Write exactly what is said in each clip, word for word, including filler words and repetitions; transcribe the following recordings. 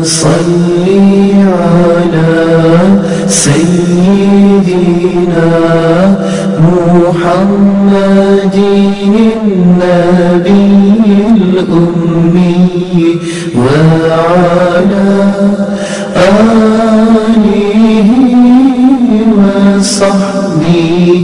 صل على سيدنا محمد النبي الأمي وعلى آله وصحبه.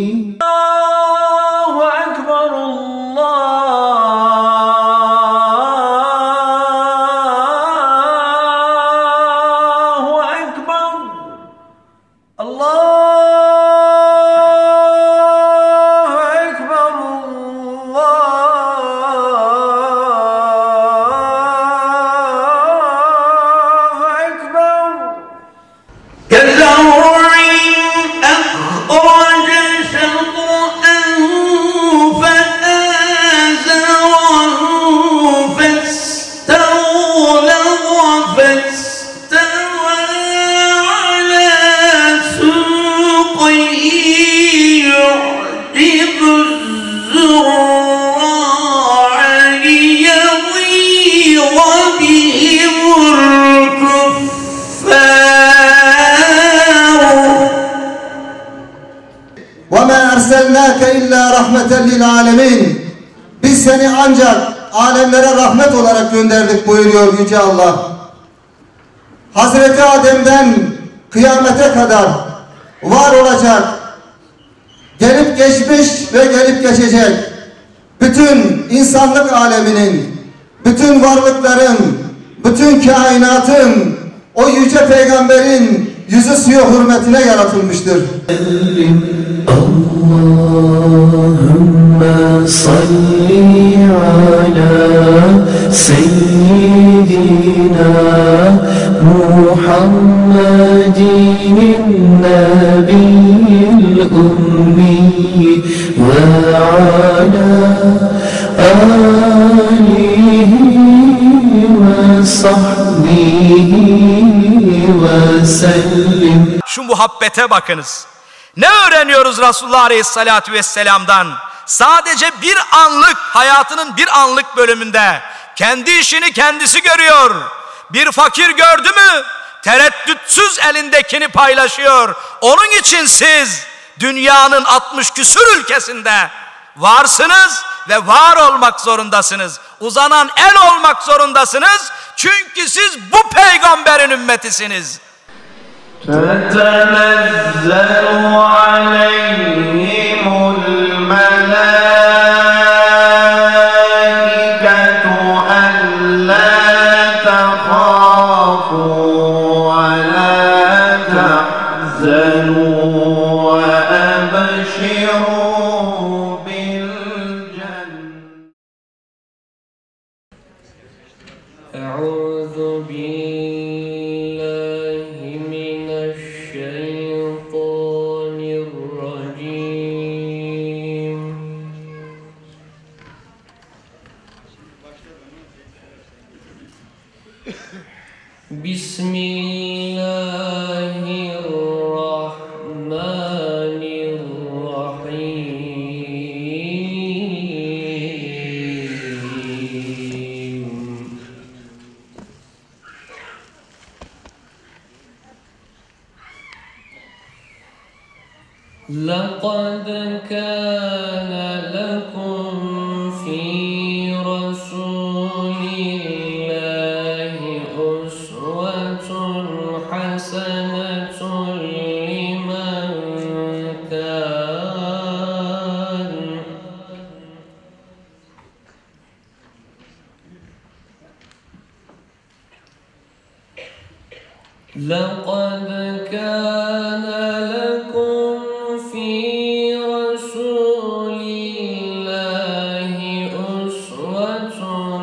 Rahmeten lil alemin. Biz seni ancak alemlere rahmet olarak gönderdik buyuruyor Yüce Allah. Hazreti Adem'den kıyamete kadar var olacak, gelip geçmiş ve gelip geçecek bütün insanlık aleminin, bütün varlıkların, bütün kainatın o yüce peygamberin yüzü suyu hürmetine yaratılmıştır. Allahümme salli ala seyyidina Muhammedin nebiyil ummi ve ala alihi ve sahbihi ve sellim. Şu muhabbete bakınız. Ne öğreniyoruz Resulullah Aleyhisselatü Vesselam'dan? Sadece bir anlık, hayatının bir anlık bölümünde kendi işini kendisi görüyor. Bir fakir gördü mü tereddütsüz elindekini paylaşıyor. Onun için siz dünyanın altmış küsur ülkesinde varsınız ve var olmak zorundasınız. Uzanan el olmak zorundasınız. Çünkü siz bu peygamberin ümmetisiniz. تتنزل عليهم الملائكة ألا تخافوا ولا تحزنوا وأبشروا بالجنة. أعوذ بالله من الشيطان الرجيم. بسم الله الرحمن الرحيم. لقد كان لكم في رسول الله أسوة حسنة لمن كان لقد كان لكم في رسول الله أسوة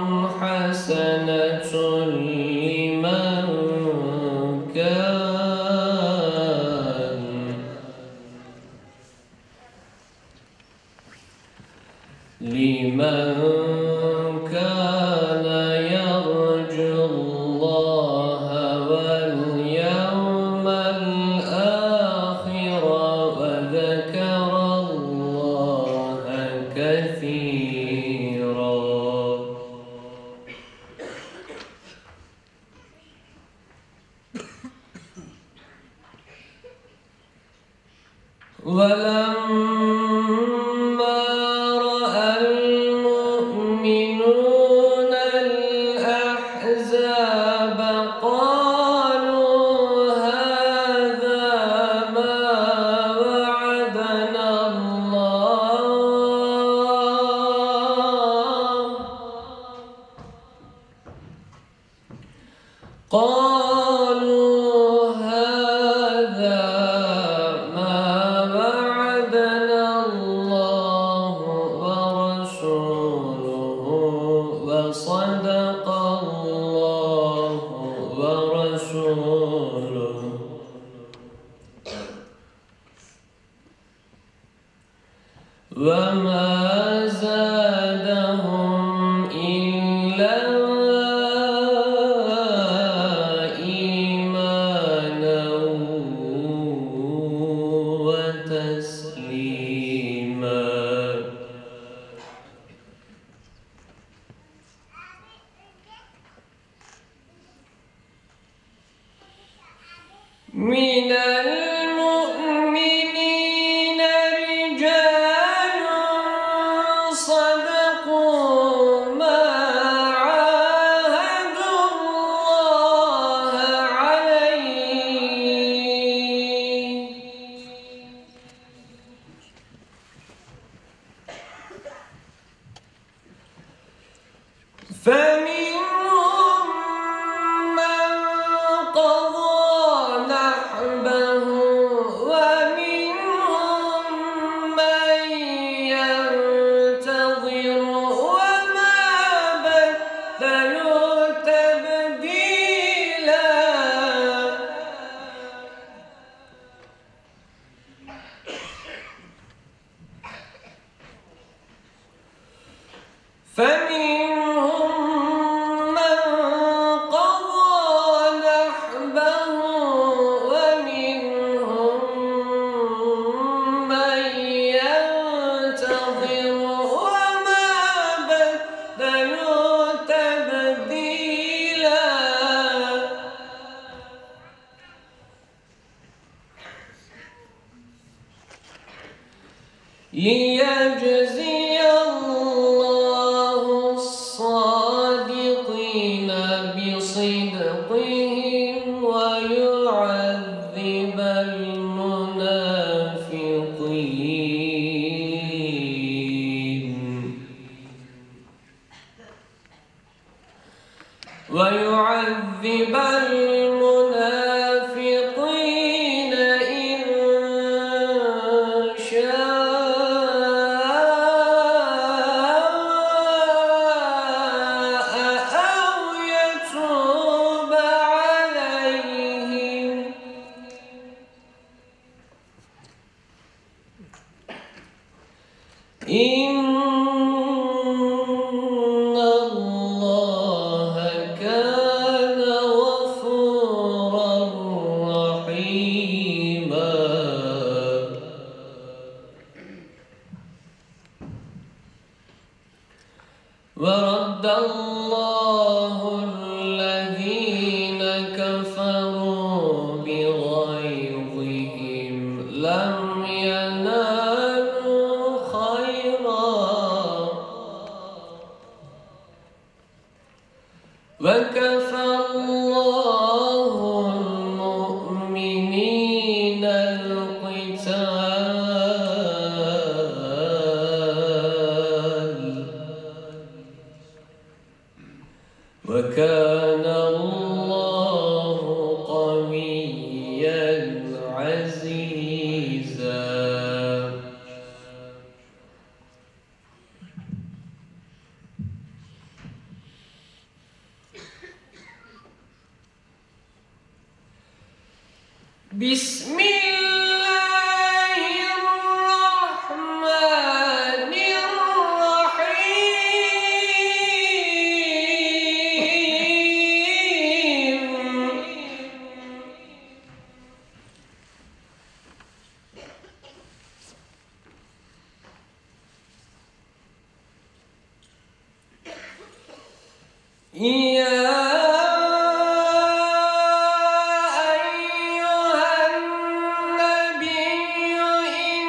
حسنة لمن كان لمن كان يرجو الله واليوم الآخر ولما رأى المؤمنون الأحزاب قالوا هذا ما وعدنا الله قالوا هذا ما وعدنا الله ورسوله وصدق الله ورسوله وما زادهم إلا إيمانا وتسليما. من المؤمنين رجال صدقوا ما عاهدوا الله عليه فمنهم من قضى نحبه ومنهم من ينتظر وما بدلوا تبديلا. فمنهم من قضى نحبه ومنهم من ينتظر وما بدلوا تبديلا. ليجزي الله الصادقين بصدقهم ويعذب المنافقين ويعذب المنافقين إن شاء أو يتوب عليهم. إن الله كان غفورا رحيما. ورد الله الذين كفروا بغيظهم لم ينالوا خيرا وكفى الله المؤمنين القتال وكان الله قويا عزيزا. بسم الله الرحمن الرحيم. يا أيها النبي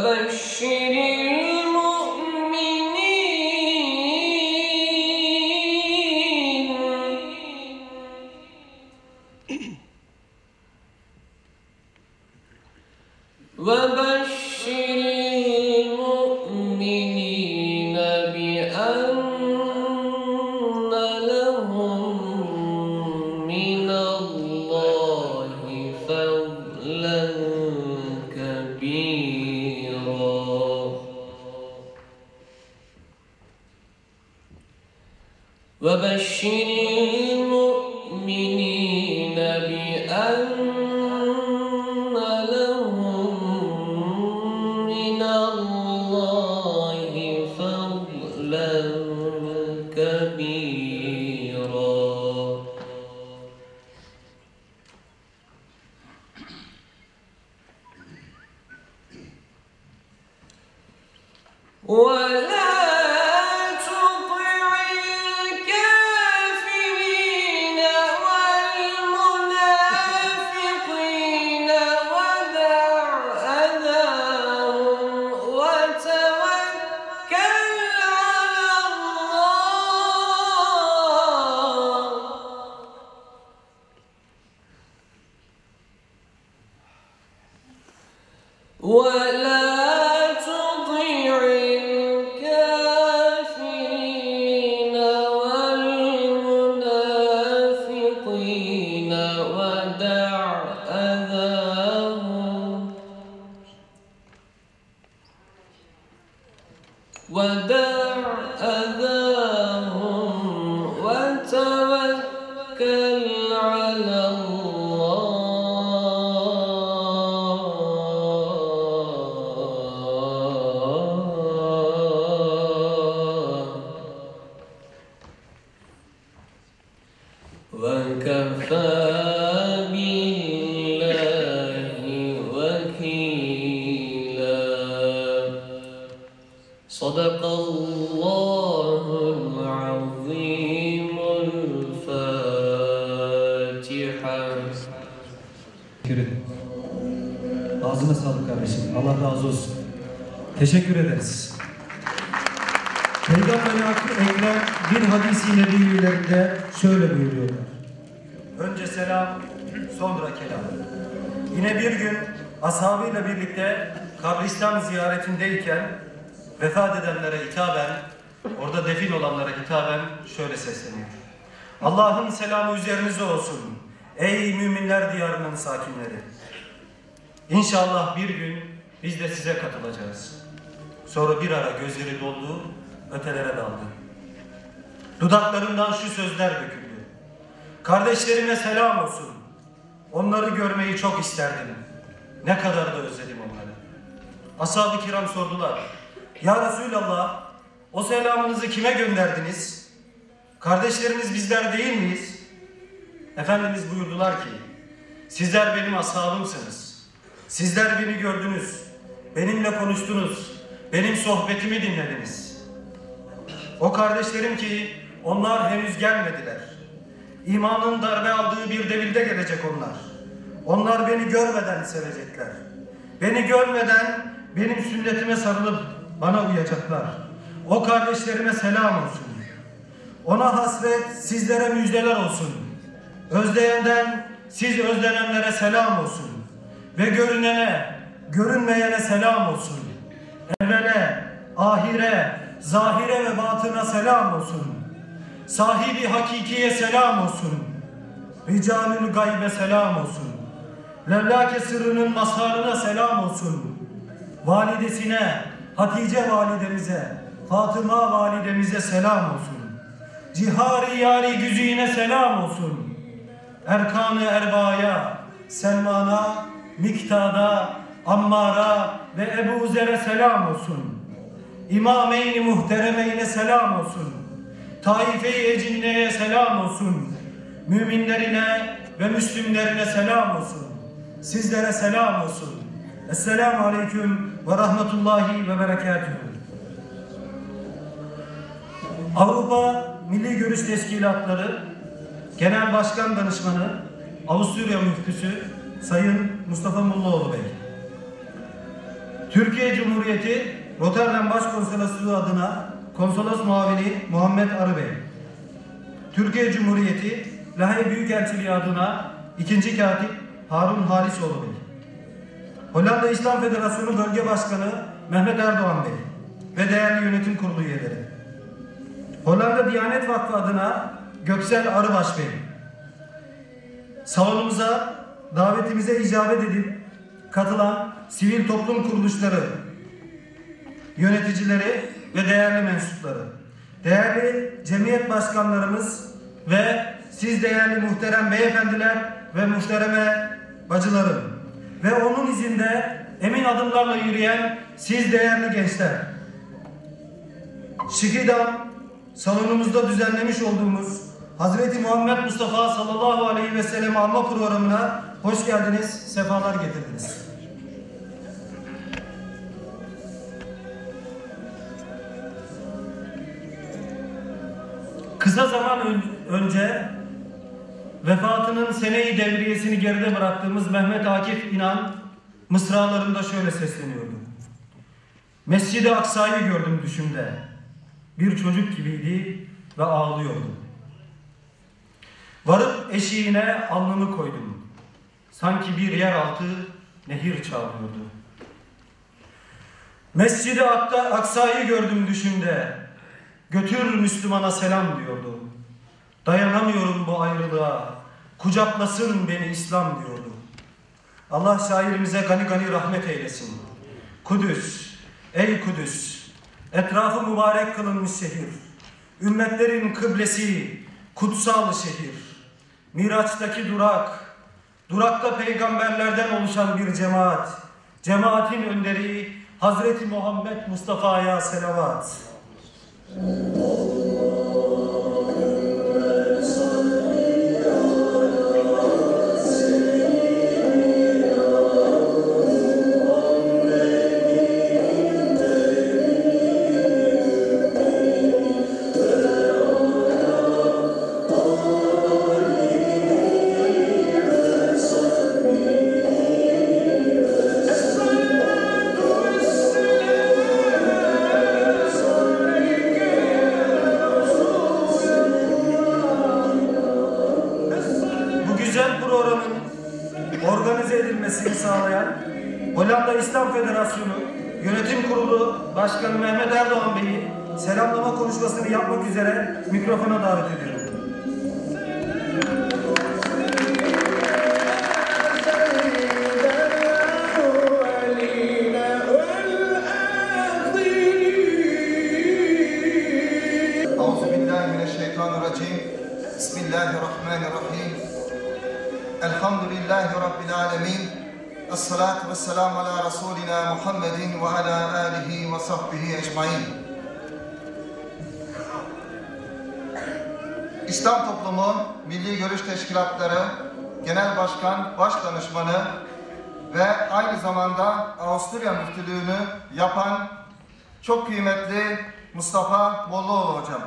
وبشر المؤمنين وبشر المؤمنين بأن لهم من الله فضلا كبيرا وبشر المؤمنين بأن ولا تطع الكافرين والمنافقين ودع أذاهم وتوكل على الله ولا ودع أذاهم وتوكل على الله وكفى بالله وكيلا صدق الله العظيم الفاتحة. Teşekkür ederim. Ağzına sağlık kardeşim. Allah razı olsun. Teşekkür ederiz. Peygamber-i Ekrem bir hadis-i nebilerinde şöyle buyuruyorlar. Önce selam, sonra kelam. Yine bir gün ashabıyla birlikte kabristan ziyaretindeyken vefat edenlere hitaben, orada defin olanlara hitaben şöyle sesleniyor. Allah'ın selamı üzerinize olsun ey müminler diyarının sakinleri. İnşallah bir gün biz de size katılacağız. Sonra bir ara gözleri doldu, ötelere daldı. Dudaklarından şu sözler döküldü. Kardeşlerime selam olsun. Onları görmeyi çok isterdim. Ne kadar da özledim onları. Ashab-ı kiram sordular. Ya Resulallah, o selamınızı kime gönderdiniz? Kardeşleriniz bizler değil miyiz? Efendimiz buyurdular ki, sizler benim ashabımsınız. Sizler beni gördünüz, benimle konuştunuz, benim sohbetimi dinlediniz. O kardeşlerim ki onlar henüz gelmediler. İmanın darbe aldığı bir devirde gelecek onlar. Onlar beni görmeden sevecekler. Beni görmeden benim sünnetime sarılıp bana uyacaklar. O kardeşlerime selam olsun. Ona hasret sizlere müjdeler olsun. Özleyenden siz özlenenlere selam olsun. Ve görünene, görünmeyene selam olsun. Evvele, ahire, zahire ve batına selam olsun. Sahibi hakikiye selam olsun. Ricalül gaybe selam olsun. Levlake sırrının mazharına selam olsun. Validesine, Hatice validemize, Fatıma validemize selam olsun. Cihari yari güzine selam olsun. Erkan-ı Erba'ya, Selman'a, Miktada, Ammar'a ve Ebu Zer'e selam olsun. İmameyn-i muhteremeyne selam olsun. Taife-i Ecinne'ye selam olsun. Müminlerine ve Müslümlerine selam olsun. Sizlere selam olsun. Esselamu Aleyküm ve Rahmetullahi ve Berekatühü. Avrupa Milli Görüş Teşkilatları Genel Başkan Danışmanı Avusturya Müftüsü Sayın Mustafa Mollaoğlu Bey. Türkiye Cumhuriyeti Rotterdam Başkonsolosluğu adına Konsolos Muavini Muhammed Arıbey, Türkiye Cumhuriyeti Lahey Büyükelçiliği adına ikinci Katip Harun Halisoğlu Bey, Hollanda İslam Federasyonu Bölge Başkanı Mehmet Erdoğan Bey ve değerli yönetim kurulu üyeleri, Hollanda Diyanet Vakfı adına Göksel Arıbaş Bey, salonumuza davetimize icabet edip katılan sivil toplum kuruluşları, yöneticileri ve değerli mensupları, değerli cemiyet başkanlarımız ve siz değerli muhterem beyefendiler ve muhtereme bacılarım ve onun izinde emin adımlarla yürüyen siz değerli gençler. Şikidam salonumuzda düzenlemiş olduğumuz Hazreti Muhammed Mustafa sallallahu aleyhi ve sellem anma programına hoş geldiniz, sefalar getirdiniz. Kısa zaman ön önce vefatının sene-i devriyesini geride bıraktığımız Mehmet Akif İnan mısralarında şöyle sesleniyordu. Mescid-i Aksa'yı gördüm düşümde. Bir çocuk gibiydi ve ağlıyordu. Varıp eşiğine alnımı koydum. Sanki bir yeraltı nehir çağırıyordu. Mescid-i Aksa'yı gördüm düşümde. Götür Müslümana selam diyordu. Dayanamıyorum bu ayrılığa. Kucaklasın beni İslam diyordu. Allah şairimize gani gani rahmet eylesin. Kudüs, ey Kudüs, etrafı mübarek kılınmış şehir. Ümmetlerin kıblesi, kutsal şehir. Miraç'taki durak, durakta peygamberlerden oluşan bir cemaat. Cemaatin önderi Hazreti Muhammed Mustafa'ya selavat. Organize edilmesini sağlayan Hollanda İslam Federasyonu Yönetim Kurulu Başkanı Mehmet Erdoğan Bey'i selamlama konuşmasını yapmak üzere mikrofona davet ediyorum. Euzubillahimineşşeytanirracim. Bismillahirrahmanirrahim. Elhamdülillahi Rabbil alemin. Esselatu vesselamu ala Resulina Muhammedin ve ala alihi ve sahbihi ecmain. İslam Toplumu Milli Görüş Teşkilatları Genel Başkan Başdanışmanı ve aynı zamanda Avusturya Müftülüğünü yapan çok kıymetli Mustafa Mollaoğlu Hocam.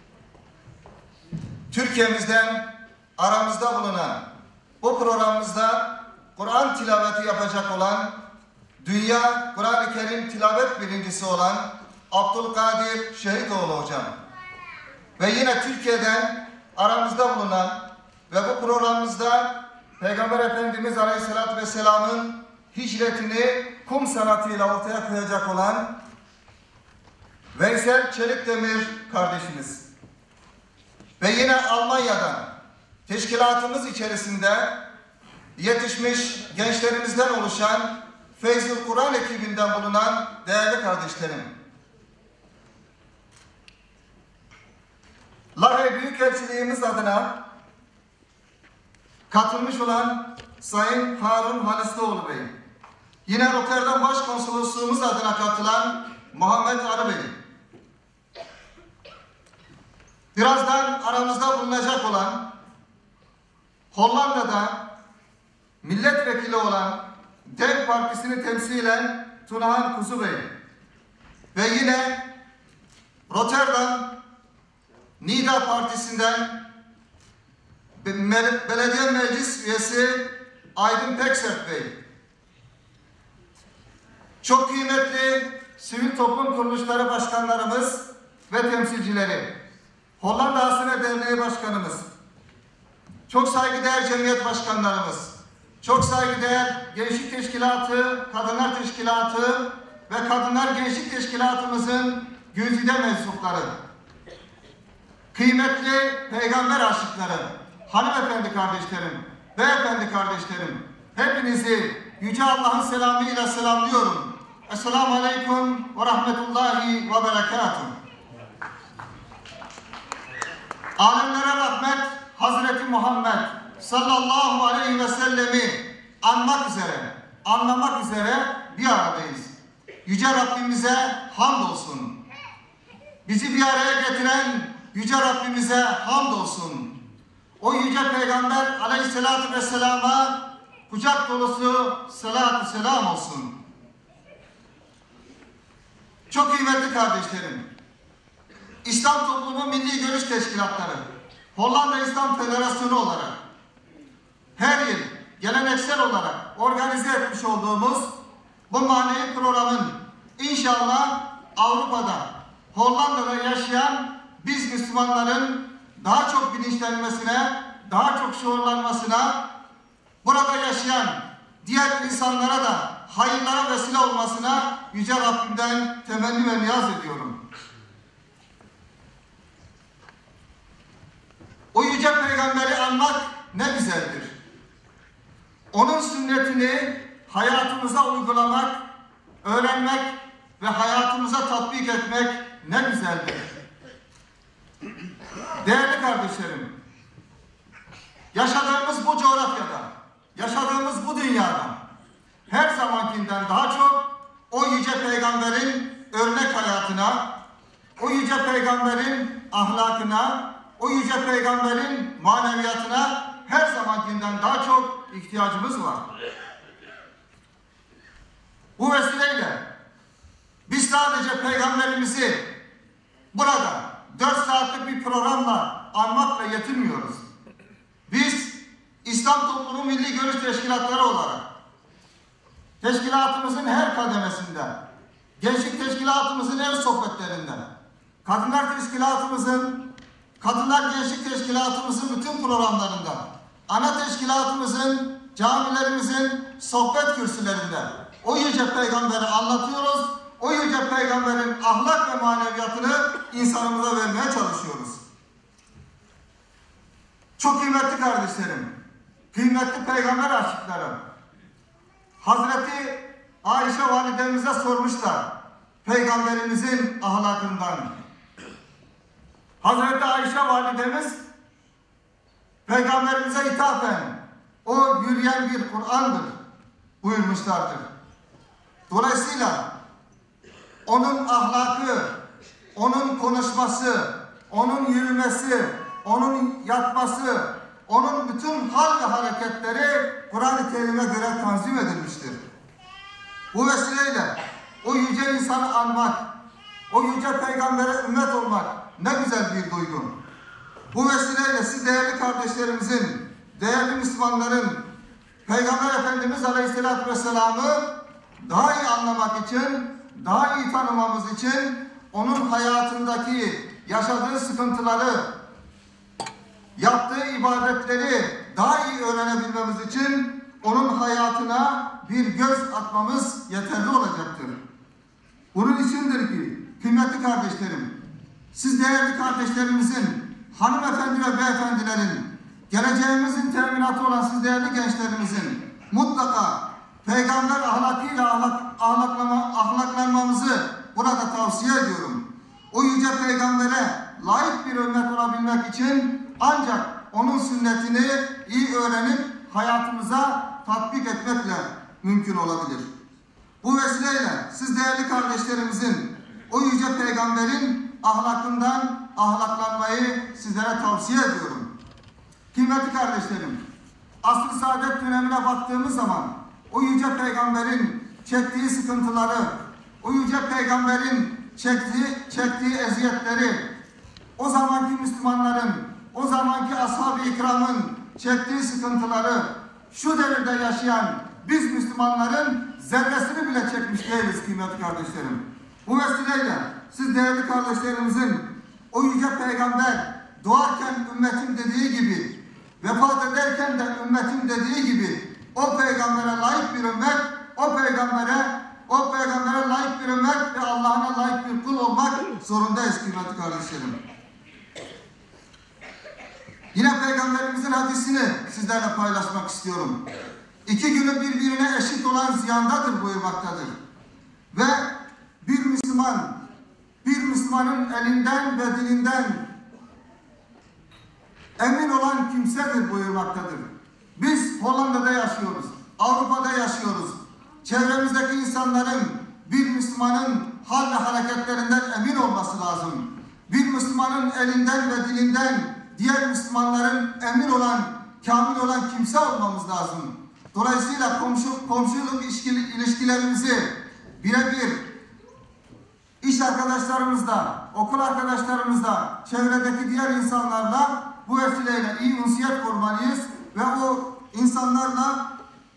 Türkiye'mizden aramızda bulunan, bu programımızda Kur'an tilaveti yapacak olan, dünya Kur'an-ı Kerim tilavet birincisi olan Abdülkadir Şehitoğlu Hocam. Ve yine Türkiye'den aramızda bulunan ve bu programımızda Peygamber Efendimiz Aleyhisselatü Vesselam'ın hicretini kum sanatıyla ortaya koyacak olan Veysel Çelikdemir kardeşimiz. Ve yine Almanya'dan teşkilatımız içerisinde yetişmiş gençlerimizden oluşan Feyzül Kur'an ekibinden bulunan değerli kardeşlerim. Lahey Büyükelçiliğimiz adına katılmış olan Sayın Harun Halisoğlu Bey, yine Rotterdam Başkonsolosluğumuz adına katılan Muhammed Arı Bey, birazdan aramızda bulunacak olan Hollanda'da milletvekili olan Denk Partisi'ni temsilen Tunahan Kuzu Bey ve yine Rotterdam Nida Partisi'nden belediye meclis üyesi Aydın Peksert Bey. çok kıymetli sivil toplum kuruluşları başkanlarımız ve temsilcileri, Hollanda Hasene Derneği Başkanımız, çok saygıdeğer cemiyet başkanlarımız, çok saygıdeğer Gençlik Teşkilatı, Kadınlar Teşkilatı ve Kadınlar Gençlik Teşkilatımızın güzide mensupları, kıymetli peygamber aşıkları, hanımefendi kardeşlerim, beyefendi kardeşlerim, hepinizi Yüce Allah'ın selamıyla selamlıyorum. Esselamu Aleyküm ve Rahmetullahi ve Berekatuhu. Alemlere rahmet Hazreti Muhammed sallallahu aleyhi ve sellemi anmak üzere, anlamak üzere bir aradayız. Yüce Rabbimize hamdolsun. Bizi bir araya getiren Yüce Rabbimize hamdolsun. O Yüce Peygamber aleyhissalatü vesselama kucak dolusu salatü selam olsun. Çok kıymetli kardeşlerim, İslam Toplumu Milli Görüş Teşkilatları, Hollanda İslam Federasyonu olarak her yıl geleneksel olarak organize etmiş olduğumuz bu manevi programın inşallah Avrupa'da, Hollanda'da yaşayan biz Müslümanların daha çok bilinçlenmesine, daha çok şuurlanmasına, burada yaşayan diğer insanlara da hayırlara vesile olmasına Yüce Rabbimden temenni ve niyaz ediyorum. O Yüce Peygamberi anmak ne güzeldir. Onun sünnetini hayatımıza uygulamak, öğrenmek ve hayatımıza tatbik etmek ne güzeldir. Değerli kardeşlerim, yaşadığımız bu coğrafyada, yaşadığımız bu dünyada her zamankinden daha çok o Yüce Peygamber'in örnek hayatına, o Yüce Peygamber'in ahlakına, o Yüce Peygamber'in maneviyatına her zamankinden daha çok ihtiyacımız var. Bu vesileyle biz sadece Peygamberimizi burada dört saatlik bir programla anmakla yetinmiyoruz. Biz İslam Toplumu Milli Görüş Teşkilatları olarak teşkilatımızın her kademesinde, gençlik teşkilatımızın her sohbetlerinde, kadınlar teşkilatımızın, kadınlar gençlik teşkilatımızın bütün programlarında, ana teşkilatımızın, camilerimizin sohbet kürsülerinde o Yüce Peygamber'i anlatıyoruz. O Yüce Peygamber'in ahlak ve maneviyatını insanımıza vermeye çalışıyoruz. Çok kıymetli kardeşlerim, kıymetli peygamber aşıkları, Hazreti Ayşe validemize sormuşlar Peygamberimizin ahlakından. Hazreti Ayşe validemiz Peygamberimize ithafen o yürüyen bir Kur'an'dır buyurmuşlardır. Dolayısıyla onun ahlakı, onun konuşması, onun yürümesi, onun yatması, onun bütün hal ve hareketleri Kur'an-ı Kerim'e göre tanzim edilmiştir. Bu vesileyle o yüce insanı anmak, o yüce peygambere ümmet olmak ne güzel bir duygu. Bu vesileyle siz değerli kardeşlerimizin, değerli Müslümanların Peygamber Efendimiz Aleyhisselatü Vesselam'ı daha iyi anlamak için, daha iyi tanımamız için onun hayatındaki yaşadığı sıkıntıları, yaptığı ibadetleri daha iyi öğrenebilmemiz için onun hayatına bir göz atmamız yeterli olacaktır. Bunun içindir ki kıymetli kardeşlerim, siz değerli kardeşlerimizin, hanımefendi ve beyefendilerin, geleceğimizin teminatı olan siz değerli gençlerimizin mutlaka peygamber ahlakıyla ahlak, ahlaklama, ahlaklanmamızı burada tavsiye ediyorum. O yüce peygambere layık bir ümmet olabilmek için ancak onun sünnetini iyi öğrenip hayatımıza tatbik etmekle mümkün olabilir. Bu vesileyle siz değerli kardeşlerimizin o yüce peygamberin ahlakından ahlaklanmayı sizlere tavsiye ediyorum. Kıymetli kardeşlerim, asr-ı saadet dönemine baktığımız zaman o yüce peygamberin çektiği sıkıntıları, o yüce peygamberin çektiği, çektiği eziyetleri, o zamanki Müslümanların, o zamanki ashab-ı ikramın çektiği sıkıntıları, şu devirde yaşayan biz Müslümanların zerresini bile çekmiş değiliz kıymetli kardeşlerim. Bu vesileyle siz değerli kardeşlerimizin o yüce peygamber doğarken ümmetim dediği gibi, vefat ederken de ümmetim dediği gibi o peygambere layık bir ümmet, o peygambere o peygambere layık bir ümmet ve Allah'ına layık bir kul olmak zorundayız kıymetli kardeşlerim. Yine peygamberimizin hadisini sizlerle paylaşmak istiyorum. İki günü birbirine eşit olan ziyandadır buyurmaktadır. Ve bir Müslüman, bir Müslümanın elinden ve dilinden emin olan kimsedir buyurmaktadır. Biz Hollanda'da yaşıyoruz, Avrupa'da yaşıyoruz. Çevremizdeki insanların bir Müslümanın hal ve hareketlerinden emin olması lazım. Bir Müslümanın elinden ve dilinden diğer Müslümanların emin olan, kamil olan kimse olmamız lazım. Dolayısıyla komşu, komşuluk ilişkilerimizi birebir iş arkadaşlarımızla, okul arkadaşlarımızla, çevredeki diğer insanlarla bu vesileyle iyi ünsiyet kurmalıyız ve o insanlarla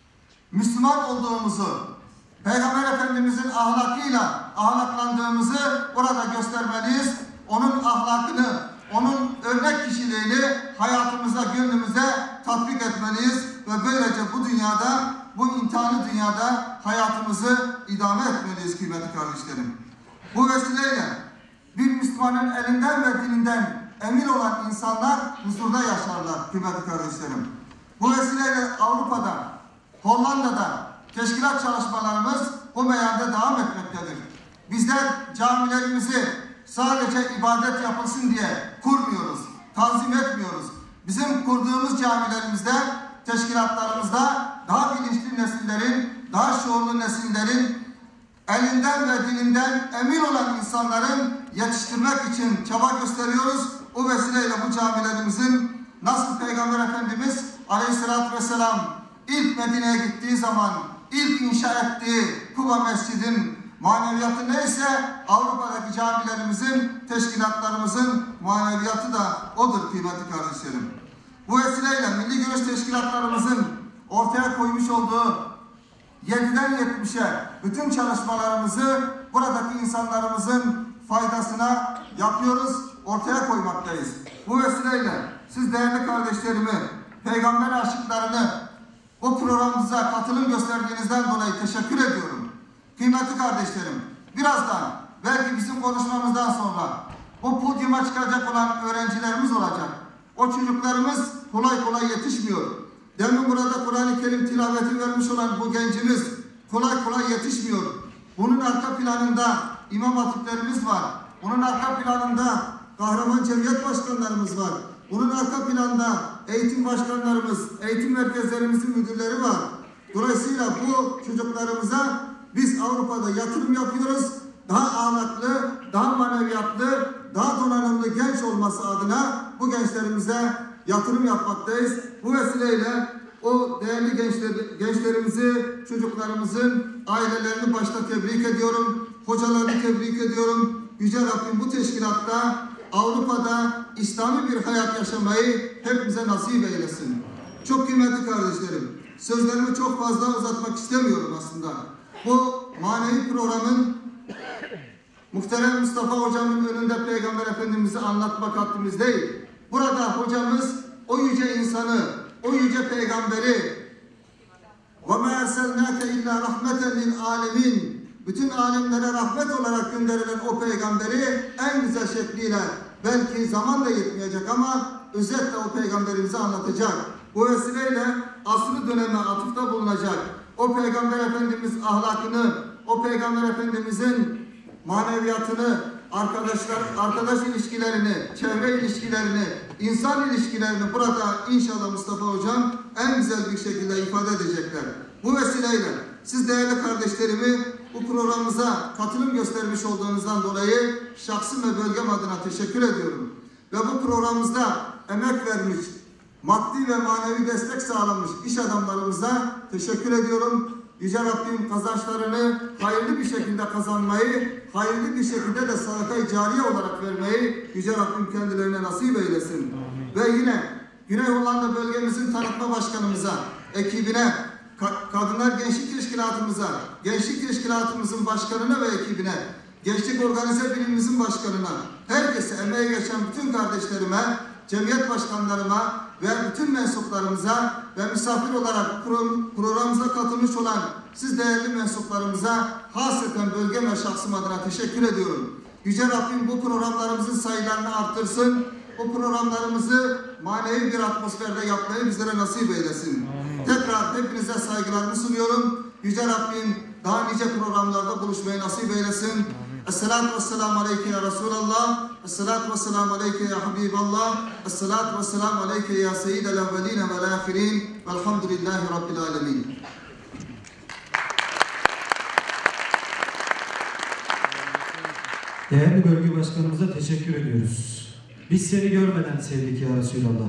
Müslüman olduğumuzu, Peygamber Efendimizin ahlakıyla ahlaklandığımızı orada göstermeliyiz. Onun ahlakını, onun örnek kişiliğini hayatımıza, gönlümüze tatbik etmeliyiz ve böylece bu dünyada, bu imtihanlı dünyada hayatımızı idame etmeliyiz kıymetli kardeşlerim. Bu vesileyle bir Müslümanın elinden ve dilinden emin olan insanlar huzurda yaşarlar kıymetli kardeşlerim. Bu vesileyle Avrupa'da, Hollanda'da teşkilat çalışmalarımız bu meyanda devam etmektedir. Bizler camilerimizi sadece ibadet yapılsın diye kurmuyoruz, tanzim etmiyoruz. Bizim kurduğumuz camilerimizde, teşkilatlarımızda daha bilinçli nesillerin, daha şuurlu nesillerin elinden ve dilinden emin olan insanların yetiştirmek için çaba gösteriyoruz. O vesileyle bu camilerimizin nasıl Peygamber Efendimiz Aleyhisselatü Vesselam ilk Medine'ye gittiği zaman ilk inşa ettiği Kuba Mescid'in maneviyatı neyse Avrupa'daki camilerimizin, teşkilatlarımızın maneviyatı da odur kıymetli kardeşlerim. Bu vesileyle Milli Görüş Teşkilatlarımızın ortaya koymuş olduğu yediden yetmişe bütün çalışmalarımızı buradaki insanlarımızın faydasına yapıyoruz, ortaya koymaktayız. Bu vesileyle siz değerli kardeşlerimi, peygamber aşıklarını bu programımıza katılım gösterdiğinizden dolayı teşekkür ediyorum. Kıymetli kardeşlerim, birazdan belki bizim konuşmamızdan sonra bu podyuma çıkacak olan öğrencilerimiz olacak. O çocuklarımız kolay kolay yetişmiyor. Demin burada Kur'an-ı Kerim tilaveti vermiş olan bu gencimiz kolay kolay yetişmiyor. Bunun arka planında imam hatiplerimiz var. Bunun arka planında kahraman cemiyet başkanlarımız var. Bunun arka planında eğitim başkanlarımız, eğitim merkezlerimizin müdürleri var. Dolayısıyla bu çocuklarımıza biz Avrupa'da yatırım yapıyoruz. Daha ahlaklı, daha maneviyatlı, daha donanımlı genç olması adına bu gençlerimize yatırım yapmaktayız. Bu vesileyle o değerli gençler, gençlerimizi, çocuklarımızın ailelerini başta tebrik ediyorum. Hocalarını tebrik ediyorum. Yüce Rabbim bu teşkilatta Avrupa'da İslami bir hayat yaşamayı hepimize nasip eylesin. Çok kıymetli kardeşlerim, sözlerimi çok fazla uzatmak istemiyorum aslında. Bu manevi programın Muhterem Mustafa Hocamın önünde Peygamber Efendimiz'i anlatmak haddimiz değil. Burada hocamız o yüce insanı, o yüce peygamberi وَمَا اَرْسَلْنَاكَ اِلَّا رَحْمَةً لِلْعَالَمِينَ bütün alemlere rahmet olarak gönderilen o peygamberi en güzel şekliyle belki zaman da yetmeyecek ama özetle o peygamberimizi anlatacak. Bu vesileyle asrı döneme atıfta bulunacak. O peygamber efendimiz ahlakını, o peygamber efendimizin maneviyatını, arkadaşlar, arkadaş ilişkilerini, çevre ilişkilerini, insan ilişkilerini burada inşallah Mustafa Hocam en güzel bir şekilde ifade edecekler. Bu vesileyle siz değerli kardeşlerimi bu programımıza katılım göstermiş olduğunuzdan dolayı şahsım ve bölgem adına teşekkür ediyorum. Ve bu programımızda emek vermiş, maddi ve manevi destek sağlamış iş adamlarımıza teşekkür ediyorum. Yüce Rabbim kazançlarını hayırlı bir şekilde kazanmayı, hayırlı bir şekilde de sadaka-i cariye olarak vermeyi Yüce Rabbim kendilerine nasip eylesin. Ve yine Güney Hollanda bölgemizin tanıtma başkanımıza, ekibine, Ka- Kadınlar Gençlik Teşkilatımıza, Gençlik Teşkilatımızın başkanına ve ekibine, Gençlik Organize Birimimizin başkanına, herkese, emeği geçen bütün kardeşlerime, cemiyet başkanlarıma ve bütün mensuplarımıza ve misafir olarak pro- programımıza katılmış olan siz değerli mensuplarımıza hasreten bölgem ve şahsım adına teşekkür ediyorum. Yüce Rabbim bu programlarımızın sayılarını arttırsın. Bu programlarımızı manevi bir atmosferde yapmayı bizlere nasip eylesin. Tekrar hepinize saygılarımı sunuyorum. Yüce Rabbim daha nice programlarda buluşmayı nasip eylesin. Esselatu vesselamu aleyke ya Resulallah. Esselatu vesselamu aleyke ya Habiballah. Esselatu vesselamu aleyke ya Seyyidel evveline vel ahirin. Velhamdülillahi Rabbil alemin. Değerli bölge başkanımıza teşekkür ediyoruz. Biz seni görmeden sevdik ya Resulallah.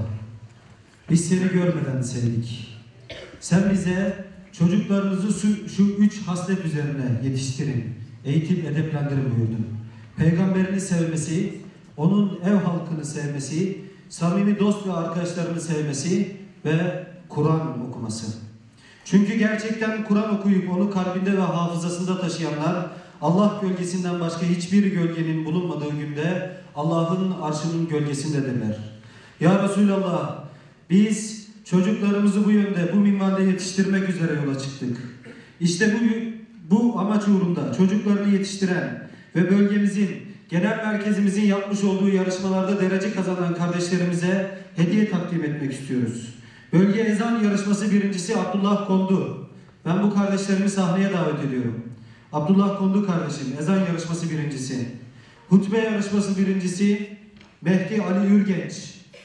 Biz seni görmeden sevdik. Sen bize çocuklarınızı şu, şu üç haslet üzerine yetiştirin, eğitim, edeplendirin buyurdun. Peygamberini sevmesi, onun ev halkını sevmesi, samimi dost ve arkadaşlarını sevmesi ve Kur'an okuması. Çünkü gerçekten Kur'an okuyup onu kalbinde ve hafızasında taşıyanlar Allah gölgesinden başka hiçbir gölgenin bulunmadığı günde Allah'ın arşının gölgesindedirler. Ya Resulallah, biz çocuklarımızı bu yönde, bu minvalde yetiştirmek üzere yola çıktık. İşte bu, bu amaç uğrunda çocuklarını yetiştiren ve bölgemizin, genel merkezimizin yapmış olduğu yarışmalarda derece kazanan kardeşlerimize hediye takdim etmek istiyoruz. Bölge ezan yarışması birincisi Abdullah Kondu. Ben bu kardeşlerimi sahneye davet ediyorum. Abdullah Kondu kardeşim, ezan yarışması birincisi. Hutbe yarışması birincisi Mehdi Ali Yürgenç.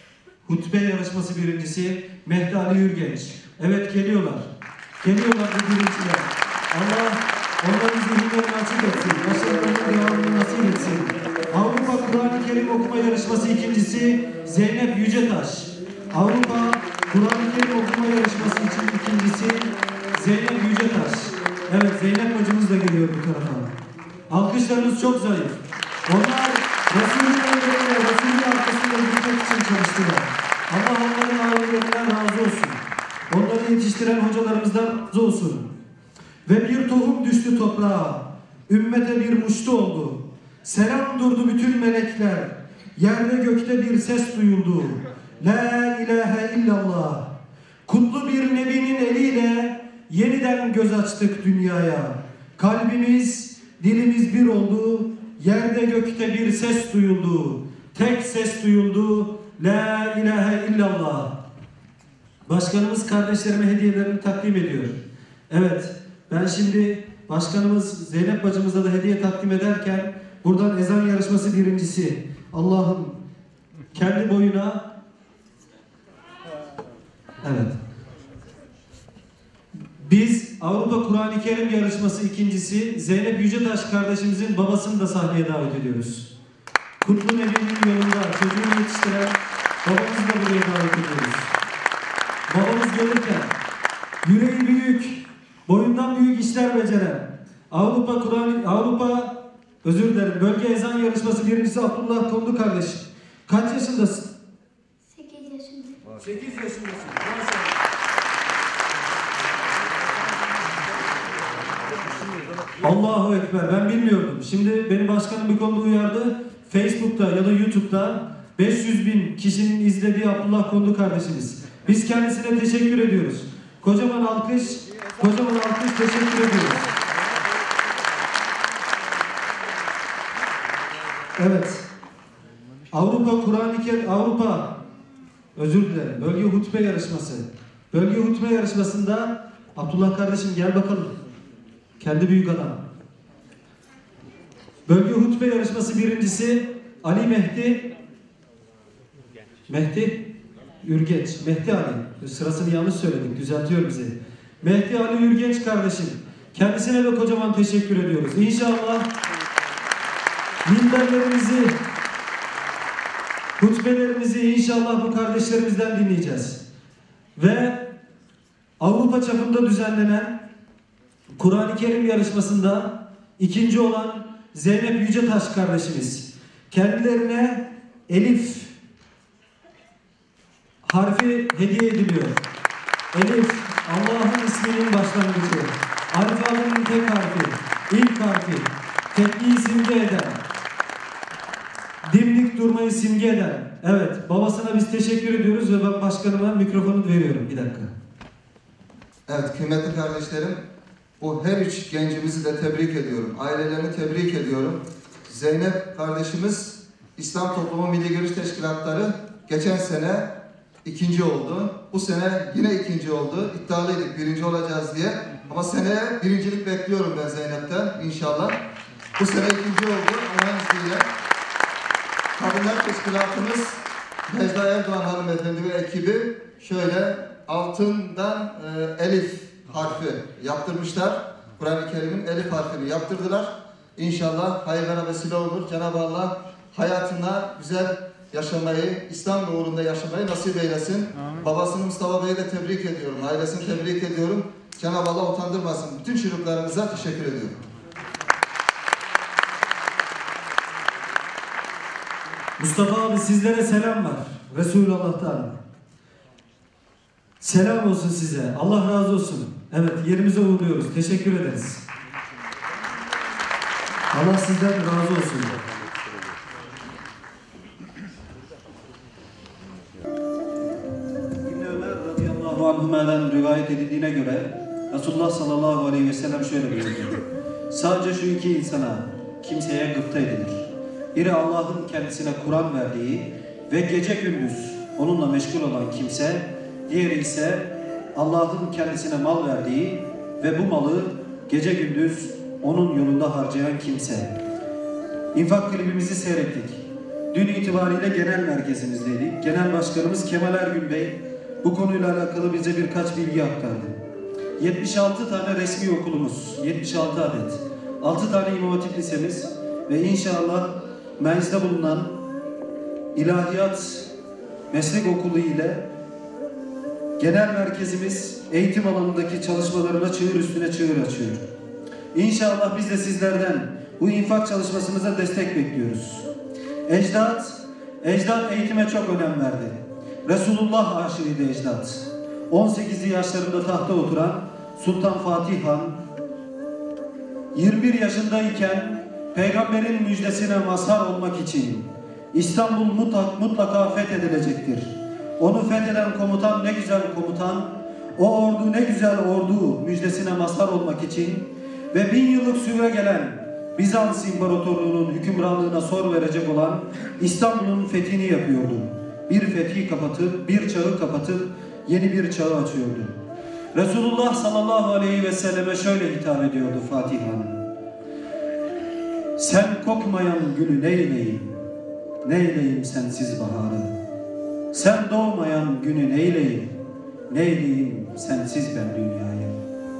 Hutbe yarışması birincisi Mehdi Ali Yürgenç. Evet, geliyorlar. Geliyorlar bu birinciler. Allah onların zihinlerini açık etsin. Başarılarının devamını nasip etsin. Avrupa Kur'an-ı Kerim okuma yarışması ikincisi Zeynep Yücetaş. Avrupa Kur'an-ı Kerim okuma yarışması için ikincisi Zeynep Yücetaş. Evet, Zeynep bacımız da geliyor bu tarafa. Alkışlarınız çok zayıf. Onlar Resulü'nün önünde, Resulü'nün arkasında gitmek için çalıştılar. Allah onların ailelerinden razı olsun. Onları yetiştiren hocalarımızdan razı olsun. Ve bir tohum düştü toprağa. Ümmete bir muştu oldu. Selam durdu bütün melekler. Yerde gökte bir ses duyuldu. La ilahe illallah. Kutlu bir nebinin eliyle yeniden göz açtık dünyaya. Kalbimiz, dilimiz bir oldu. Yerde gökte bir ses duyuldu. Tek ses duyuldu. La ilahe illallah. Başkanımız kardeşlerime hediyelerini takdim ediyor. Evet, ben şimdi başkanımız Zeynep bacımıza da hediye takdim ederken buradan ezan yarışması birincisi Allah'ım kendi boyuna, evet, biz Avrupa Kur'an-ı Kerim yarışması ikincisi Zeynep Yücetaş kardeşimizin babasını da sahneye davet ediyoruz. Kutlu Nebi'nin yolunda çocuğunu yetiştiren babamızı da buraya davet ediyoruz. Babamız gelirken yüreği büyük, boyundan büyük işler beceren Avrupa Kur'an Avrupa özür dilerim bölge ezan yarışması birincisi Abdullah Kondu kardeşim. Kaç yaşındasın? sekiz yaşındayım. sekiz yaşındasın. Maşallah. Allahu Ekber, ben bilmiyordum. Şimdi benim başkanım bir konuda uyardı. Facebook'ta ya da YouTube'da beş yüz bin kişinin izlediği Abdullah Kondu kardeşimiz. Biz kendisine teşekkür ediyoruz. Kocaman alkış, kocaman alkış teşekkür ediyoruz. Evet. Avrupa Kur'an-ı Kerim, Avrupa özür dilerim. Bölge hutbe yarışması. Bölge hutbe yarışmasında Abdullah kardeşim gel bakalım. Kendi büyük adam. Bölge hutbe yarışması birincisi Ali Mehdi Mehdi Ürgenç. Mehdi Ali. Sırasını yanlış söyledik. Düzeltiyor bizi. Mehdi Ali Ürgenç kardeşim. Kendisine de kocaman teşekkür ediyoruz. İnşallah minberlerimizi, hutbelerimizi inşallah bu kardeşlerimizden dinleyeceğiz. Ve Avrupa çapında düzenlenen Kur'an-ı Kerim yarışmasında ikinci olan Zeynep Yücetaş kardeşimiz. Kendilerine Elif harfi hediye ediliyor. Elif, Allah'ın isminin başlangıcı, harfi adının tek harfi, ilk harfi, tekliği simge eden, dimdik durmayı simge eden. Evet, babasına biz teşekkür ediyoruz ve ben başkanıma mikrofonu veriyorum. Bir dakika. Evet kıymetli kardeşlerim, bu her üç gencimizi de tebrik ediyorum. Ailelerini tebrik ediyorum. Zeynep kardeşimiz İslam Toplumu Milli Görüş Teşkilatları geçen sene ikinci oldu. Bu sene yine ikinci oldu. İddialıydık birinci olacağız diye. Ama seneye birincilik bekliyorum ben Zeynep'ten inşallah. Bu sene ikinci oldu Allah'ın izniyle. Kadınlar Teşkilatımız Necla Erdoğan hanımefendi ve ekibi şöyle altından e, elif harfi yaptırmışlar. Kur'an-ı Kerim'in elif harfini yaptırdılar. İnşallah hayırlara vesile olur. Cenab-ı Allah hayatına güzel yaşamayı, İslam uğrunda yaşamayı nasip eylesin. Amin. Babasını Mustafa Bey'i de tebrik ediyorum. Ailesini tebrik ediyorum. Cenab-ı Allah utandırmasın. Bütün çocuklarımıza teşekkür ediyorum. Mustafa abi sizlere selam var. Resulullah'tan. Selam olsun size. Allah razı olsun. Evet yerimize uğurluyoruz. Teşekkür ederiz. Allah sizden razı olsun. İbn Ömer radıyallahu anhuma'dan rivayet edildiğine göre Resulullah sallallahu aleyhi ve sellem şöyle buyurdu. Sadece şu iki insana kimseye gıpta edilir. Biri Allah'ın kendisine Kur'an verdiği ve gece gündüz onunla meşgul olan kimse, diğeri ise Allah'ın kendisine mal verdiği ve bu malı gece gündüz onun yolunda harcayan kimse. İnfak klibimizi seyrettik. Dün itibariyle genel merkezimizdeydik. Genel Başkanımız Kemal Ergün Bey bu konuyla alakalı bize birkaç bilgi aktardı. yetmiş altı tane resmi okulumuz, yetmiş altı adet, altı tane İmam Hatip Lisemiz ve inşallah mecliste bulunan İlahiyat Meslek Okulu ile genel merkezimiz eğitim alanındaki çalışmalarına çığır üstüne çığır açıyor. İnşallah biz de sizlerden bu infak çalışmasımıza destek bekliyoruz. Ecdat, ecdat eğitime çok önem verdi. Resulullah aşığıydı ecdat. on sekizli yaşlarında tahta oturan Sultan Fatih Han, yirmi bir yaşındayken Peygamberin müjdesine mazhar olmak için İstanbul mutlak, mutlaka fethedilecektir. Onu fetheden komutan ne güzel komutan, o ordu ne güzel ordu müjdesine mazhar olmak için ve bin yıllık süre gelen Bizans İmparatorluğu'nun hükümranlığına sor verecek olan İstanbul'un fethini yapıyordu. Bir fethi kapatıp, bir çağı kapatıp yeni bir çağı açıyordu. Resulullah sallallahu aleyhi ve selleme şöyle hitap ediyordu Fatih Han. Sen kokmayan gülü neyleyim, neyleyim sensiz baharı. Sen doğmayan günü neyleyim, neyleyim sensiz ben dünyayı.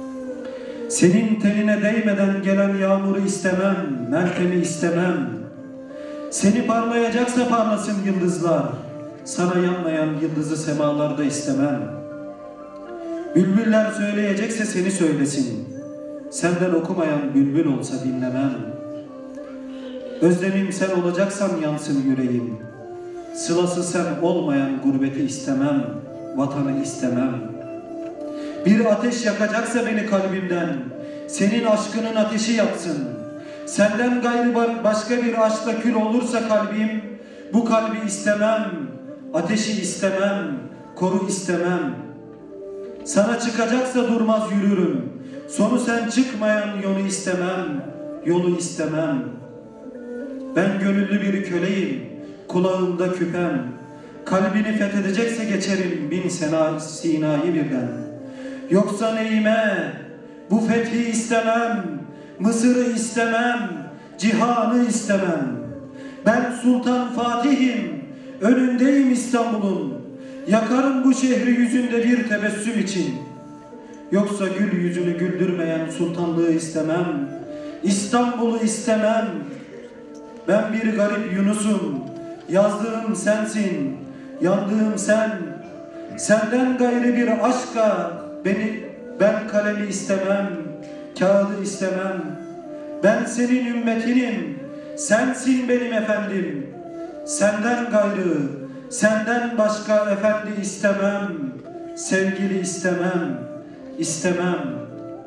Senin teline değmeden gelen yağmuru istemem, meltemi istemem. Seni parlayacaksa parlasın yıldızlar, sana yanmayan yıldızı semalarda istemem. Bülbüller söyleyecekse seni söylesin, senden okumayan bülbül olsa dinlemem. Özlemim sen olacaksan yansın yüreğim, sılası sen olmayan gurbeti istemem, vatanı istemem. Bir ateş yakacaksa beni kalbimden, senin aşkının ateşi yaksın. Senden gayrı başka bir aşkla kül olursa kalbim, bu kalbi istemem, ateşi istemem, koru istemem. Sana çıkacaksa durmaz yürürüm, sonu sen çıkmayan yolu istemem, yolu istemem. Ben gönüllü bir köleyim, kulağımda küpem. Kalbini fethedecekse geçerim bin sena Sina'yı birden. Yoksa neyime bu fethi istemem, Mısır'ı istemem, cihanı istemem. Ben Sultan Fatih'im, önündeyim İstanbul'un. Yakarım bu şehri yüzünde bir tebessüm için. Yoksa gül yüzünü güldürmeyen sultanlığı istemem, İstanbul'u istemem. Ben bir garip Yunus'um, yazdığım sensin, yandığım sen. Senden gayrı bir aşka beni, ben kalemi istemem, kağıdı istemem. Ben senin ümmetinim, sensin benim efendim. Senden gayrı, senden başka efendi istemem, sevgili istemem, istemem.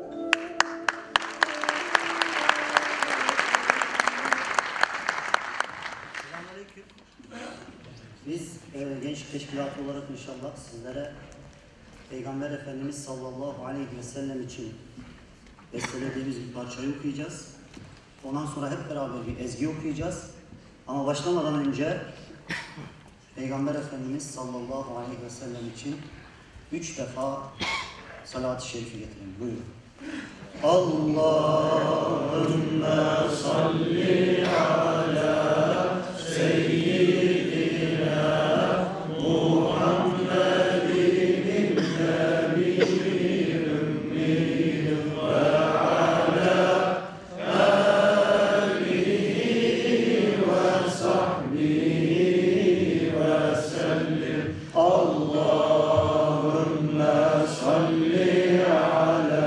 Selamünaleyküm. Biz e, Gençlik Teşkilatı olarak inşallah sizlere Peygamber Efendimiz sallallahu aleyhi ve sellem için bestelediğimiz bir parçayı okuyacağız. Ondan sonra hep beraber bir ezgi okuyacağız. Ama başlamadan önce Peygamber Efendimiz sallallahu aleyhi ve sellem için üç defa salat-ı şerifi getirin. Buyurun. Allahümme salli ala seyyidina Muhammedin nebiyyil ümmi ve ala alihi ve sahbihi ve sellim. Allahümme salli ala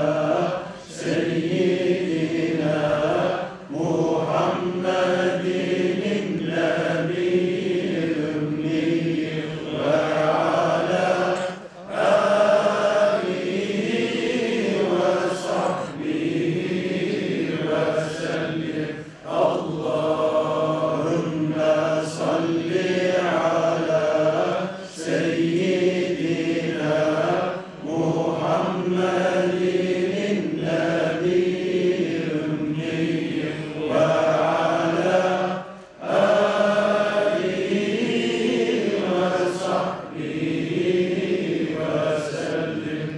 seyyidina Muhammedin nebiyyil ümmi ve ala alihi ve sahbihi ve sellim. Allahümme salli ala seyyidina Muhammedin nebiyyil ümmi ve ala alihi ve sahbihi ve sellim.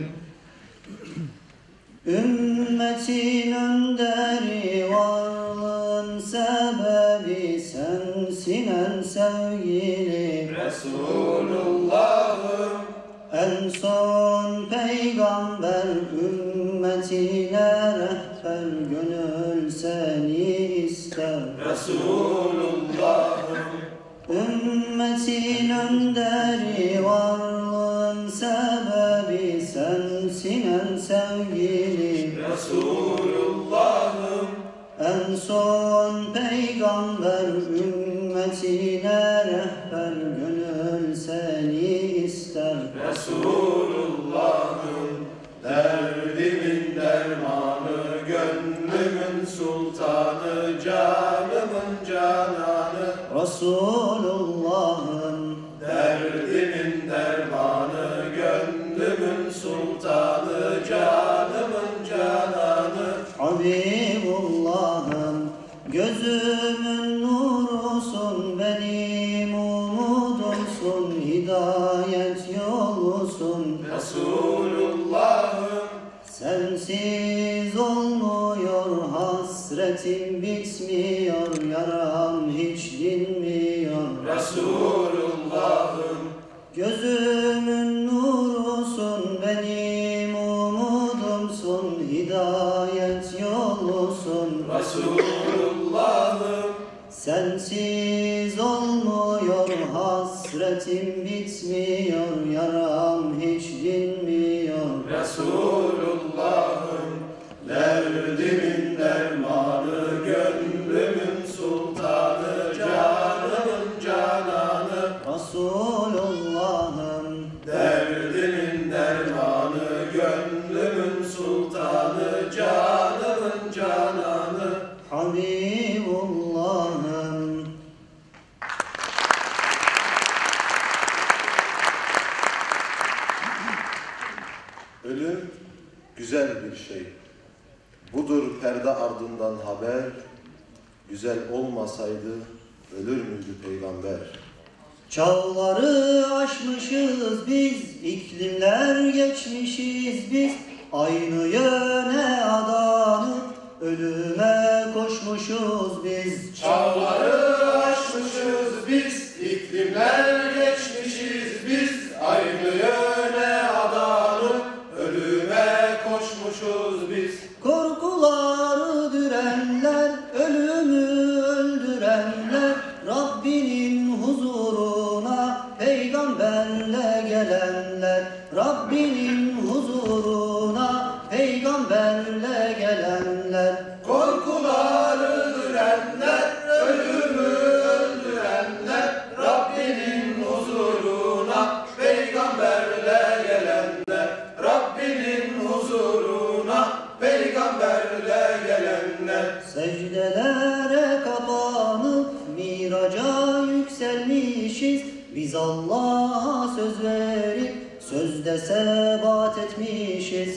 Ümmetin önderi, varlığın sebebi sensin en sevgili Resulullah'ım. En son peygamber, ümmetine rehber, gönül seni ister Resulullah'ım. Ümmetin önderi, varlığın sebebi sensin en sevgili Resulullah'ım. En son peygamber, ümmetine rehber, gönül seni ister Resulullah'ım. Derdimin dermanı, gönlümün sultanı, canımın cananı Resulullah'ım. Derdimin dermanı, gönlümün sultanı, canımın cananı Habibullah'ım. Gözümün nurusun, benim umudumsun, hidayet yolusun Resulullah'ım. Sensiz olmuyor, hasretim bitmiyor, yaram hiç dinmiyor Resulullah'ım. Gözümün nurusun, benim umudumsun, hidayet yolusun Resulullah'ım. Sensiz olmuyor, hasretim bitmiyor, yaram hiç dinmiyor Resulullah'ım. Derdimin dermanı, gönlümün sultanı, canımın cananı Resulullah'ım. Derdimin dermanı, gönlümün sultanı, canımın cananı Habibullah'ım. Ölüm güzel bir şey. Budur perde ardından haber. Güzel olmasaydı ölür müydü peygamber? Çağları aşmışız biz, iklimler geçmişiz biz, aynı yöne adanıp ölüme koşmuşuz biz. Çağları aşmışız biz, iklimler geçmişiz biz, aynı yöne adanıp ölüme koşmuşuz biz. Korkuları dürenler, ölümü öldürenler, Rabbinin huzuruna peygamberle gelenler, Rabbinin huzuruna peygamberle gelenler. Korkuları dürenler, etmişiz. Biz Allah'a söz verip sözde sebat etmişiz.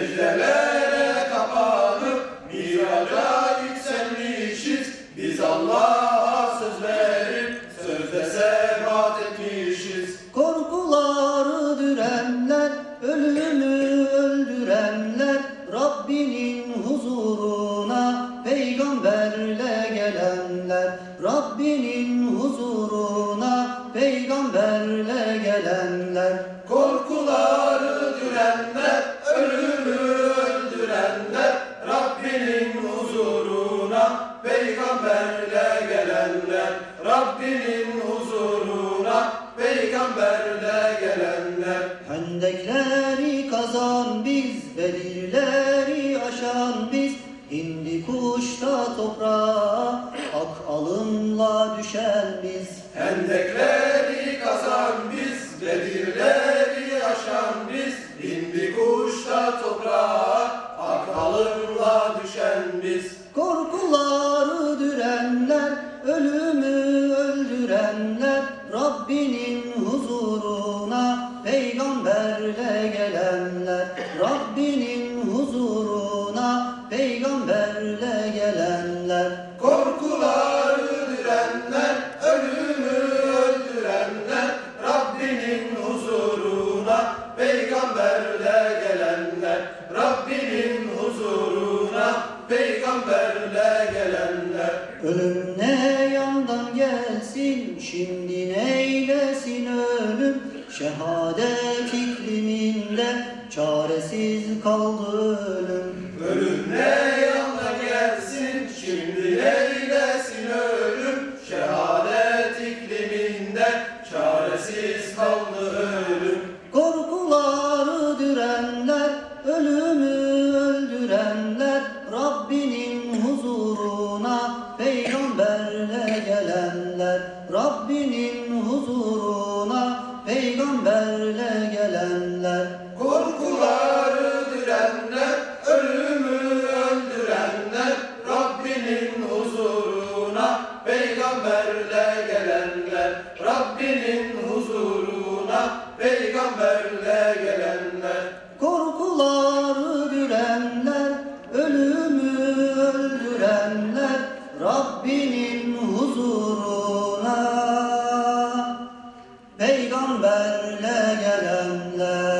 Secdelere kapanıp miraca yükselmişiz. Biz Allah'a söz verip sözde sebat etmişiz. Korkuları dürenler, ölümü öldürenler, Rabbinin huzuruna peygamberle gelenler, Rabbinin huzuruna peygamberle gelenler. Korkuları dürenler, ölümü öldürenler, Rabbinin huzuruna peygamberle gelenler, Rabbinin huzuruna peygamberle gelenler. Hendekleri kazan biz, Bedirleri aşan biz, indi kuşta toprağa, ak alınla düşen biz. Hendekleri kazan biz, Bedirleri aşan biz, indi kuşta toprağa, ak alınla düşen biz. Korkuları dürenler, ölümü öldürenler, Rabbinin huzuruna peygamberle gelenler, Rabbinin huzuruna peygamberle gelenler. Korkuları dürenler, ölümü öldürenler, Rabbinin huzuruna peygamberle gelenler, Rabbinin huzuruna peygamberle gelenler. Ölüm ne yandan gelsin, şimdi neylesin ölüm, şehadet ikliminde çaresiz kaldı ölüm. Ölüm ne yandan gelsin, şimdi neylesin ölüm, şehadet ikliminde çaresiz kaldı ölüm. Korkuları dürenler, ölümü öldürenler, Rabbinin huzuruna peygamberle gelenler, Rabbinin huzuruna peygamberle gelenler. Korkuları dürenler, ölümü öldürenler, Rabbinin huzuruna peygamberle gelenler, Rabbinin huzuruna peygamberle gelenler. Korkuları dürenler, ölümü öldürenler, Rabbinin huzuruna peygamberle gelenler.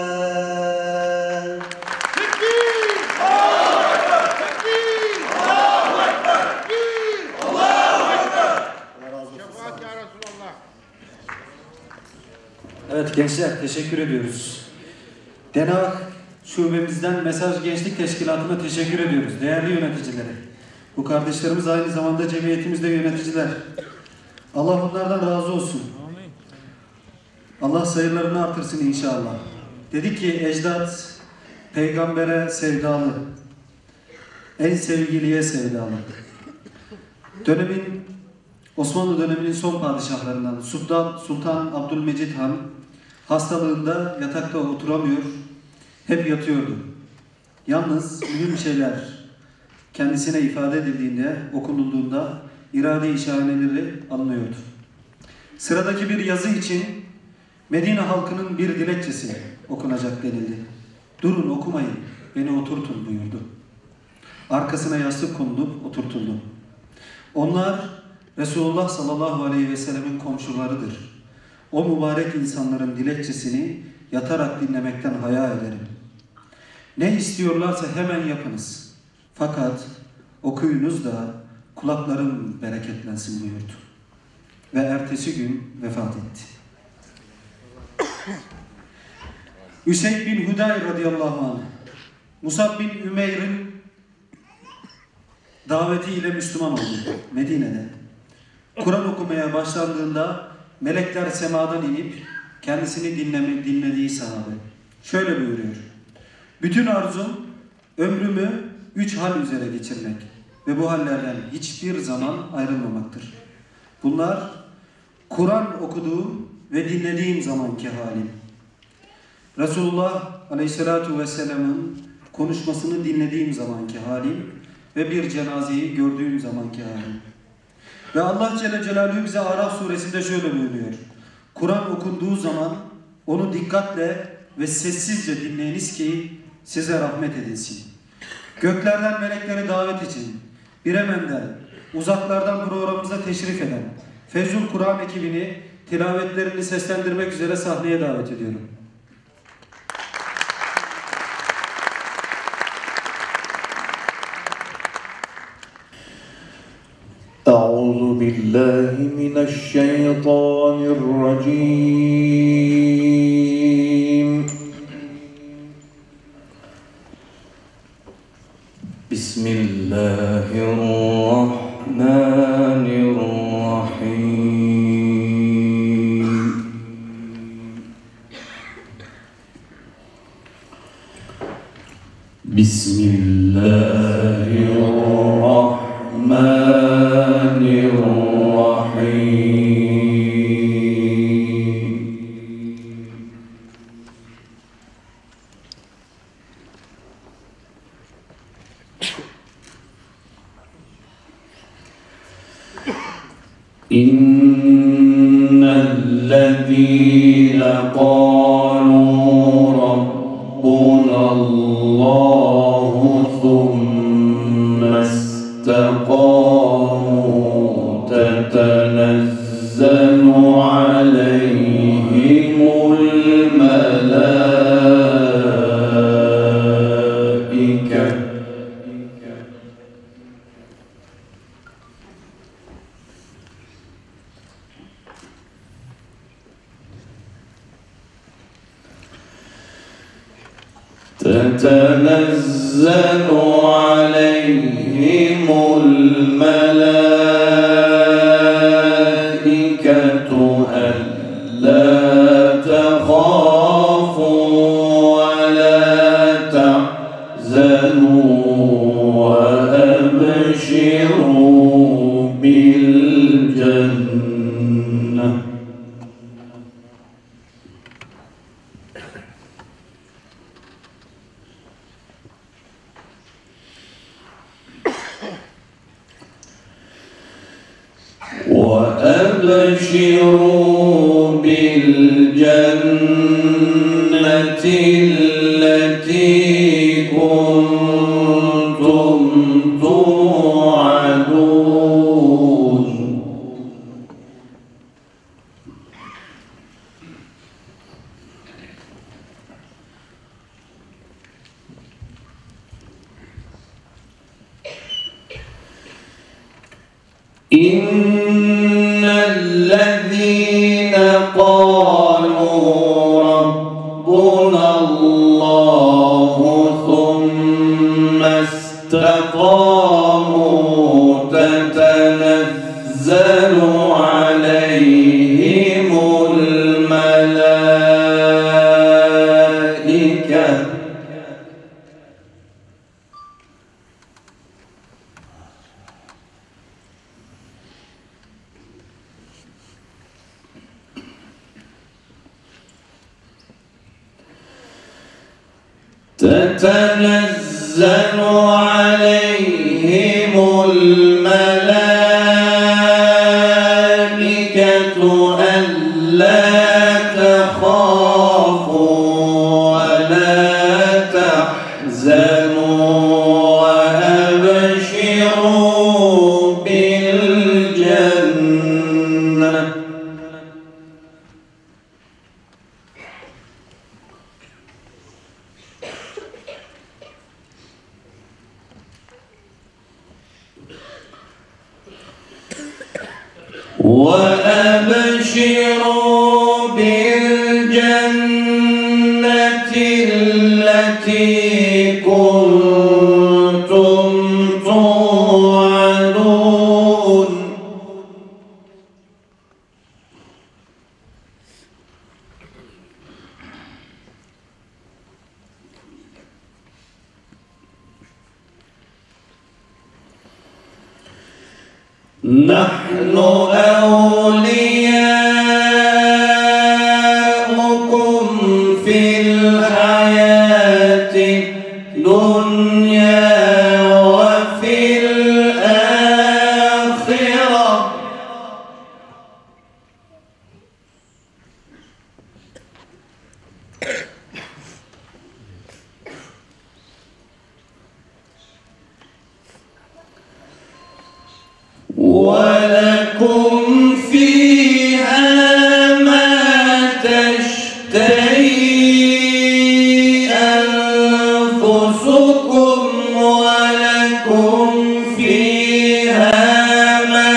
Evet gençler, teşekkür ediyoruz. Denah şubemizden Mesaj Gençlik Teşkilatı'na teşekkür ediyoruz. Değerli yöneticileri. Bu kardeşlerimiz aynı zamanda cemiyetimizde yöneticiler. Allah onlardan razı olsun. Allah sayılarını artırsın inşallah. Dedik ki ecdat peygambere sevdalı, en sevgiliye sevdalı. Dönemin Osmanlı döneminin son padişahlarından Sultan, Sultan Abdülmecid Han hastalığında yatakta oturamıyor, hep yatıyordu. Yalnız mühim şeyler kendisine ifade edildiğinde, okunulduğunda irade-i şahaneleri alınıyordu. Sıradaki bir yazı için Medine halkının bir dilekçesi okunacak denildi. Durun okumayın, beni oturtun buyurdu. Arkasına yastık konulup oturtuldu. Onlar Resulullah sallallahu aleyhi ve sellemin komşularıdır. O mübarek insanların dilekçesini yatarak dinlemekten haya ederim. Ne istiyorlarsa hemen yapınız. Fakat okuyunuz da kulaklarım bereketlensin buyurdu. Ve ertesi gün vefat etti. Üseyd bin Hudayr radıyallahu anh, Musab bin Ümeyr'in davetiyle Müslüman oldu Medine'de. Kur'an okumaya başlandığında melekler semadan inip kendisini dinleme, dinlediği sahabe. Şöyle buyuruyor. Bütün arzum ömrümü üç hal üzere geçirmek ve bu hallerden hiçbir zaman ayrılmamaktır. Bunlar Kur'an okuduğum ve dinlediğim zamanki halim. Resulullah Aleyhisselatü Vesselam'ın konuşmasını dinlediğim zamanki halim ve bir cenazeyi gördüğüm zamanki halim. Ve Allah Celle Celaluhu bize Araf suresinde şöyle buyuruyor. Kur'an okunduğu zaman onu dikkatle ve sessizce dinleyiniz ki size rahmet edilsin. Göklerden melekleri davet için Biremem'den, uzaklardan programımıza teşrif eden Feyzul Kur'an ekibini tilavetlerini seslendirmek üzere sahneye davet ediyorum. أعوذ بالله من الشيطان الرجيم بسم الله الرحمن الرحيم بسم الله الرحمن إن الذين قالوا ربنا الله ثم استقاموا تتنزل عليهم الملائكة تتنزل عليهم الملائكة ألا تخافوا ولا تحزنوا وأبشروا بالجنة وأبشروا بالجنة التي كنتم توعدون إن الذين قالوا ربنا الله ثم استقاموا تتنزل عليهم الملائكة تتنزل عليهم الملائكة ألا تخافوا ولا تحزنوا وأبشروا بالجنة وأبشروا بالجنة التي كنتم توعدون نحن أولياؤكم في الحياة الدنيا وفي الآخرة ولكم فيها ما تشتهي أنفسكم ولكم فيها ما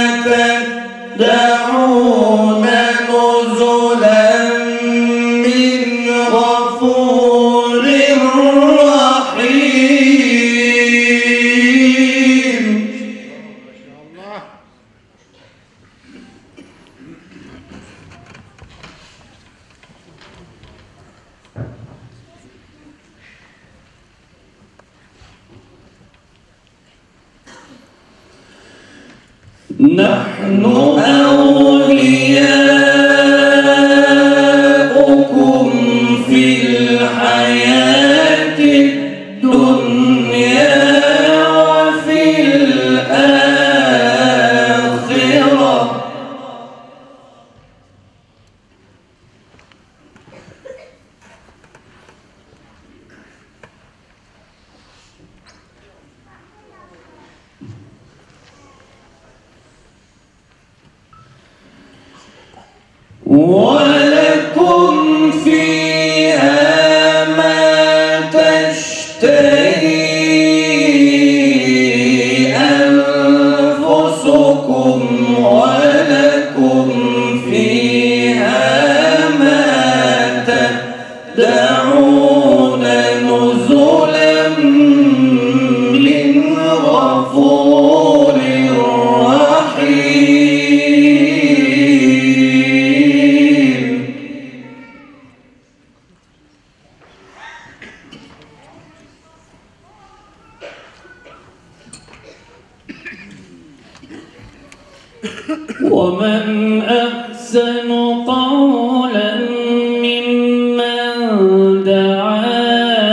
تدعون نزلا من غفور رحيم. نحن أولياؤكم في الحياة الدنيا وفي الآخرة ولكم فيها ما تشتهي أنفسكم ولكم فيها ما تدعون نزلا من غفور رحيم. ومن أحسن قولا ممن دعا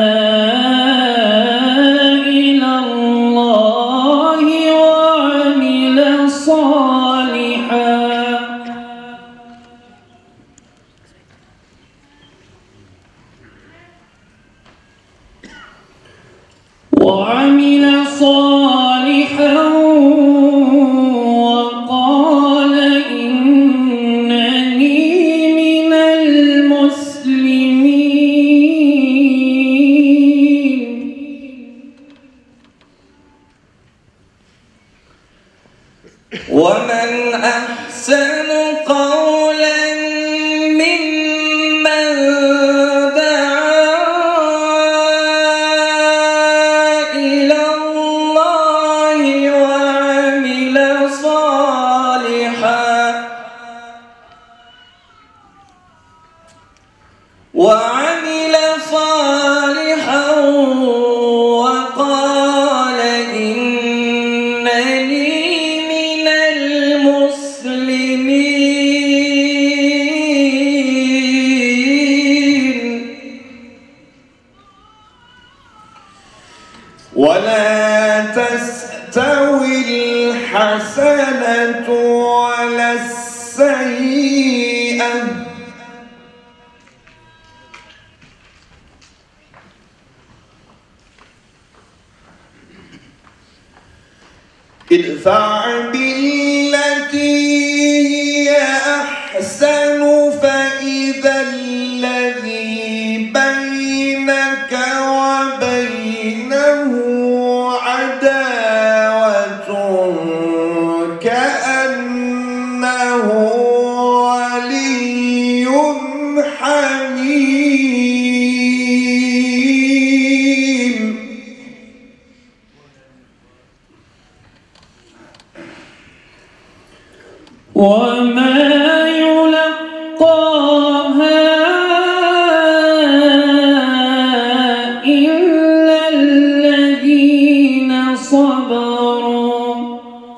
إلى الله وعمل صالحا وعمل صالحا وقال إنني من المسلمين. ومن أحسن قولا ممن دعا إلى الله وعمل صالحا وعمل صالحا وقال إنني من المسلمين. ولا تستوي الحسنة ولا السيئة ادفع بالتي هي أحسن فإذا الذي بينك وبينه عداوة كأنه ولي حميم. وما يلقاها إلا الذين صبروا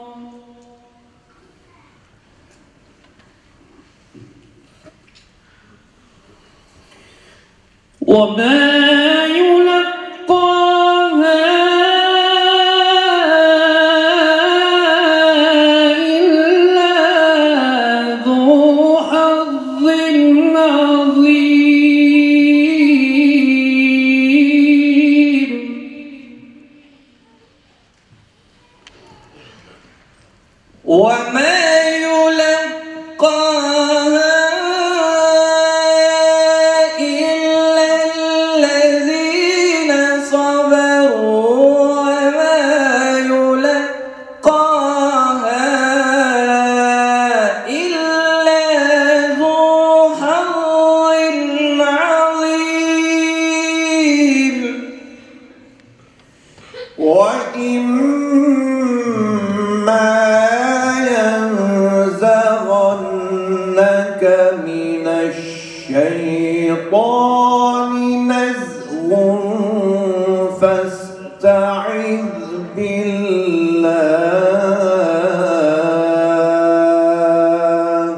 وما وما الشيطان نزغ فاستعذ بالله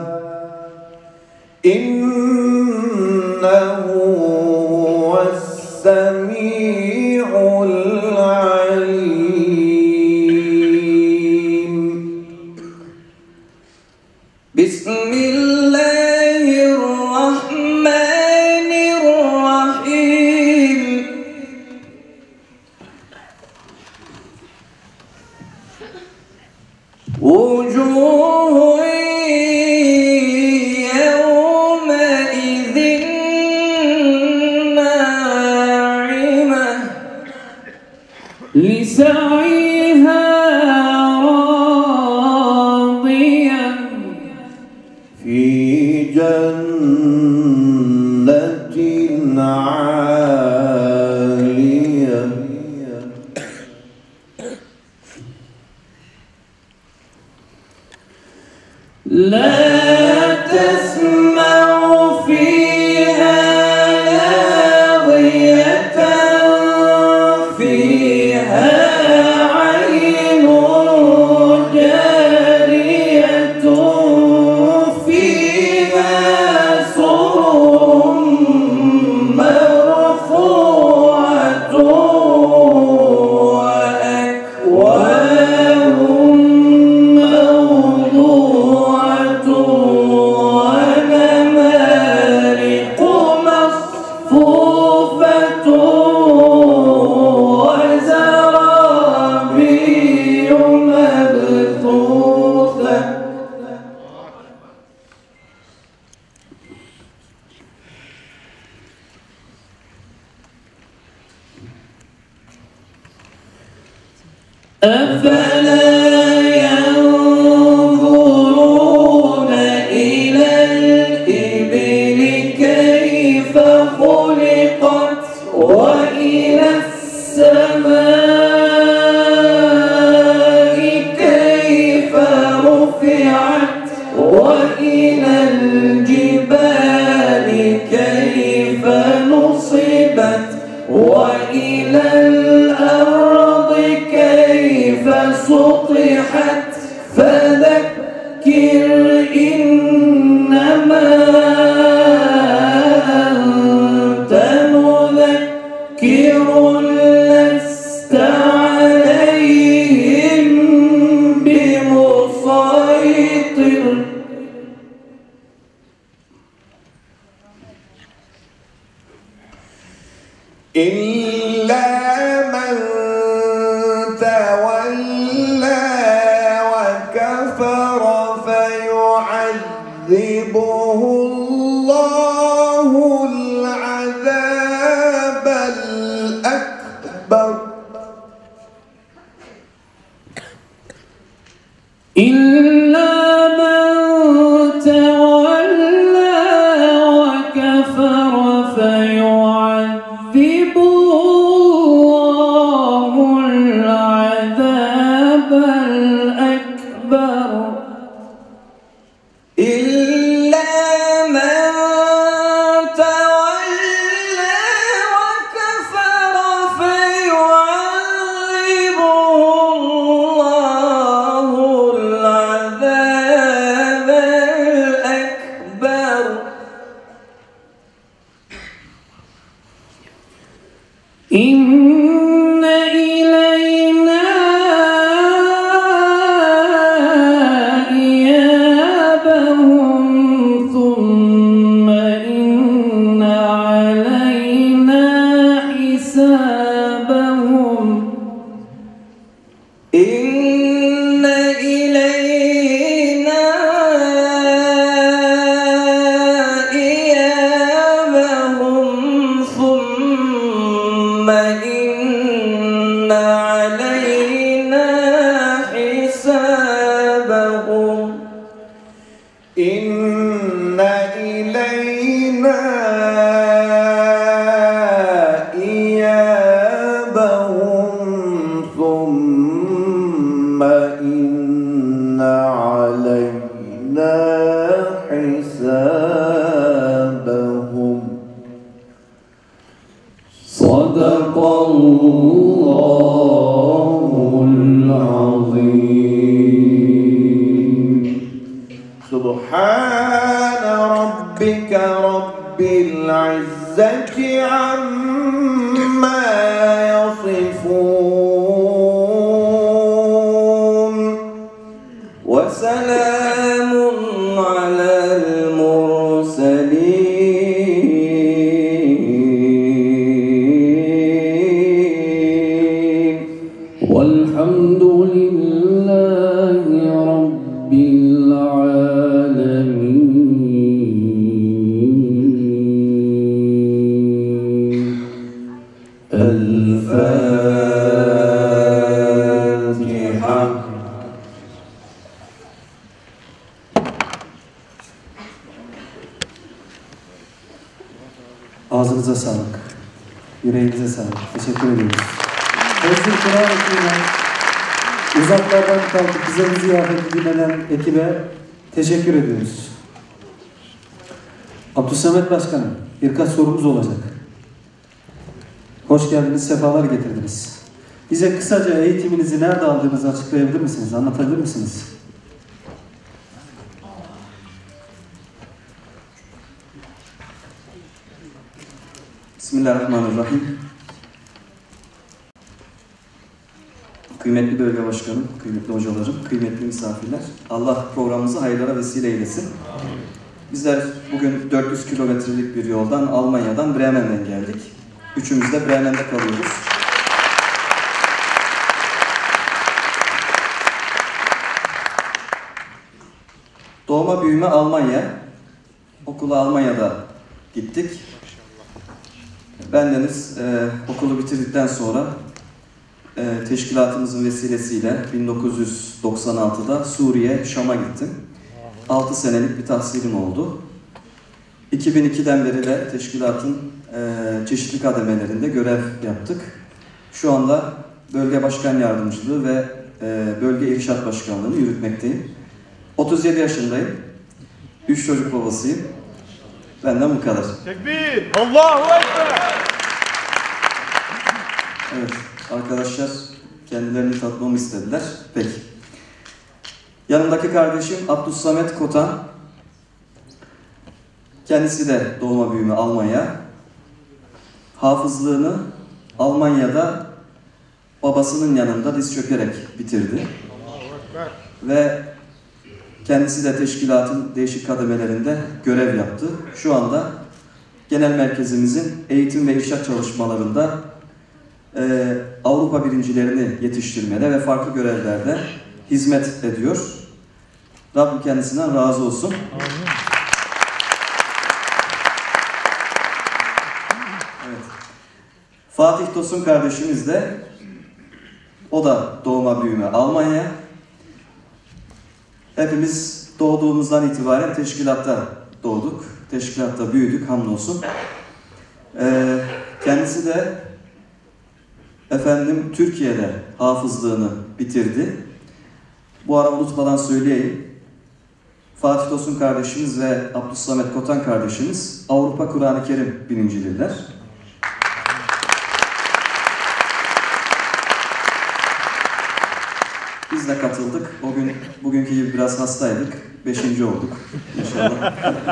إنه هو السميع العليم. بسم الله الرحمن الرحيم. وجوه يومئذ ناعمة لسعيها راضية في جنة عالية لا تسمع فيها لاغية فيها عين جارية فيها سرر مرفوعة وأكواب موضوعة ونمارق مصفوفة وزرابي مبثوثة أفلا ينظرون إلى الإبل كيف خلقت وإلى السماء كيف رفعت وإلى الجبال كيف نصبت وإلى الأرض كيف سطحت فذكر إنما أنت مذكر لست عليهم بمسيطر إلا من تولى وكفر فيعذبه الله العذاب الأكبر إلا من تولى وكفر فيعذبه الله العذاب الأكبر إلا من تولى وكفر فيعذبه الله العذاب الأكبر إن إلينا إيابهم ثم إن علينا حسابهم إن إلينا إيابهم ثم إن علينا حسابهم إن إلينا إيابهم ثم إن علينا حسابهم سبحان ربك رب العزة عما يصفون وسلام على المرسلين والحمد لله رب العالمين. الفاتحة. Ağzınıza sağlık. Yüreğinize sağlık. Teşekkür ediyoruz. Tevzir Kur'an ekibine, uzaklardan kalkıp bize bu ziyafeti dinlenen ekibe teşekkür ediyoruz. Abdülsamet Başkanım, birkaç sorumuz olacak. Hoş geldiniz, sefalar getirdiniz. Bize kısaca eğitiminizi nerede aldığınızı açıklayabilir misiniz? Anlatabilir misiniz? Bismillahirrahmanirrahim. Kıymetli bölge başkanım, kıymetli hocalarım, kıymetli misafirler. Allah programımızı hayırlara vesile eylesin. Bizler bugün dört yüz kilometrelik bir yoldan Almanya'dan Bremen'den geldik. Üçümüz de Bremen'de kalıyoruz. Doğma büyüme Almanya. Okula Almanya'da gittik. Bendeniz e, okulu bitirdikten sonra e, teşkilatımızın vesilesiyle bin dokuz yüz doksan altıda Suriye, Şam'a gittim. altı senelik bir tahsilim oldu. iki bin ikiden beri de teşkilatın e, çeşitli kademelerinde görev yaptık. Şu anda bölge başkan yardımcılığı ve e, bölge irşat başkanlığını yürütmekteyim. otuz yedi yaşındayım. üç çocuk babasıyım. Benden bu kadar. Tekbir! Allahu Ekber! Evet, arkadaşlar kendilerini tanıtmamı istediler. Peki. Yanımdaki kardeşim Abdülsamet Kotan. Kendisi de doğma büyüme Almanya. Hafızlığını Almanya'da babasının yanında diz çökerek bitirdi. Ve kendisi de teşkilatın değişik kademelerinde görev yaptı. Şu anda genel merkezimizin eğitim ve irşat çalışmalarında e, Avrupa birincilerini yetiştirmede ve farklı görevlerde hizmet ediyor. Rabbim kendisinden razı olsun. Evet. Fatih Tosun kardeşimiz de, o da doğma büyüme Almanya. Hepimiz doğduğumuzdan itibaren teşkilatta doğduk. Teşkilatta büyüdük, hamdolsun. Ee, kendisi de efendim Türkiye'de hafızlığını bitirdi. Bu ara unutmadan söyleyeyim. Fatih Tosun kardeşimiz ve Abdülsamet Kotan kardeşimiz Avrupa Kur'an-ı Kerim birincileriler. Biz de katıldık. O gün, bugünkü gibi biraz hastaydık. Beşinci olduk inşallah.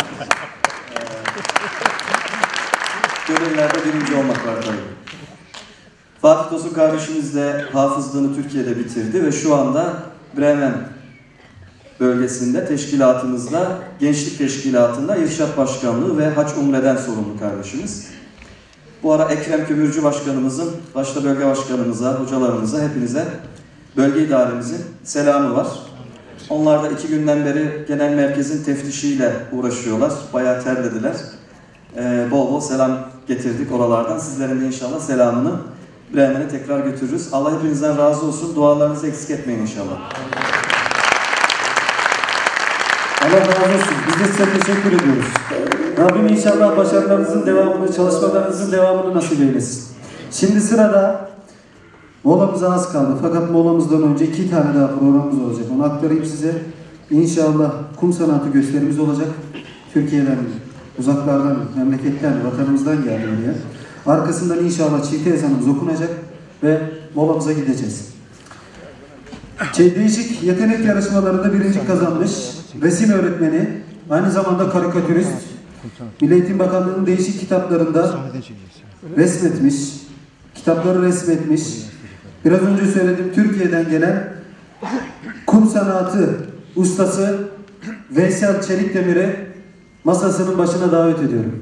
Gönüllerde birinci olmak var tabii. Fatih Tosun kardeşimiz de hafızlığını Türkiye'de bitirdi ve şu anda Bremen bölgesinde teşkilatımızda, gençlik teşkilatında irşat başkanlığı ve hac umreden sorumlu kardeşimiz. Bu ara Ekrem Kömürcü başkanımızın, başta bölge başkanımıza, hocalarımıza, hepinize bölge idaremizin selamı var. Onlar da iki günden beri genel merkezin teftişiyle uğraşıyorlar. Bayağı terlediler. Ee, bol bol selam getirdik oralardan. Sizlerin de inşallah selamını Bremen'e tekrar götürürüz. Allah hepinizden razı olsun. Dualarınızı eksik etmeyin inşallah. Allah razı olsun. Biz de size teşekkür ediyoruz. Rabbim inşallah başarılarınızın devamını, çalışmalarınızın devamını nasip eylesin. Şimdi sırada molamıza az kaldı. Fakat molamızdan önce iki tane daha programımız olacak. Onu aktarayım size. İnşallah kum sanatı gösterimiz olacak. Türkiye'den, uzaklardan, memleketten, vatanımızdan geldi buraya. Arkasından inşallah çifte ezanımız okunacak ve molamıza gideceğiz. Değişik yetenek yarışmalarında birinci kazanmış resim öğretmeni aynı zamanda karikatürist. Milli Eğitim Bakanlığı'nın değişik kitaplarında resmetmiş, kitapları resmetmiş. Biraz önce söyledim, Türkiye'den gelen kum sanatı ustası Veysel Çelikdemir'i masasının başına davet ediyorum.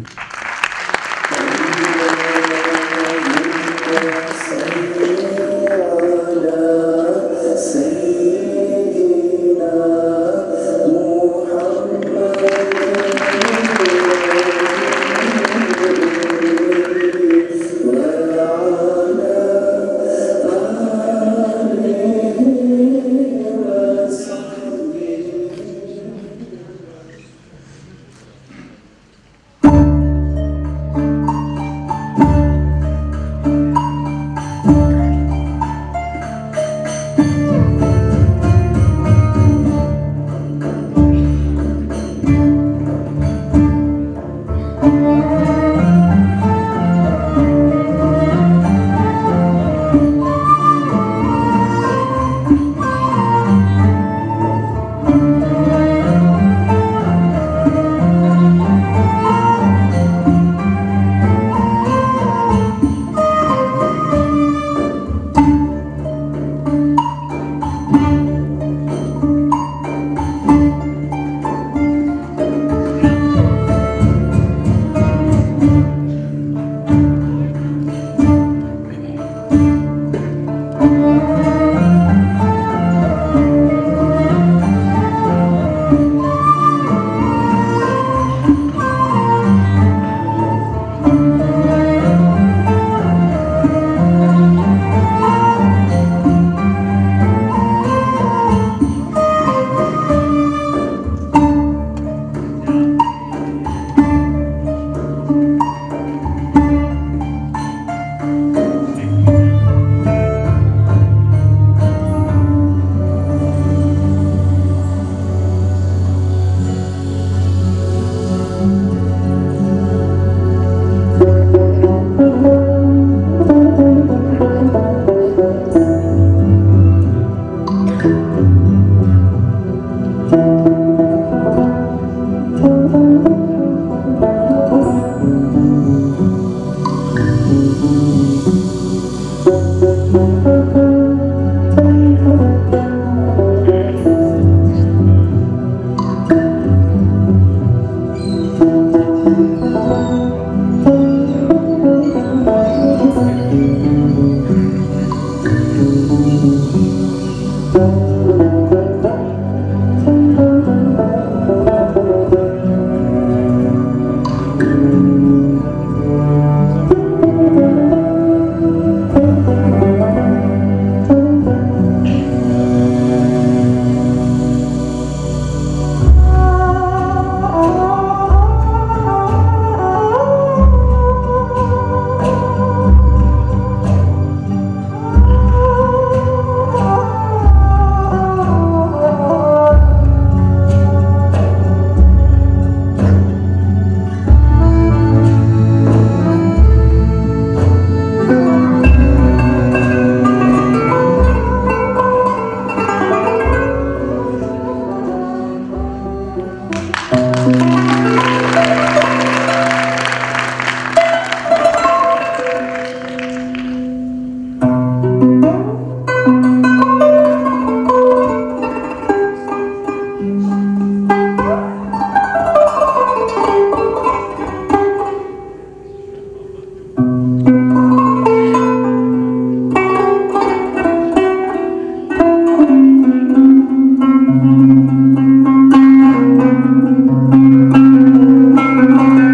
Thank you.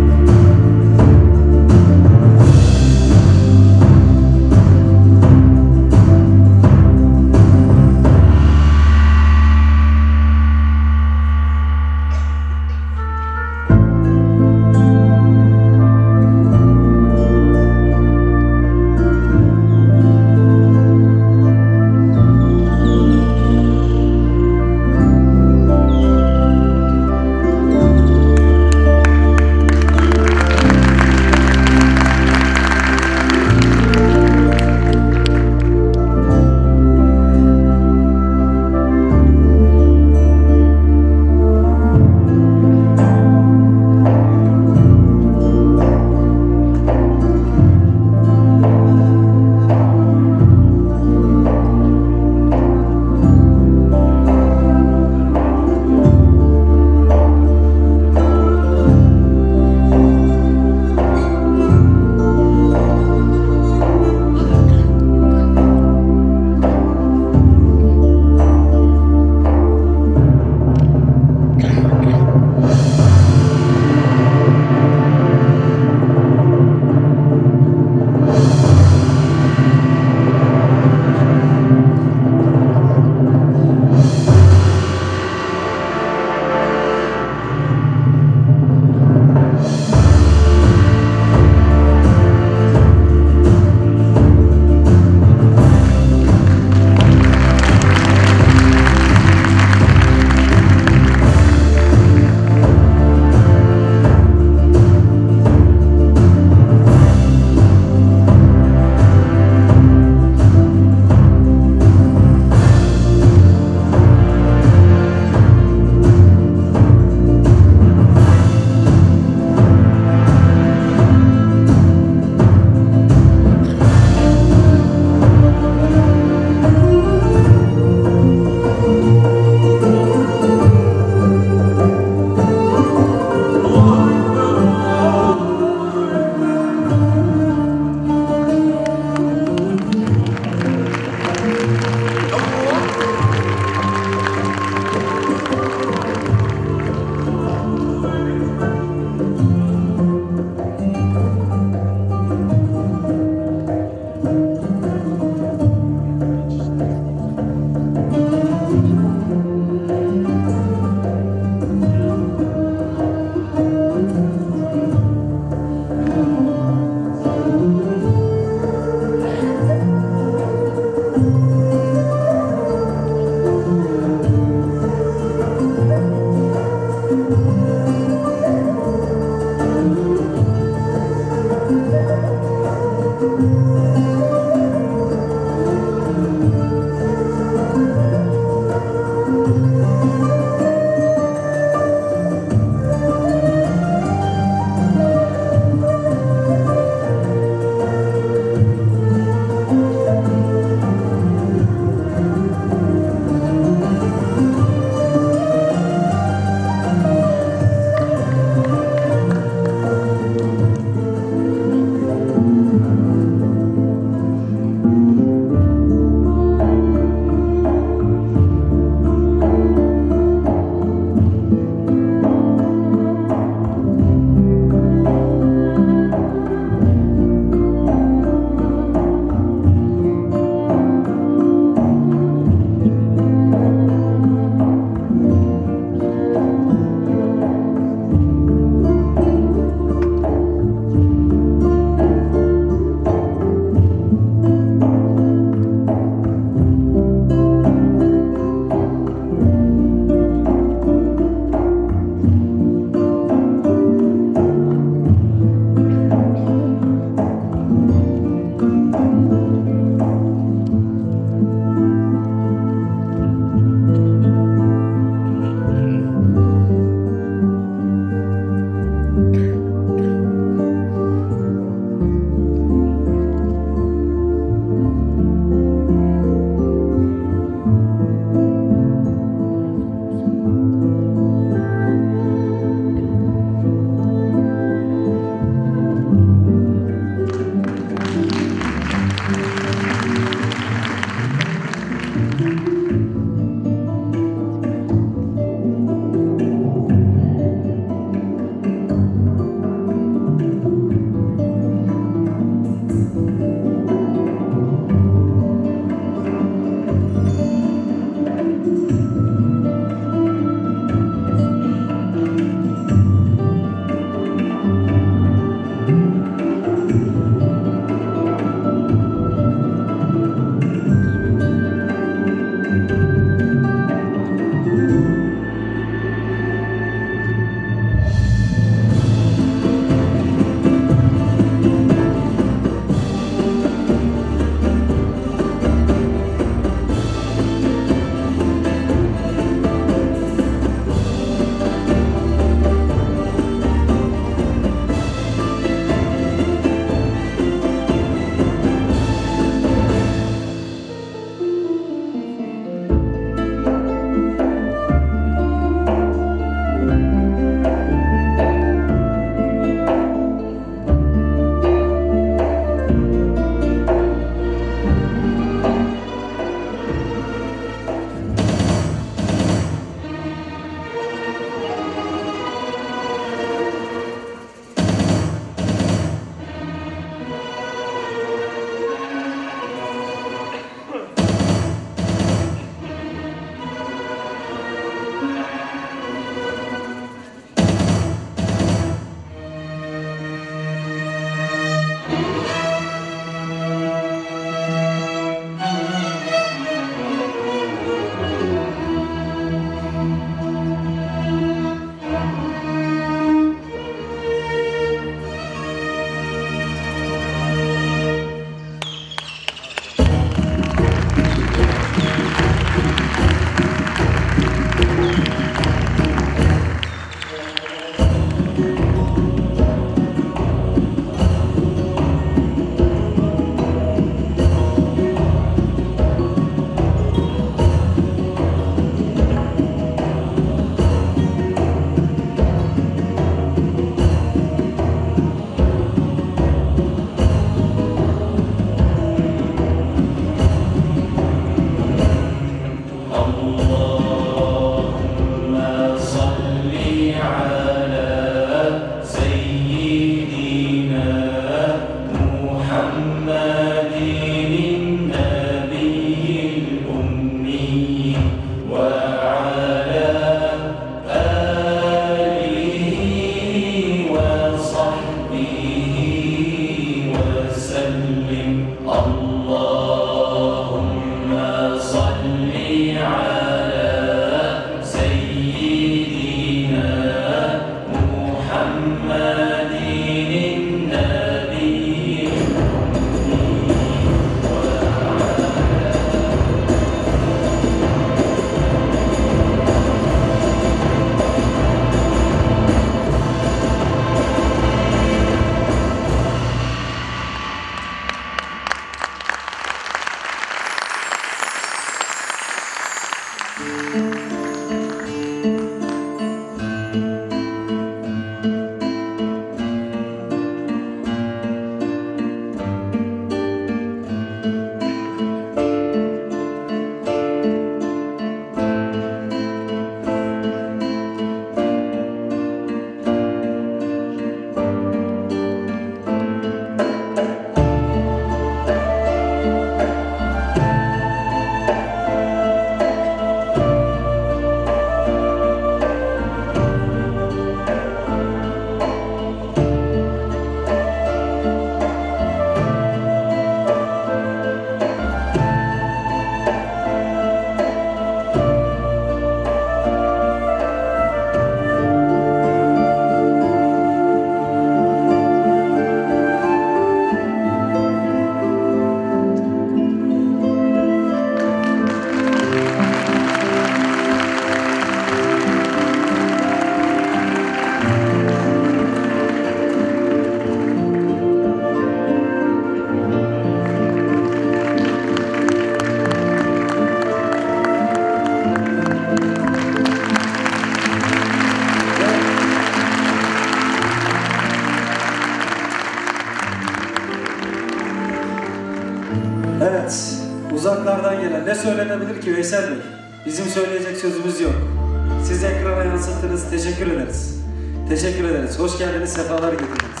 Evet, uzaklardan gelen ne söylenebilir ki Veysel Bey? Bizim söyleyecek sözümüz yok. Siz ekrana yansıttınız, teşekkür ederiz. Teşekkür ederiz, hoş geldiniz, sefalar getirdiniz.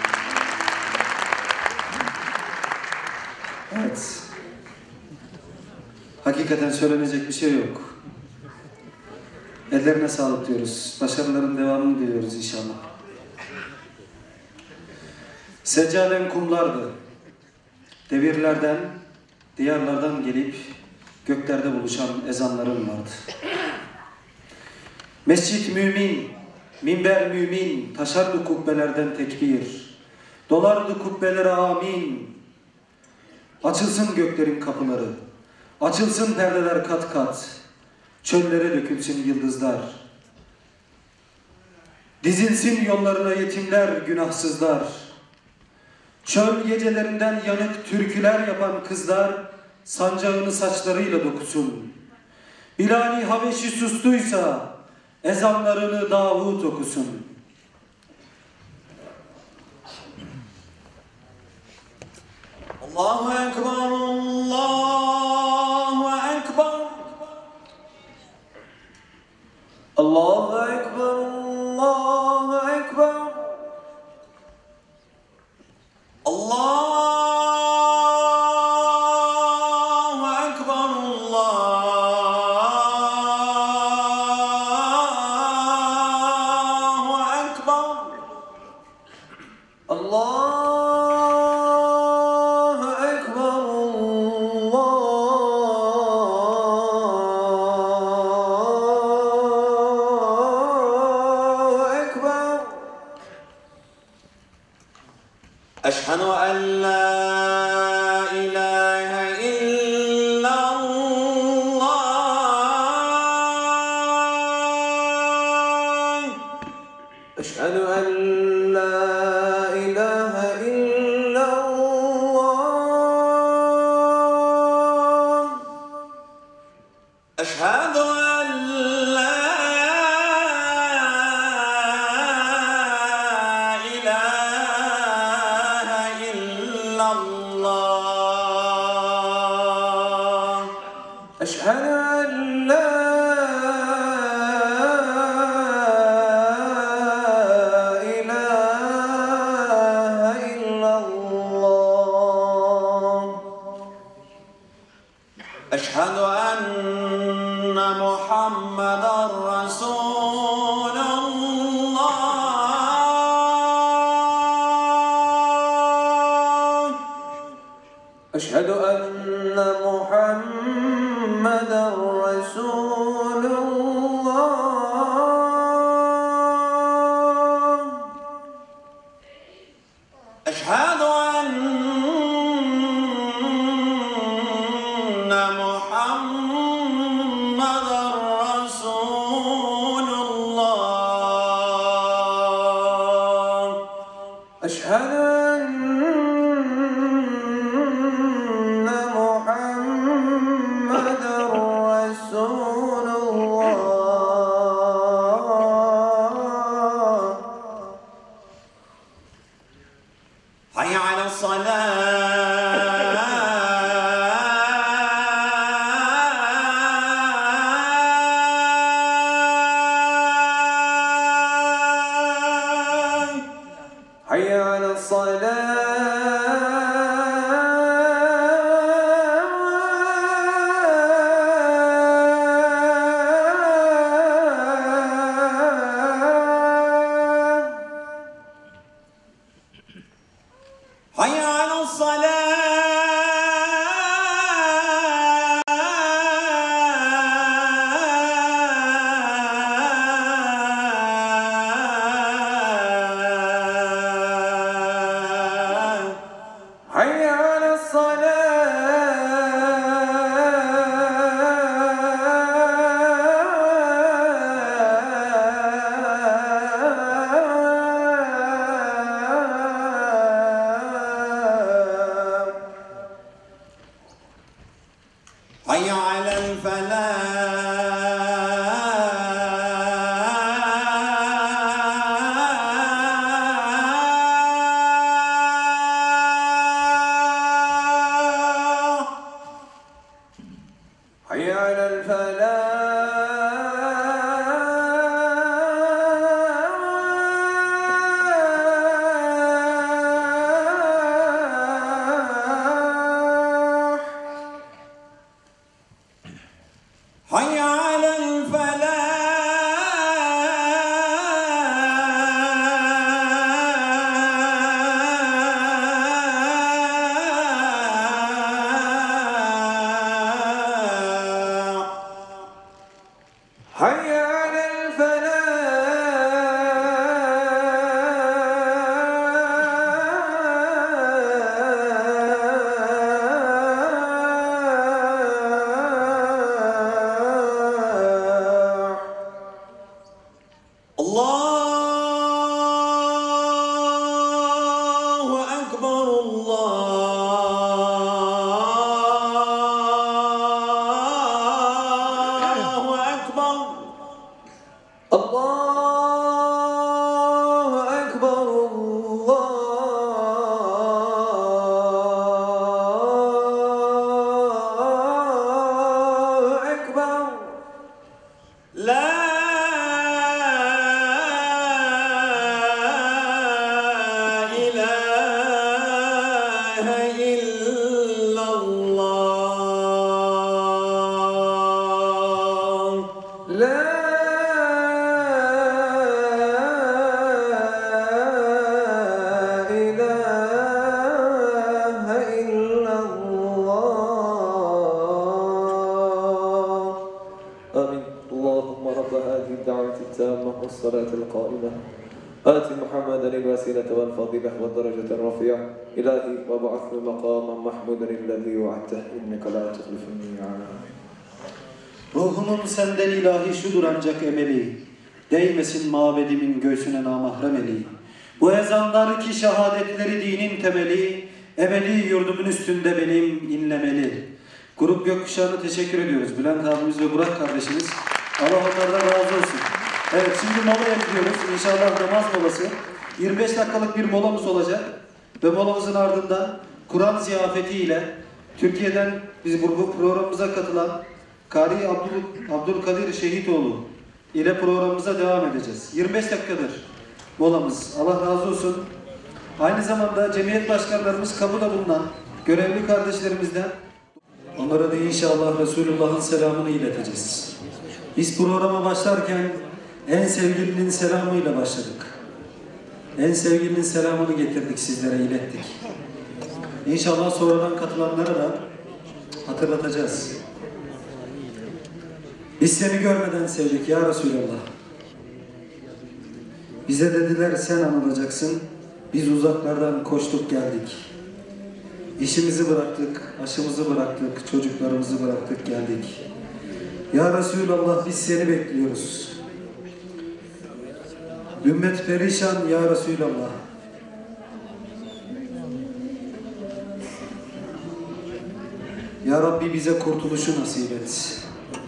Evet. Hakikaten söylenecek bir şey yok. Ellerine sağlık diyoruz. Başarıların devamını diliyoruz inşallah. Seccalen kumlardı. Devirlerden, diyarlardan gelip göklerde buluşan ezanlarım vardı. Mescit mümin, minber mümin, taşardı kubbelerden tekbir. Dolardı kubbelere amin. Açılsın göklerin kapıları, açılsın perdeler kat kat. Çöllere dökülsün yıldızlar. Dizilsin yollarına yetimler, günahsızlar. Çöl gecelerinden yanık türküler yapan kızlar sancağını saçlarıyla dokusun. Bilal-i Habeşi sustuysa ezanlarını Davut okusun. Allahu Ekber, Allahu Ekber. Allahu Ekber, Allahu Ekber. Allahu Ekber, Allahu Ekber. Allahu Ekber, Allahu Ekber. أشهد أن لا إله إلا الله. أشهد أن لا إله إلا الله. أشهد أن لا أشهد أن لا إله إلا الله. أشهد أن محمدا رسول الله. أشهد أن محمدا رسول الله. أشهد أن محمدا رسول الله. أشهد أن محمدا رسول الله. حي على الصلاة. حي على الصلاة. حي على الصلاة. حي على الصلاة. حي على الفلاح. الصلاة القائمة آت محمدا الوسيلة والفضيلة والدرجة الرفيعة إلهي وابعثه مقاما محمودا الذي وعدته إنك لا تخلف الميعاد. Ruhumun senden ilahi şudur ancak emeli, değmesin mabedimin göğsüne namahrem eli. Bu ezanlar ki şehadetleri dinin temeli, ebedi yurdumun üstünde benim inlemeli. Grup Gökkuşağı'na teşekkür ediyoruz. Bülent abimiz ve Burak kardeşimiz. Allah onlardan razı olsun. Evet, şimdi mola yapıyoruz. İnşallah namaz molası. yirmi beş dakikalık bir molamız olacak. Ve molamızın ardından Kur'an ziyafetiyle Türkiye'den biz bu programımıza katılan Kari Abdül, Abdülkadir Şehitoğlu ile programımıza devam edeceğiz. yirmi beş dakikadır molamız. Allah razı olsun. Aynı zamanda cemiyet başkanlarımız kapıda bulunan görevli kardeşlerimizden onlara da inşallah Resulullah'ın selamını ileteceğiz. Biz programa başlarken en sevgilinin selamıyla başladık. En sevgilinin selamını getirdik, sizlere ilettik. İnşallah sonradan katılanlara da hatırlatacağız. Biz seni görmeden sevdik ya Resulallah. Bize dediler sen anılacaksın. Biz uzaklardan koştuk geldik. İşimizi bıraktık, aşımızı bıraktık, çocuklarımızı bıraktık geldik. Ya Resulallah biz seni bekliyoruz. Ümmet perişan ya Resulallah. Ya Rabbi bize kurtuluşu nasip et.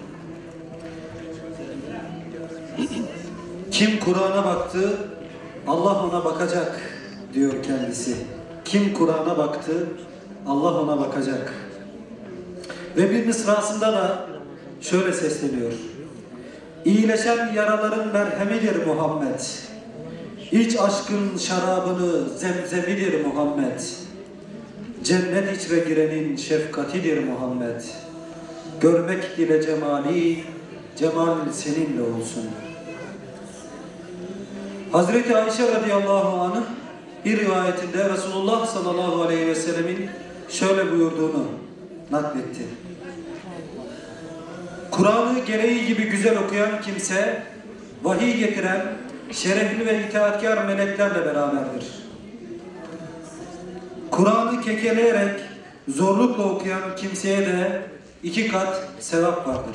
Kim Kur'an'a baktı, Allah ona bakacak diyor kendisi. Kim Kur'an'a baktı, Allah ona bakacak. Ve bir mısrasında da şöyle sesleniyor. İyileşen yaraların merhemidir Muhammed. İç aşkın şarabını zemzemidir Muhammed. Cennet içre girenin şefkatidir Muhammed. Görmek dile cemali, cemal seninle olsun. Hazreti Ayşe radıyallahu anh'ın bir rivayetinde Resulullah sallallahu aleyhi ve sellemin şöyle buyurduğunu nakletti. Kur'an'ı gereği gibi güzel okuyan kimse vahiy getiren şerefli ve itaatkar meleklerle beraberdir. Kur'an'ı kekeleyerek zorlukla okuyan kimseye de iki kat sevap vardır.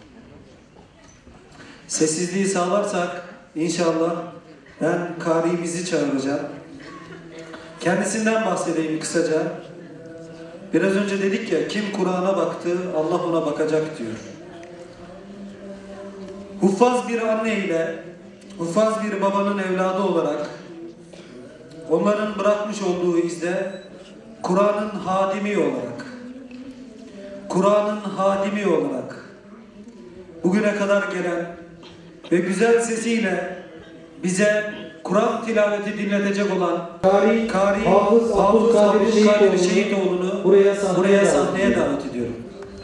Sessizliği sağlarsak inşallah ben karimizi çağıracağım. Kendisinden bahsedeyim kısaca. Biraz önce dedik ya, kim Kur'an'a baktı Allah ona bakacak diyor. Huffaz bir anne ile huffaz bir babanın evladı olarak onların bırakmış olduğu izde Kur'an'ın hadimi olarak Kur'an'ın hadimi olarak bugüne kadar gelen ve güzel sesiyle bize Kur'an tilaveti dinletecek olan Kari, Kari Hafız Abdülkadir Şehitoğlu'nu buraya sahneye, buraya sahneye davet ediyorum.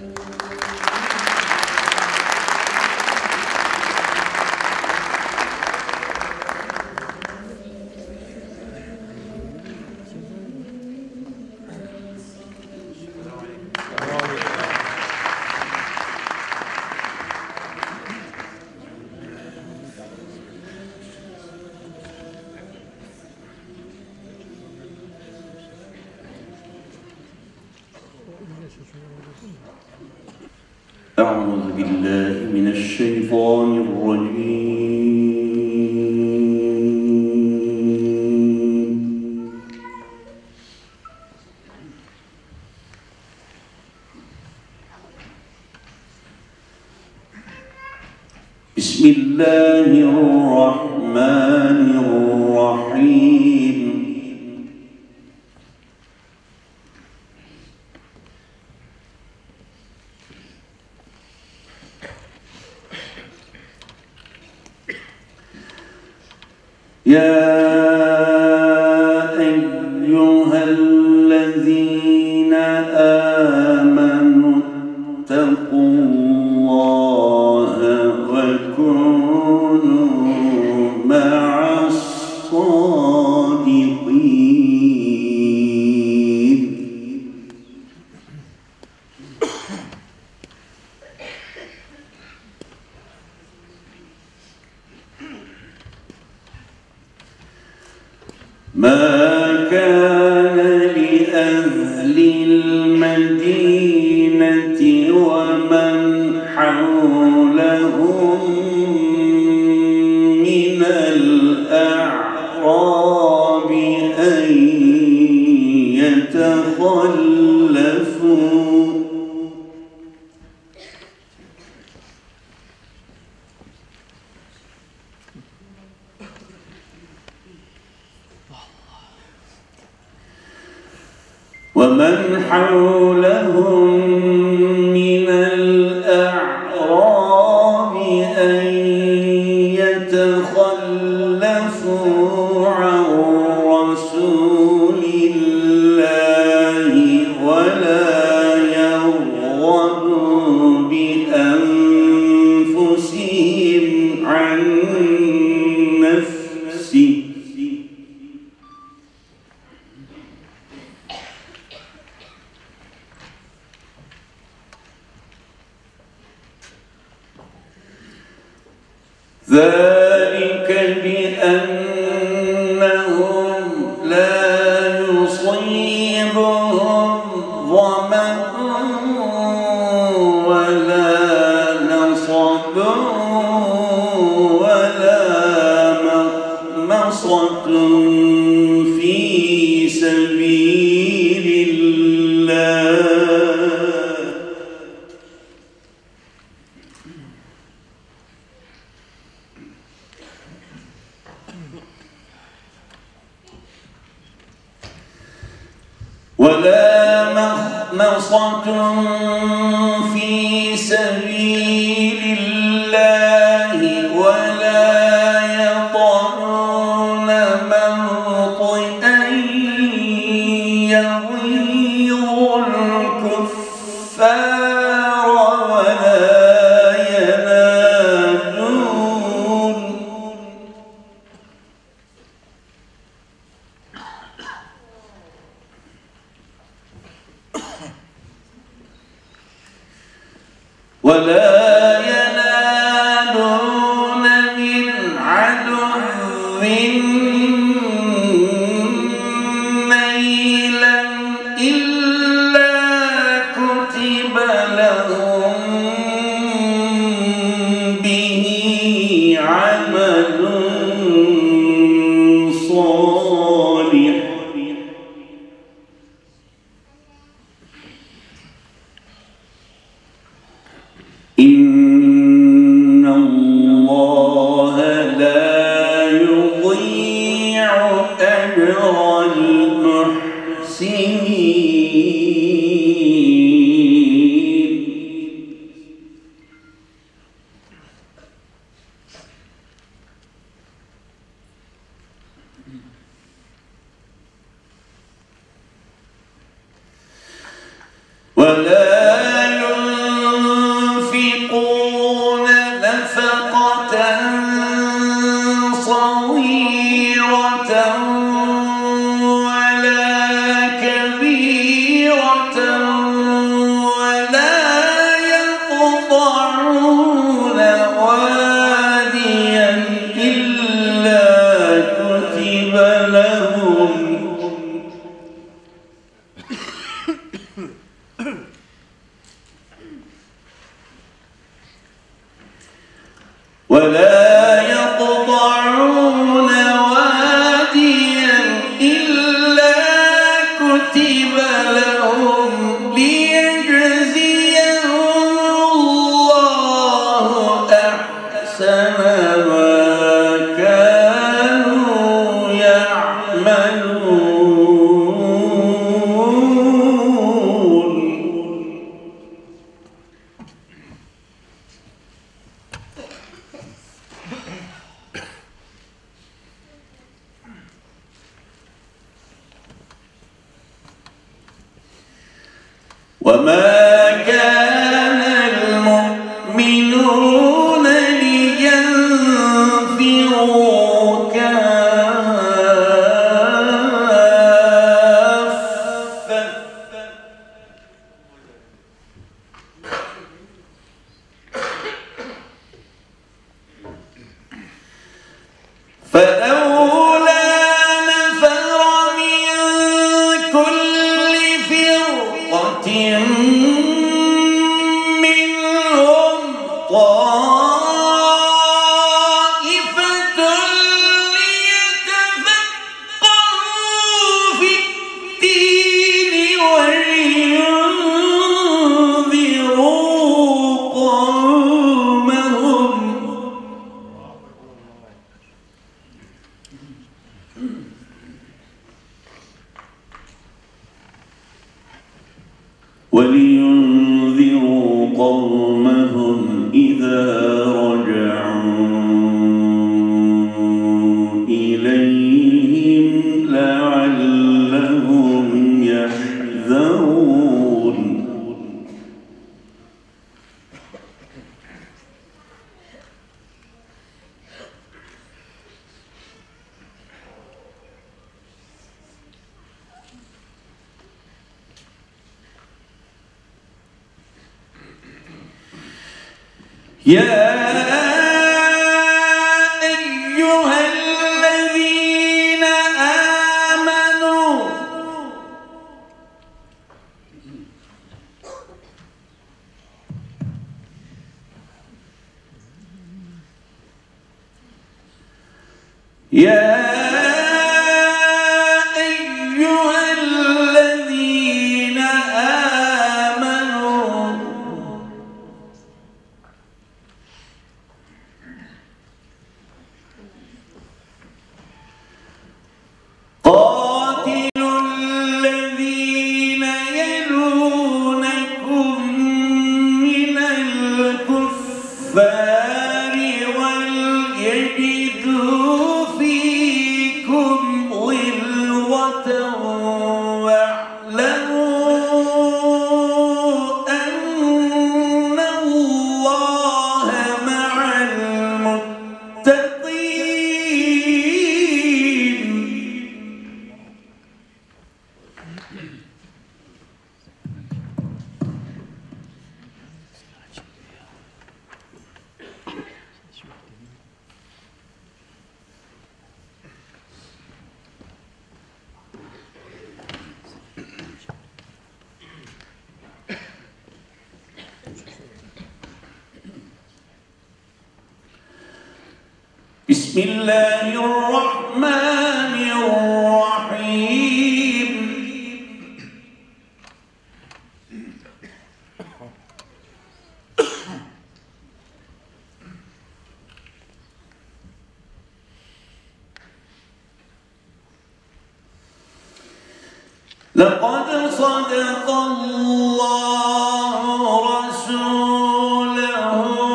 أعوذ بالله من الشيطان الرجيم بسم الله الرحمن الرحيم يا أيها الذين آمنوا اتقوا الله وكونوا مع الصادقين ومن حولهم من الأعراب أن يتخلفوا عن رسول الله ولا يرغبوا بأنفسهم عن نفسه ذلك بأنهم لا يصيبهم ظمأ ولا نصب ولا مخمصة في سبيل الله ولا مخمصة في سبيل الله ولا يطعون موطئا يغيظ الكفار ولا ينالون ولا ينالون من عدو نيلا إلا كتب لهم به عمل صالح إن الله لا يضيع أجر المحسنين ولا ينفقون نفقة صغيرة ولا كبيرة ولا يقطعون واديا إلا كتب لهم ولا يقطعون واديا إلا كتب لهم ليجزيهم الله أحسن ما كانوا يعملون وما كان المؤمنون لينفروا كافة فلولا نفر من كل فرقة قومهم إذا رجعوا إليهم لعلهم يحذرون يا أيها الذين آمنوا يا أيها الذين آمنوا قاتلوا الذين يلونكم من الكفار وليجدوا فيكم غلظة واعلموا أن الله مع المتقين. بسم الله الرحمن الرحيم. لقد صدق الله رسوله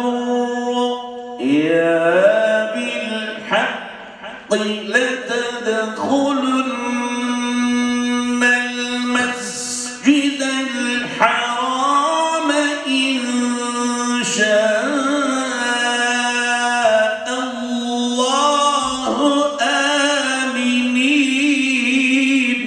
الرؤيا بالحق لتدخلن المسجد الحرام إن شاء الله آمنين.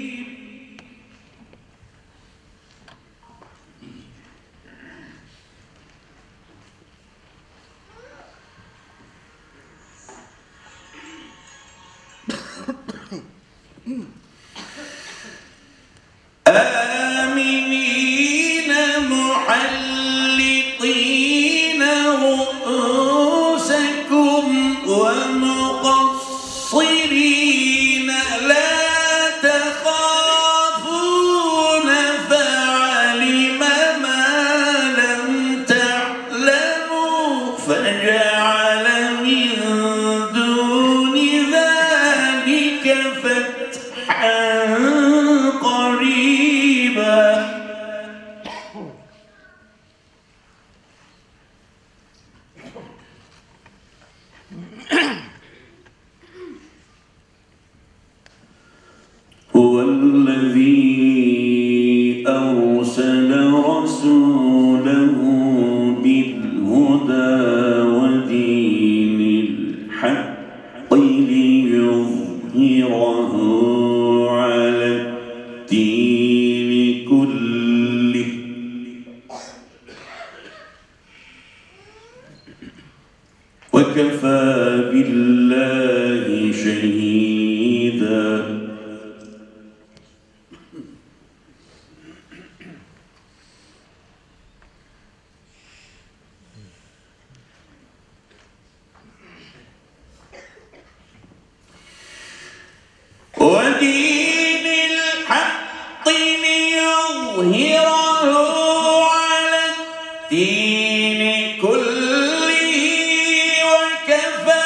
آمنين محلقين رؤوسكم ومقصرين لا تخافون فعلم ما لم تعلموا فجعل من دون ذلك فتحا قريبا. هو الذي أرسل رسوله بالهدى ودين الحق ليظهره على الدين كله وكفى بالله شهيدا. ودين الحق ليظهره على الدين كله وكفى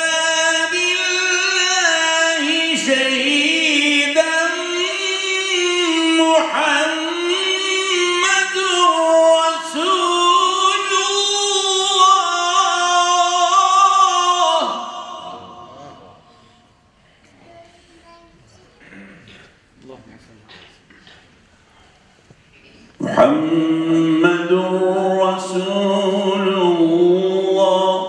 بالله شهيدا. محمد رسول Muhammedur Resulullah.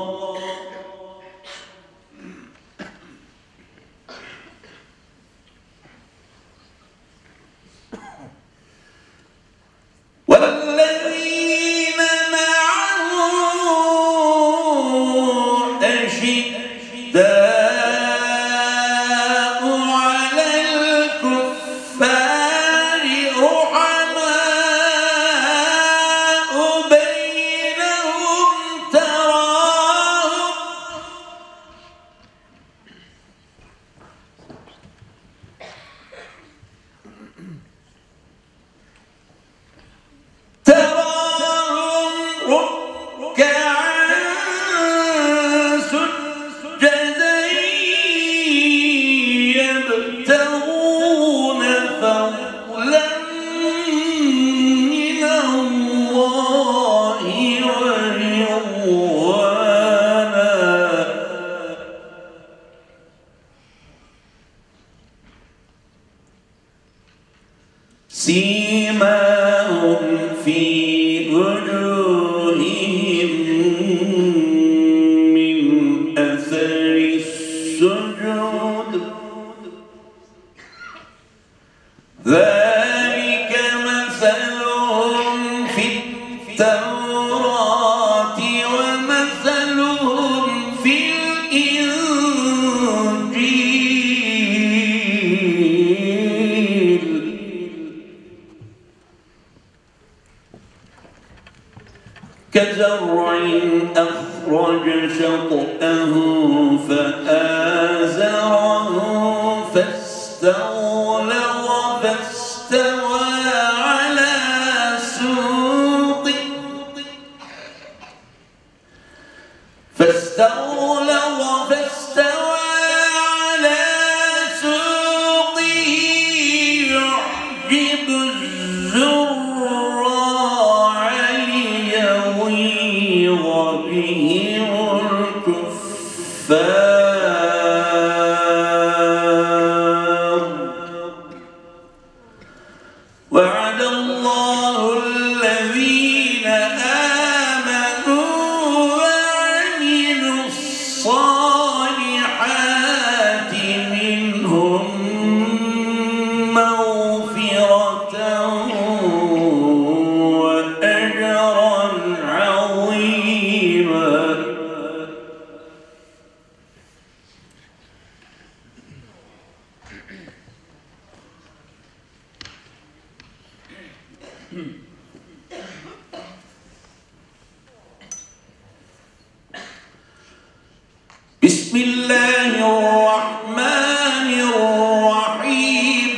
والذين معه أشداء على الكفار رحماء بينهم تراهم تراهم ركعا سجدا يبتغون فضلا من الله ورضوانا سيماهم في وجوههم من أثر السجود ذلك مثلهم في التوراة ومثلهم في الإنجيل كزرع أخرج شطأه فآزره فاستغلظ فاستوى على سوقه فاستغلظ فاستوى على سوقه يعجب الزراع ليغيظ بهم الكفار وعد الله الذين آمنوا وعملوا الصالحات منهم مغفرة وأجرا عظيما. بسم الله الرحمن الرحيم.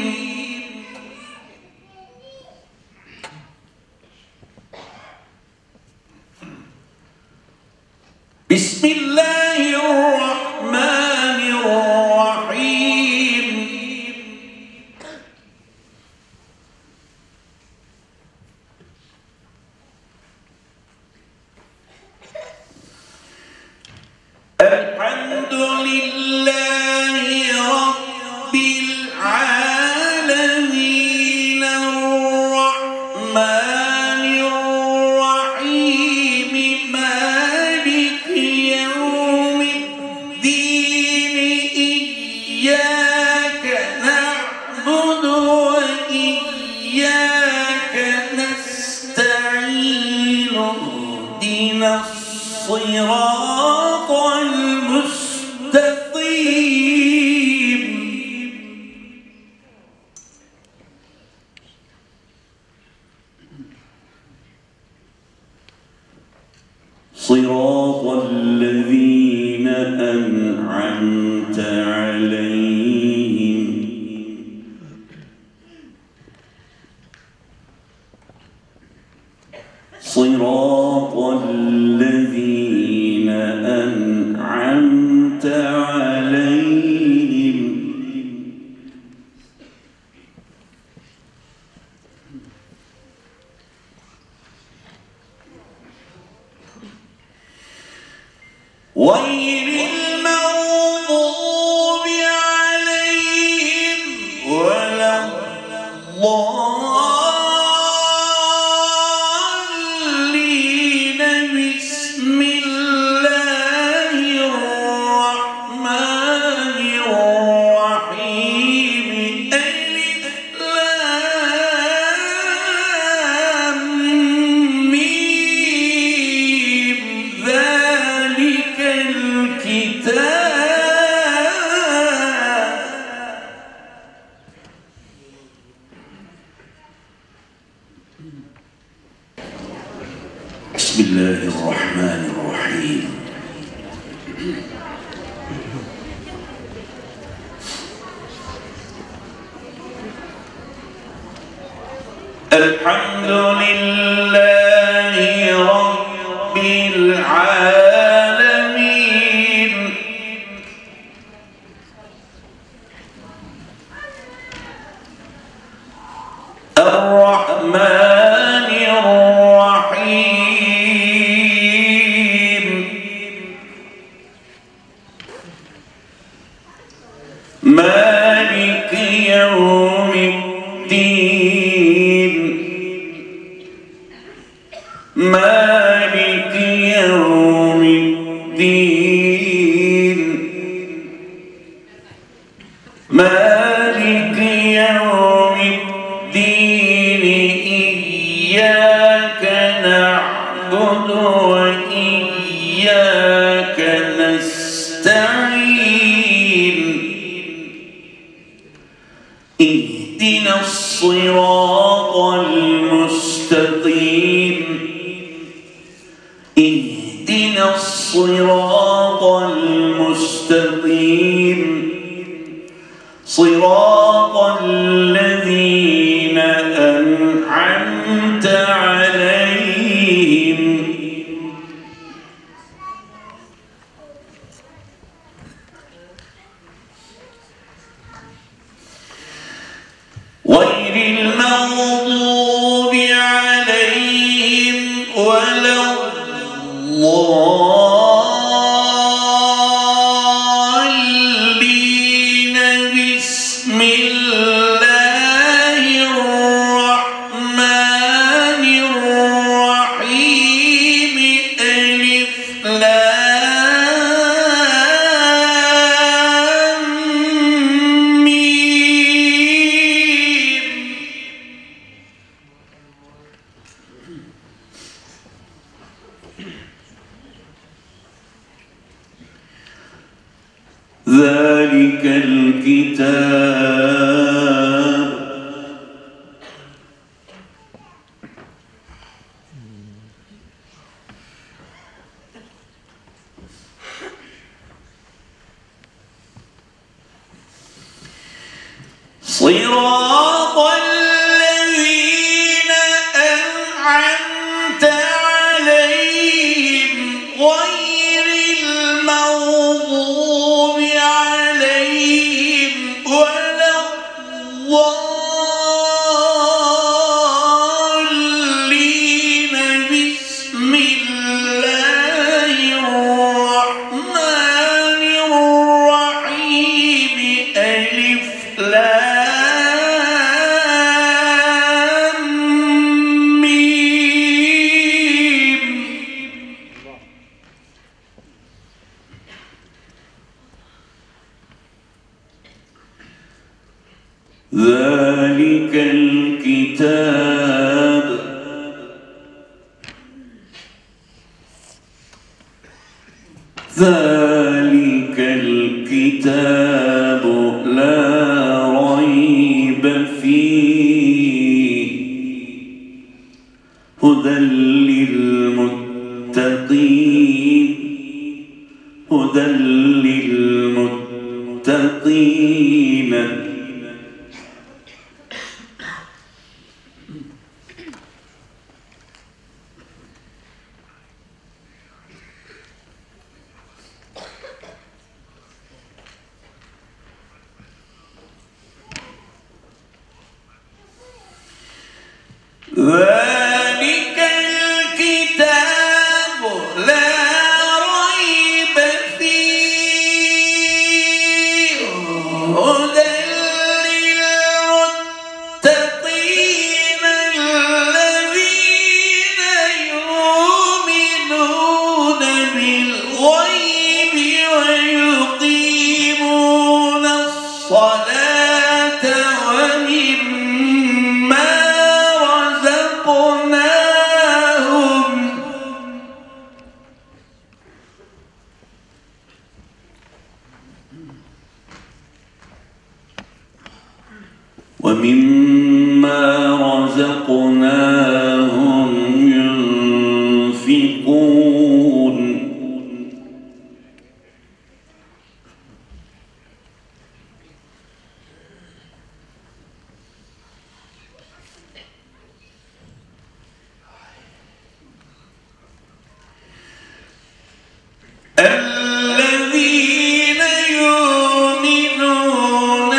بسم الله الرحمن الرحيم. الحمد لله رب العالمين الرحمن الرحيم مالك يوم الدين إياك نعبد وإياك نستعين اهدنا الصراط المستقيم صراط الذين أنعمت عليهم صراط الذين أنعمت عليهم غير المغضوب عليهم ولا الضالين الضالين بسم الله الرحمن الرحيم ألف لام ميم ذلك الكتاب بسم الله الرحمن الرحيم الحمد لله رب العالمين الرحمن الرحيم مالك يوم الدين مالك يوم الدين مالك يوم الدين إياك نعبد وإياك نستعين اهدنا الصراط المستقيم اهدنا الصراط المستقيم صراط الذين أنعمت عليهم غير المغضوب عليهم ولا الضالين بسم الله الرحمن الرحيم ألف لام ميم ذلك الكتاب صراط الذين أنعمت عليهم غير المغضوب عليهم ولا الضالين بسم الله الرحمن الرحيم ألف لام ميم ذلك الكتاب ذلك الكتاب لا ريب فيه هدى للمتقين هدى للمتقين ذلك الكتاب لا ريب فيه هدى للمتقين ومما رزقناهم ينفقون الذين يؤمنون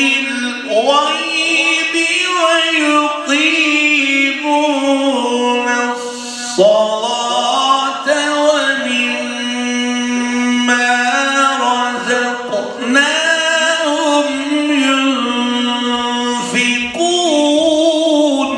بالغيب ويقيمون الصلاة ومما رزقناهم ينفقون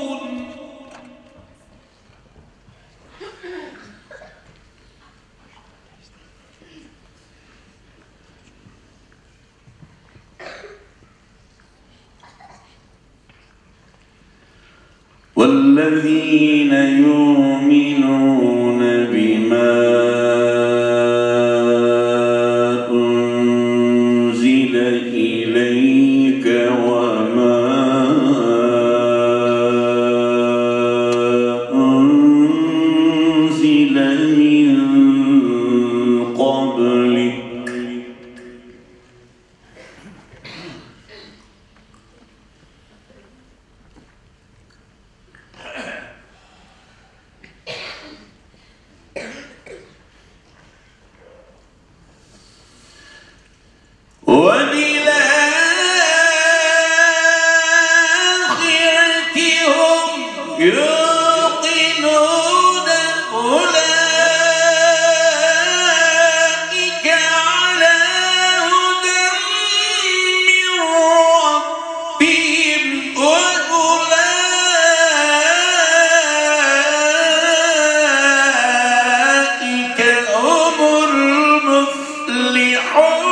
والذين يؤمنون بما أنزل إليك وما أنزل من قبلك وبالآخرة هم يوقنون أولئك على هدى من ربهم وأولئك هم المفلحون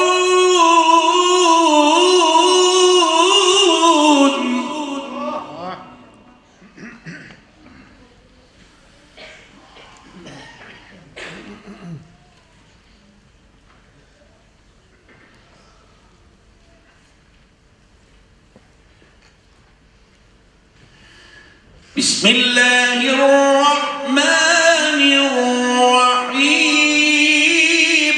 بسم الله الرحمن الرحيم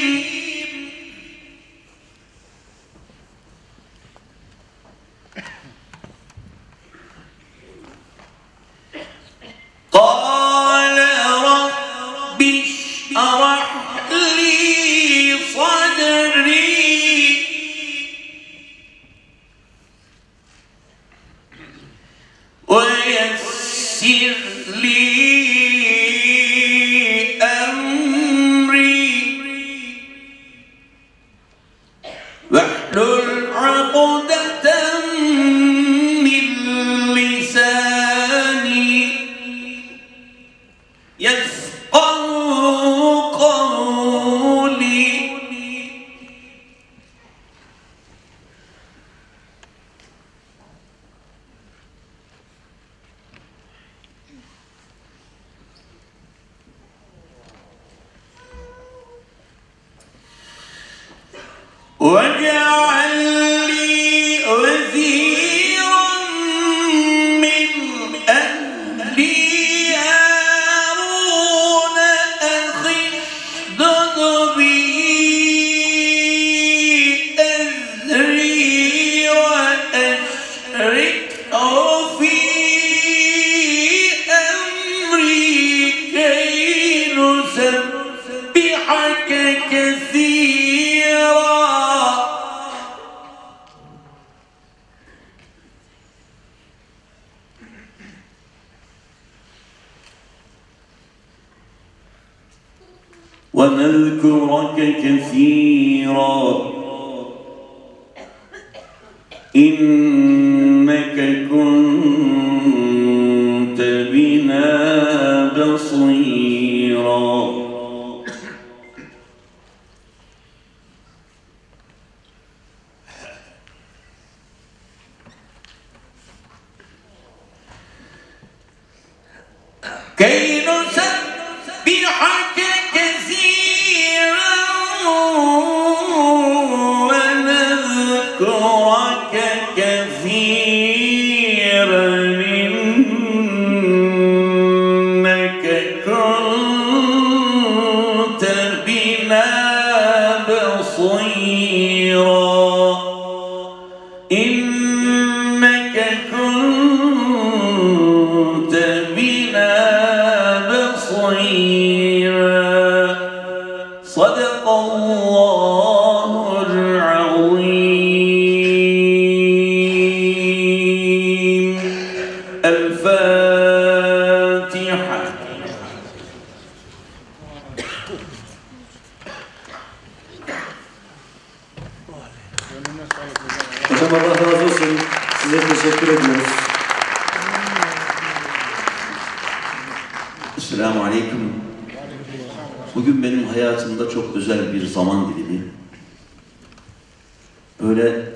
قال رب اشرح لي صدري ويسر لي أمري واحلل عقدة من لساني يفقهوا قولي واجعل لي وزيرا من أهلي هارون أخي اشدد به أزري وأشركه في أمري كي نسبحك كثيرا ونذكرك كثيرا إنك كنت كي نسبحك كثيرا ونذكرك كثيرا إنك كنت بنا بصيرا إنك كنت بنا بصيرا صدق الله العظيم الفاتحة. Hocam Allah razı olsun. Size teşekkür ediyoruz. Esselamu Aleyküm. Bugün benim hayatımda çok özel bir zaman dilimi. Böyle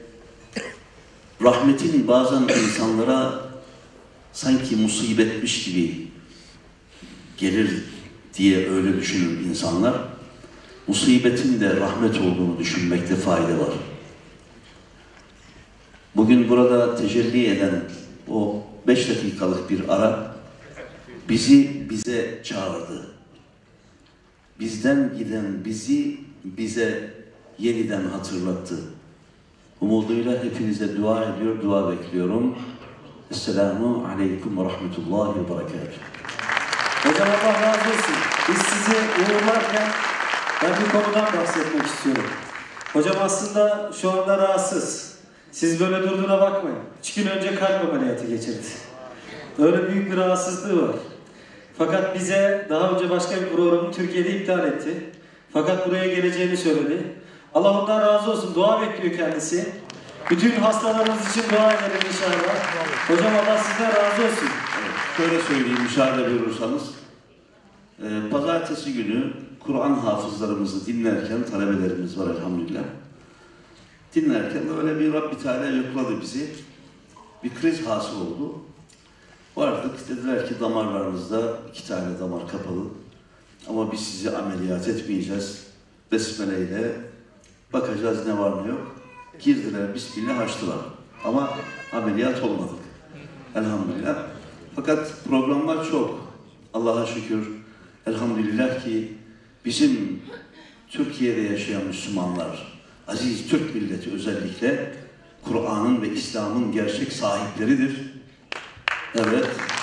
rahmetin bazen insanlara sanki musibetmiş gibi gelir diye öyle düşünür insanlar. Musibetin de rahmet olduğunu düşünmekte fayda var. Bugün burada tecelli eden o beş dakikalık bir ara bizi bize çağırdı. Bizden giden bizi bize yeniden hatırlattı. Umuduyla hepinize dua ediyor, dua bekliyorum. Esselamu Aleyküm ve Rahmetullahi ve Berekatuhu. Hocam Allah razı olsun. Biz sizi uğurlarken ben bir konudan bahsetmek istiyorum. Hocam aslında şu anda rahatsız. Siz böyle durduğuna bakmayın. Üç gün önce kalp ameliyatı geçirdi. Öyle büyük bir rahatsızlığı var. Fakat bize daha önce başka bir programı Türkiye'de iptal etti. Fakat buraya geleceğini söyledi. Allah ondan razı olsun. Dua bekliyor kendisi. Bütün hastalarımız için dua edelim inşallah. Hocam Allah sizden razı olsun. Evet, şöyle söyleyeyim müsaade buyurursanız. Ee, Pazartesi günü Kur'an hafızlarımızı dinlerken talebelerimiz var elhamdülillah. Dinlerken öyle bir Rabbi Teala yokladı bizi. Bir kriz hasıl oldu. Vardık, dediler ki damarlarınızda iki tane damar kapalı. Ama biz sizi ameliyat etmeyeceğiz. Besmele ile bakacağız ne var ne yok. Girdiler, bismillah açtılar. Ama ameliyat olmadık. Elhamdülillah. Fakat programlar çok. Allah'a şükür. Elhamdülillah ki bizim Türkiye'de yaşayan Müslümanlar, aziz Türk milleti özellikle Kur'an'ın ve İslam'ın gerçek sahipleridir. Evet.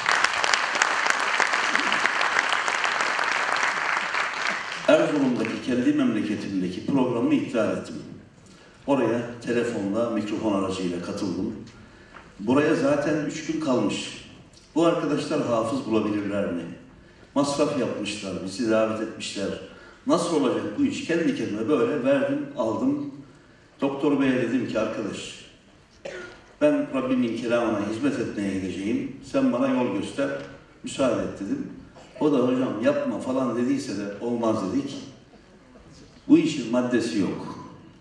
Erzurum'daki kendi memleketimdeki programı iptal ettim. Oraya telefonla, mikrofon aracıyla katıldım. Buraya zaten üç gün kalmış. Bu arkadaşlar hafız bulabilirler mi? Masraf yapmışlar, bizi davet etmişler. Nasıl olacak bu iş? Kendi kendime böyle verdim, aldım. Doktor Bey'e dedim ki arkadaş, ben Rabbimin kelamına hizmet etmeye gideceğim. Sen bana yol göster, müsaade et dedim. O da hocam yapma falan dediyse de olmaz dedik. Bu işin maddesi yok.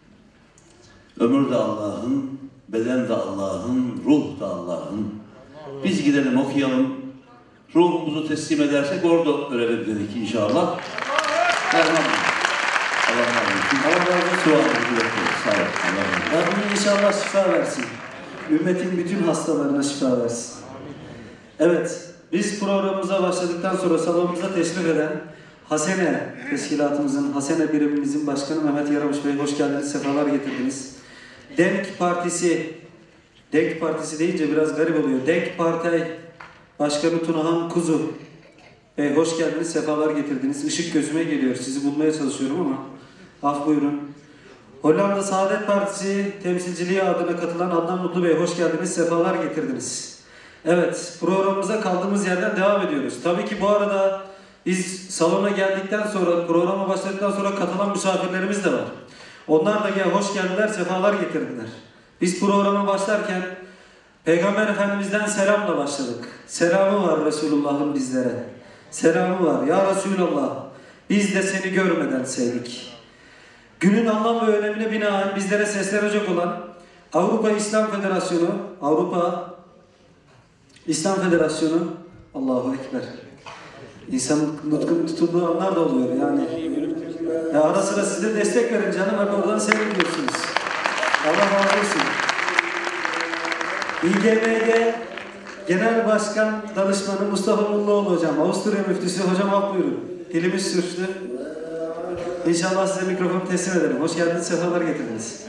Ömür de Allah'ın, beden de Allah'ın, ruh da Allah'ın. Biz gidelim okuyalım, ruhumuzu teslim edersek orada ölelim dedik inşallah. Elhamdülillah. Allah razı olsun. Allah razı olsun. Sağ olun. Rabbim inşallah şifa versin. Ümmetin bütün hastalarına şifa versin. Evet, biz programımıza başladıktan sonra salonumuza teşrif eden Hasene Teşkilatımızın, Hasene birimimizin başkanı Mehmet Yaramış Bey, hoş geldiniz, sefalar getirdiniz. Denk Partisi, Denk Partisi deyince biraz garip oluyor. Denk Partay Başkanı Tunahan Kuzu Bey, hoş geldiniz, sefalar getirdiniz. Işık gözüme geliyor, sizi bulmaya çalışıyorum ama af buyurun. Hollanda Saadet Partisi temsilciliği adına katılan Adnan Mutlu Bey, hoş geldiniz, sefalar getirdiniz. Evet, programımıza kaldığımız yerden devam ediyoruz. Tabii ki bu arada biz salona geldikten sonra, programa başladıktan sonra katılan misafirlerimiz de var. Onlar da gel, hoş geldiler, sefalar getirdiler. Biz programa başlarken Peygamber Efendimiz'den selamla başladık. Selamı var Resulullah'ın bizlere. Selamı var. Ya Resulallah, biz de seni görmeden sevdik. Günün anlam ve önemine binaen bizlere seslenecek olan Avrupa İslam Federasyonu, Avrupa İslam Federasyonu, Allahu Ekber. İnsanın nutkunun tutulduğu anlar da oluyor yani. Ya ara sıra siz de destek verin canım, hep oradan seyrediyorsunuz. Allah razı olsun. İ G M G Genel Başkan Danışmanı Mustafa Mulluoğlu hocam, Avusturya Müftüsü hocam, af buyurun. Dilimiz sürçtü. İnşallah size mikrofonu teslim ederim. Hoş geldiniz, sefalar getirdiniz.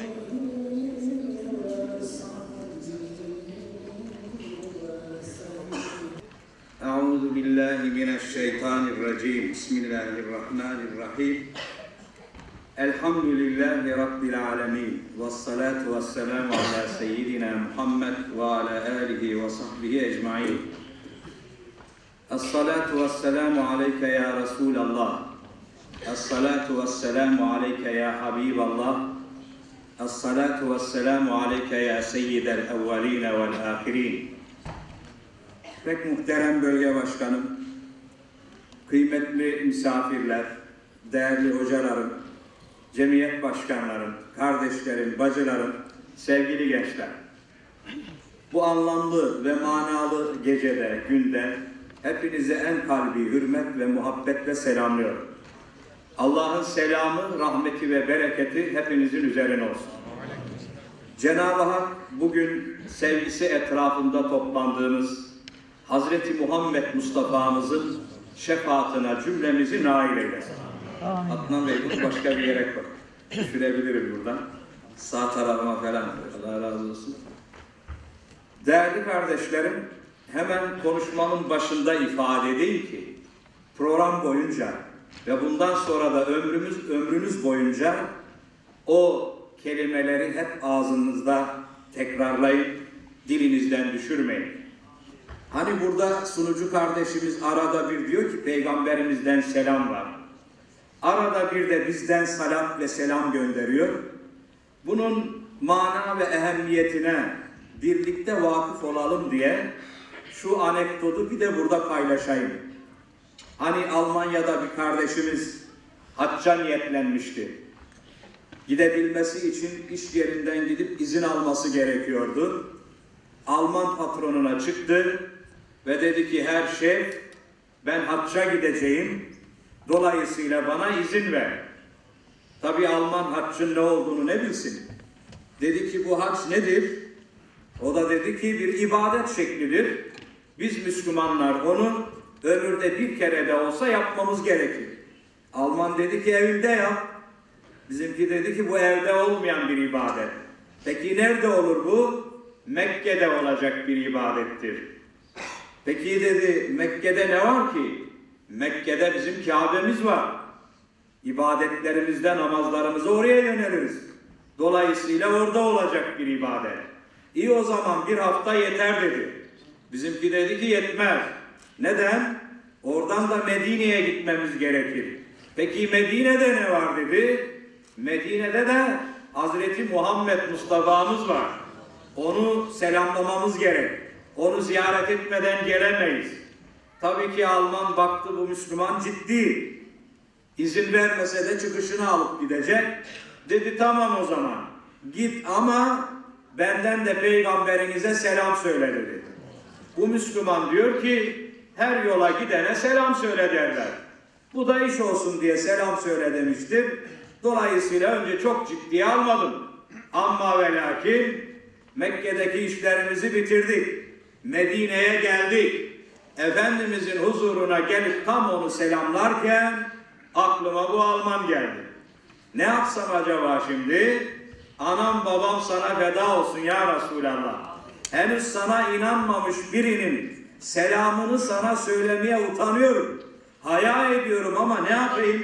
Euzu billahi mineşşeytanirracim. Bismillahirrahmanirrahim. Elhamdülillahi Rabbil alemin. Vessalatu vesselamu ala seyyidina Muhammed ve ala alihi ve sahbihi ecmaîn. Es-salatu vesselamu aleyke ya Resulallah. Es-salatu vesselamu aleyke ya Habiballah. Es-salatu vesselamu aleyke ya seyyidel evveline vel ahirin. Pek muhterem bölge başkanım, kıymetli misafirler, değerli hocalarım, cemiyet başkanlarım, kardeşlerim, bacılarım, sevgili gençler. Bu anlamlı ve manalı gecede, günde hepinize en kalbi hürmet ve muhabbetle selamlıyorum. Allah'ın selamı, rahmeti ve bereketi hepinizin üzerine olsun. Cenab-ı Hak bugün sevgisi etrafında toplandığımız Hazreti Muhammed Mustafa'mızın şefaatine cümlemizi nail eylesin. Adnan Bey, bunu başka bir yere koy. Düşürebilirim buradan. Sağ tarafıma falan. Allah razı olsun. Değerli kardeşlerim, hemen konuşmamın başında ifade edeyim ki program boyunca ve bundan sonra da ömrümüz ömrünüz boyunca o kelimeleri hep ağzınızda tekrarlayıp dilinizden düşürmeyin. Hani burada sunucu kardeşimiz arada bir diyor ki peygamberimizden selam var. Arada bir de bizden salat ve selam gönderiyor. Bunun mana ve ehemmiyetine birlikte vakıf olalım diye şu anekdotu bir de burada paylaşayım. Hani Almanya'da bir kardeşimiz hacca niyetlenmişti. Gidebilmesi için iş yerinden gidip izin alması gerekiyordu. Alman patronuna çıktı ve dedi ki her şey, ben hacca gideceğim, dolayısıyla bana izin ver. Tabi Alman haccın ne olduğunu ne bilsin. Dedi ki bu hac nedir? O da dedi ki bir ibadet şeklidir. Biz Müslümanlar onu ömürde bir kere de olsa yapmamız gerekir. Alman dedi ki evinde yap. Bizimki dedi ki bu evde olmayan bir ibadet. Peki nerede olur bu? Mekke'de olacak bir ibadettir. Peki dedi Mekke'de ne var ki? Mekke'de bizim Kabe'miz var. İbadetlerimizde, namazlarımızı oraya yöneliriz. Dolayısıyla orada olacak bir ibadet. İyi o zaman bir hafta yeter dedi. Bizimki dedi ki yetmez. Neden? Oradan da Medine'ye gitmemiz gerekir. Peki Medine'de ne var dedi? Medine'de de Hazreti Muhammed Mustafa'mız var. Onu selamlamamız gerek. Onu ziyaret etmeden gelemeyiz. Tabii ki Alman baktı bu Müslüman ciddi. İzin vermese de çıkışını alıp gidecek. Dedi tamam o zaman. Git ama benden de peygamberinize selam söyle dedi. Bu Müslüman diyor ki her yola gidene selam söyle derler. Bu da iş olsun diye selam söyle demiştir. Dolayısıyla önce çok ciddiye almadım. Ama ve lakin Mekke'deki işlerimizi bitirdik. Medine'ye geldik. Efendimizin huzuruna gelip tam onu selamlarken aklıma bu Alman geldi. Ne yapsam acaba şimdi? Anam babam sana feda olsun ya Resulallah. Henüz sana inanmamış birinin selamını sana söylemeye utanıyorum. Haya ediyorum ama ne yapayım?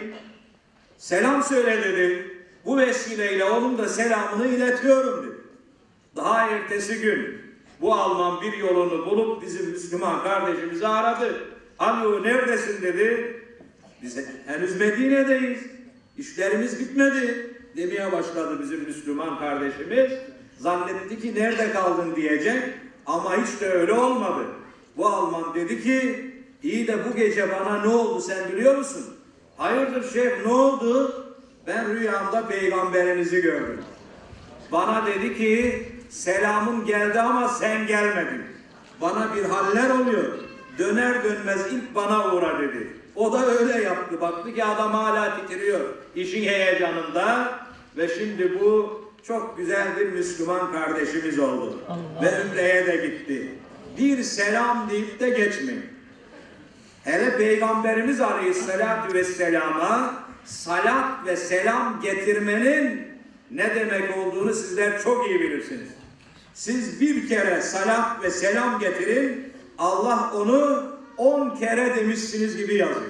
Selam söyle dedi. Bu vesileyle onun da selamını iletiyorum dedi. Daha ertesi gün bu Alman bir yolunu bulup bizim Müslüman kardeşimizi aradı. Alo neredesin dedi. Biz henüz Medine'deyiz. İşlerimiz bitmedi demeye başladı bizim Müslüman kardeşimiz. Zannetti ki nerede kaldın diyecek ama hiç de öyle olmadı. Bu Alman dedi ki iyi de bu gece bana ne oldu sen biliyor musun? Hayırdır şef ne oldu? Ben rüyamda peygamberinizi gördüm. Bana dedi ki selamın geldi ama sen gelmedin. Bana bir haller oluyor. Döner dönmez ilk bana uğra dedi. O da öyle yaptı. Baktı ki adam hala titriyor işin heyecanında ve şimdi bu çok güzel bir Müslüman kardeşimiz oldu. Allah. Ve Ümre'ye de gitti. Bir selam deyip de geçmeyin. Hele Peygamberimiz Aleyhisselatü Vesselam'a salat ve selam getirmenin ne demek olduğunu sizler çok iyi bilirsiniz. Siz bir kere salat ve selam getirin, Allah onu on kere demişsiniz gibi yazıyor.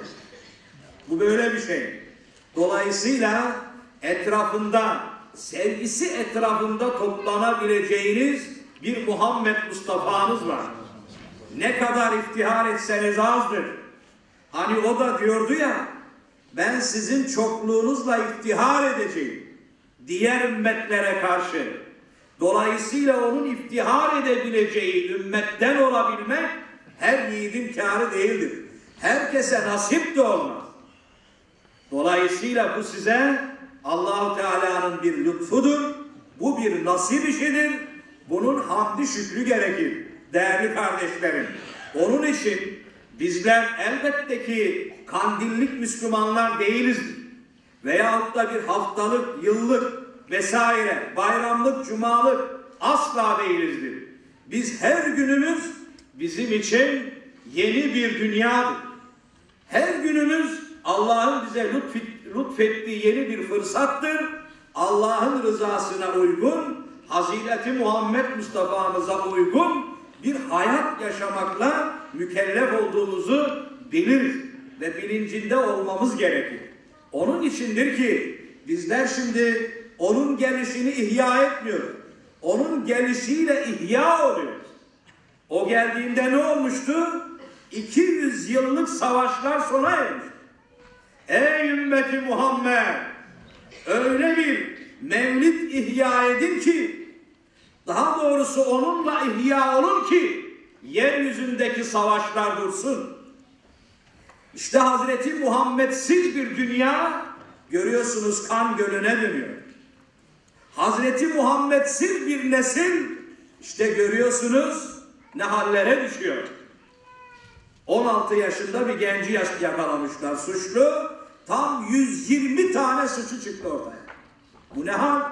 Bu böyle bir şey. Dolayısıyla etrafında, sevgisi etrafında toplanabileceğiniz bir Muhammed Mustafa'nız var. Ne kadar iftihar etseniz azdır. Hani o da diyordu ya, ben sizin çokluğunuzla iftihar edeceğim diğer ümmetlere karşı. Dolayısıyla onun iftihar edebileceği ümmetten olabilmek her yiğidin kârı değildir. Herkese nasip de olmaz. Dolayısıyla bu size Allah-u Teala'nın bir lütfudur. Bu bir nasip işidir. Bunun hamdi şükrü gerekir değerli kardeşlerim. Onun için bizler elbette ki kandillik Müslümanlar değilizdir. Veyahut da bir haftalık, yıllık vesaire, bayramlık, cumalık asla değilizdir. Biz her günümüz bizim için yeni bir dünyadır. Her günümüz Allah'ın bize lütfettiği yeni bir fırsattır. Allah'ın rızasına uygun, Hazreti Muhammed Mustafa'mıza uygun bir hayat yaşamakla mükellef olduğumuzu biliriz ve bilincinde olmamız gerekir. Onun içindir ki bizler şimdi onun gelişini ihya etmiyoruz. Onun gelişiyle ihya oluyoruz. O geldiğinde ne olmuştu? iki yüz yıllık savaşlar sona ermiş. Ey ümmeti Muhammed! Öyle bir mevlid ihya edin ki, daha doğrusu onunla ihya olun ki yeryüzündeki savaşlar dursun. İşte Hazreti Muhammedsiz bir dünya görüyorsunuz kan gölüne dönüyor. Hazreti Muhammedsiz bir nesil işte görüyorsunuz ne hallere düşüyor. on altı yaşında bir genci yakalamışlar suçlu. Tam yüz yirmi tane suçu çıktı ortaya. Bu ne hal?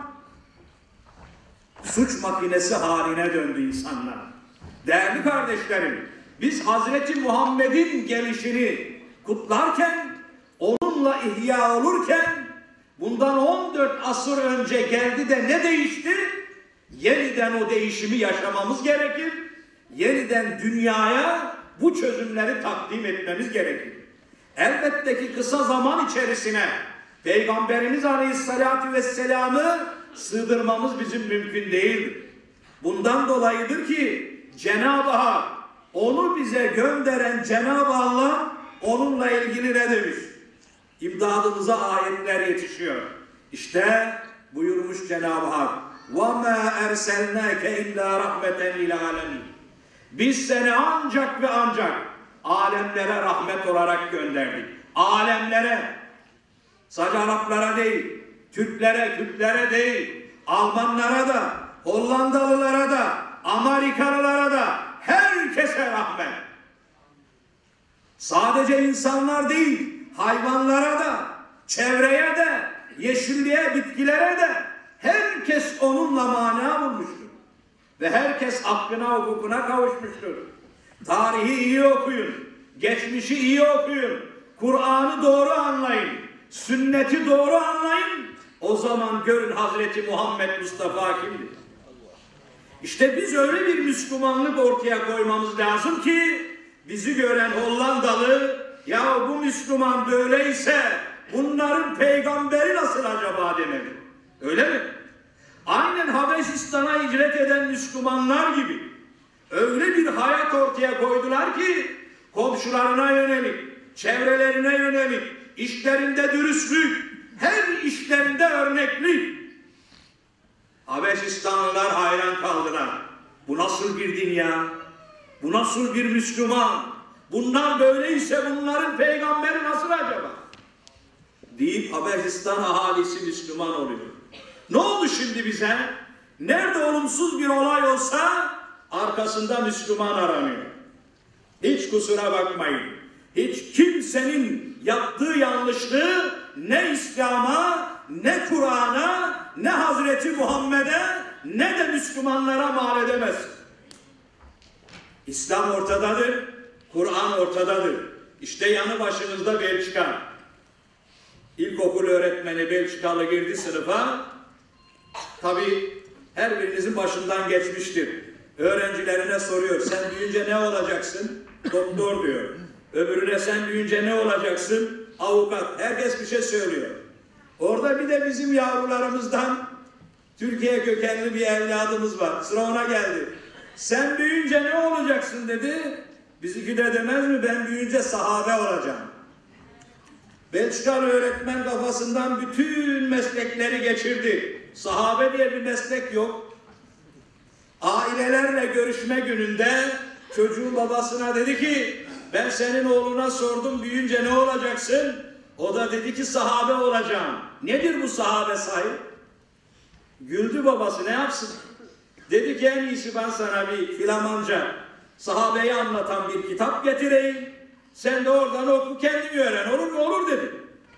Suç makinesi haline döndü insanlar. Değerli kardeşlerim, biz Hazreti Muhammed'in gelişini kutlarken, onunla ihya olurken, bundan on dört asır önce geldi de ne değişti? Yeniden o değişimi yaşamamız gerekir. Yeniden dünyaya bu çözümleri takdim etmemiz gerekir. Elbette ki kısa zaman içerisine Peygamberimiz Aleyhisselatü Vesselam'ı sığdırmamız bizim mümkün değildir. Bundan dolayıdır ki Cenab-ı Hak, onu bize gönderen Cenab-ı Allah onunla ilgili ne demiş? İmdadımıza ayetler yetişiyor. İşte buyurmuş Cenab-ı Hak, وَمَا اَرْسَلْنَاكَ اِلَّا رَحْمَةً لِلْعَالَمِينَ Biz seni ancak ve ancak alemlere rahmet olarak gönderdik. Alemlere, sadece Araplara değil, Türklere, Kürtlere değil, Almanlara da, Hollandalılara da, Amerikalılara da, herkese rahmet. Sadece insanlar değil, hayvanlara da, çevreye de, yeşilliğe, bitkilere de, herkes onunla mana bulmuştur. Ve herkes aklına, hukukuna kavuşmuştur. Tarihi iyi okuyun, geçmişi iyi okuyun, Kur'an'ı doğru anlayın, sünneti doğru anlayın. O zaman görün Hazreti Muhammed Mustafa kimdir? İşte biz öyle bir Müslümanlık ortaya koymamız lazım ki bizi gören Hollandalı, ya bu Müslüman böyleyse bunların peygamberi nasıl acaba demeli. Öyle mi? Aynen Habeşistan'a hicret eden Müslümanlar gibi öyle bir hayat ortaya koydular ki komşularına yönelik, çevrelerine yönelik, işlerinde dürüstlük, her işlerinde örneklik. Habeşistanlılar hayran kaldılar. Bu nasıl bir dünya? Bu nasıl bir Müslüman? Bunlar böyleyse bunların peygamberi nasıl acaba? Deyip Habeşistan ahalisi Müslüman oluyor. Ne oldu şimdi bize? Nerede olumsuz bir olay olsa arkasında Müslüman aranıyor. Hiç kusura bakmayın. hiç kimsenin yaptığı yanlışlığı ne İslam'a, ne Kur'an'a, ne Hazreti Muhammed'e, ne de Müslümanlara mal edemez. İslam ortadadır, Kur'an ortadadır. İşte yanı başınızda Belçika. İlkokul öğretmeni Belçikalı girdi sınıfa. Tabii her birinizin başından geçmiştir. Öğrencilerine soruyor, sen büyüyünce ne olacaksın? Doktor diyor. Öbürüne sen büyüyünce ne olacaksın? Avukat. Herkes bir şey söylüyor. Orada bir de bizim yavrularımızdan Türkiye kökenli bir evladımız var. Sıra ona geldi. Sen büyüyünce ne olacaksın dedi. Bizimki de demez mi, ben büyüyünce sahabe olacağım. Belçikalı öğretmen kafasından bütün meslekleri geçirdi. Sahabe diye bir meslek yok. Ailelerle görüşme gününde çocuğun babasına dedi ki, ben senin oğluna sordum, büyüyünce ne olacaksın? O da dedi ki sahabe olacağım. Nedir bu sahabe sahip? Güldü babası, ne yapsın? Dedi ki en iyisi ben sana bir Flamanca sahabeyi anlatan bir kitap getireyim. Sen de oradan oku, kendini öğren. Olur mu? Olur dedi.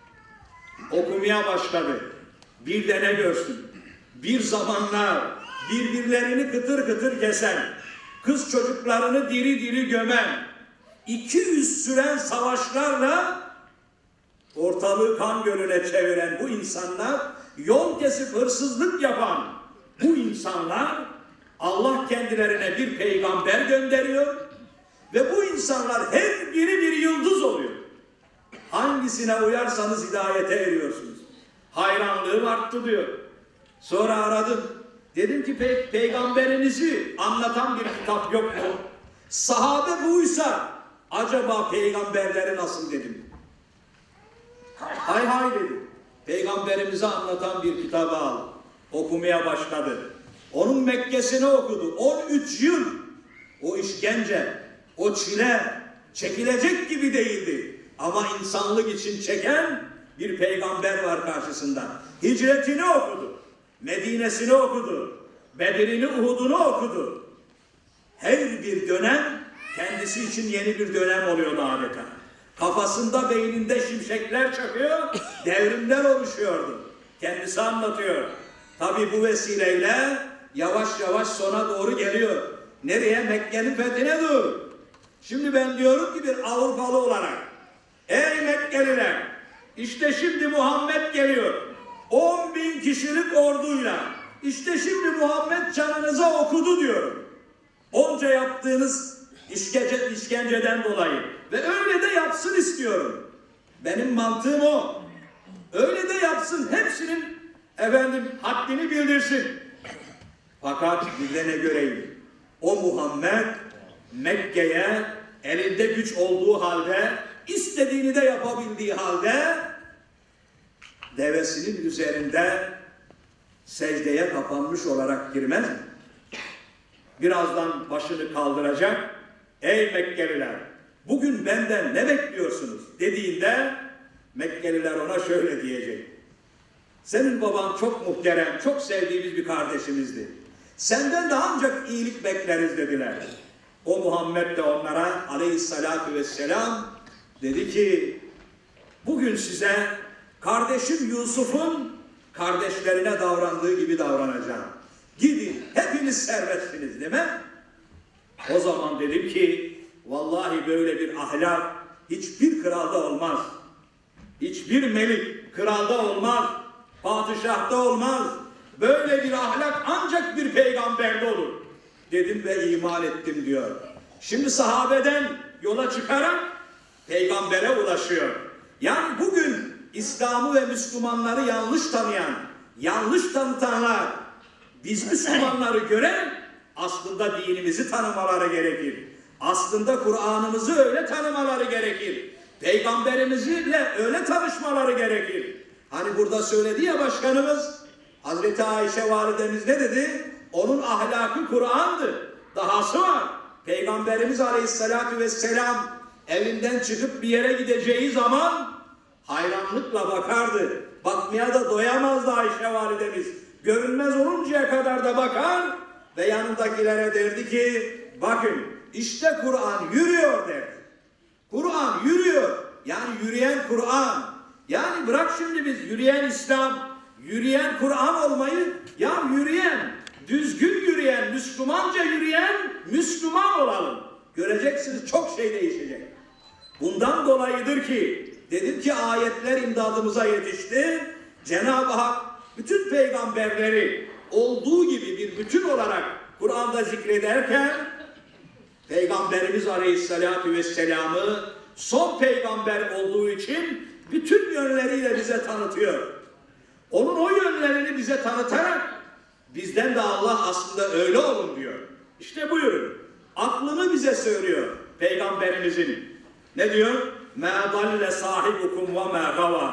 Okumaya başladı. Bir de ne görsün? Bir zamanlar birbirlerini kıtır kıtır kesen, kız çocuklarını diri diri gömen, iki yüz süren savaşlarla ortalığı kan gölüne çeviren bu insanlar, yol kesip hırsızlık yapan bu insanlar, Allah kendilerine bir peygamber gönderiyor ve bu insanlar her biri bir yıldız oluyor. Hangisine uyarsanız hidayete eriyorsunuz. Hayranlığım arttı diyor. Sonra aradım. Dedim ki Pey peygamberinizi anlatan bir kitap yok mu? Sahabe buysa acaba peygamberleri nasıl dedim. Hay hay dedi. Peygamberimizi anlatan bir kitabı al. Okumaya başladı. Onun Mekke'sini okudu. on üç yıl. O işkence, o çile çekilecek gibi değildi. Ama insanlık için çeken bir peygamber var karşısında. Hicretini okudu. Medine'sini okudu. Bedir'ini, Uhud'unu okudu. Her bir dönem kendisi için yeni bir dönem oluyordu adeta. Kafasında, beyninde şimşekler çakıyor, devrimler oluşuyordu. Kendisi anlatıyor. Tabi bu vesileyle yavaş yavaş sona doğru geliyor. Nereye? Mekke'nin fethine doğru. Şimdi ben diyorum ki bir Avrupalı olarak, ey Mekkeliler, işte şimdi Muhammed geliyor. on bin kişilik orduyla. İşte şimdi Muhammed canınıza okudu diyorum. Onca yaptığınız işkence, işkenceden dolayı. Ve öyle de yapsın istiyorum. Benim mantığım o. Öyle de yapsın. Hepsinin efendim haddini bildirsin. Fakat bir de ne göreyim? O Muhammed Mekke'ye elinde güç olduğu halde, istediğini de yapabildiği halde devesinin üzerinde secdeye kapanmış olarak girmez mi? Birazdan başını kaldıracak. Ey Mekkeliler, bugün benden ne bekliyorsunuz dediğinde Mekkeliler ona şöyle diyecek. Senin baban çok muhterem, çok sevdiğimiz bir kardeşimizdi. Senden de ancak iyilik bekleriz dediler. O Muhammed de onlara aleyhissalatu vesselam dedi ki, bugün size kardeşim Yusuf'un kardeşlerine davrandığı gibi davranacağım. Gidin, hepiniz serbestsiniz değil mi? O zaman dedim ki, vallahi böyle bir ahlak hiçbir kralda olmaz. Hiçbir melik kralda olmaz. Padişahta olmaz. Böyle bir ahlak ancak bir peygamberde olur. Dedim ve iman ettim diyor. Şimdi sahabeden yola çıkarak peygambere ulaşıyor. Yani bugün İslam'ı ve Müslümanları yanlış tanıyan, yanlış tanıtanlar, biz Müslümanları gören aslında dinimizi tanımaları gerekir. Aslında Kur'an'ımızı öyle tanımaları gerekir. Peygamberimizle öyle tanışmaları gerekir. Hani burada söyledi ya başkanımız, Hazreti Ayşe validemiz ne dedi? Onun ahlakı Kur'an'dı. Dahası var. Peygamberimiz aleyhissalatu vesselam evinden çıkıp bir yere gideceği zaman hayranlıkla bakardı. Bakmaya da doyamazdı Ayşe validemiz. Görünmez oluncaya kadar da bakar ve yanındakilere derdi ki, bakın işte Kur'an yürüyor derdi. Kur'an yürüyor. Kur'an. Yani bırak şimdi biz yürüyen İslam, yürüyen Kur'an olmayı, ya yürüyen, düzgün yürüyen, Müslümanca yürüyen Müslüman olalım. Göreceksiniz çok şey değişecek. Bundan dolayıdır ki dedim ki ayetler imdadımıza yetişti. Cenab-ı Hak bütün peygamberleri olduğu gibi bir bütün olarak Kur'an'da zikrederken Peygamberimiz Aleyhisselatü Vesselam'ı son peygamber olduğu için bütün yönleriyle bize tanıtıyor. Onun o yönlerini bize tanıtarak bizden de Allah aslında öyle olun diyor. İşte buyurun. Aklını bize söylüyor Peygamberimizin. Ne diyor? مَا ضَلَّ صَاحِبُكُمْ وَمَا غَوَى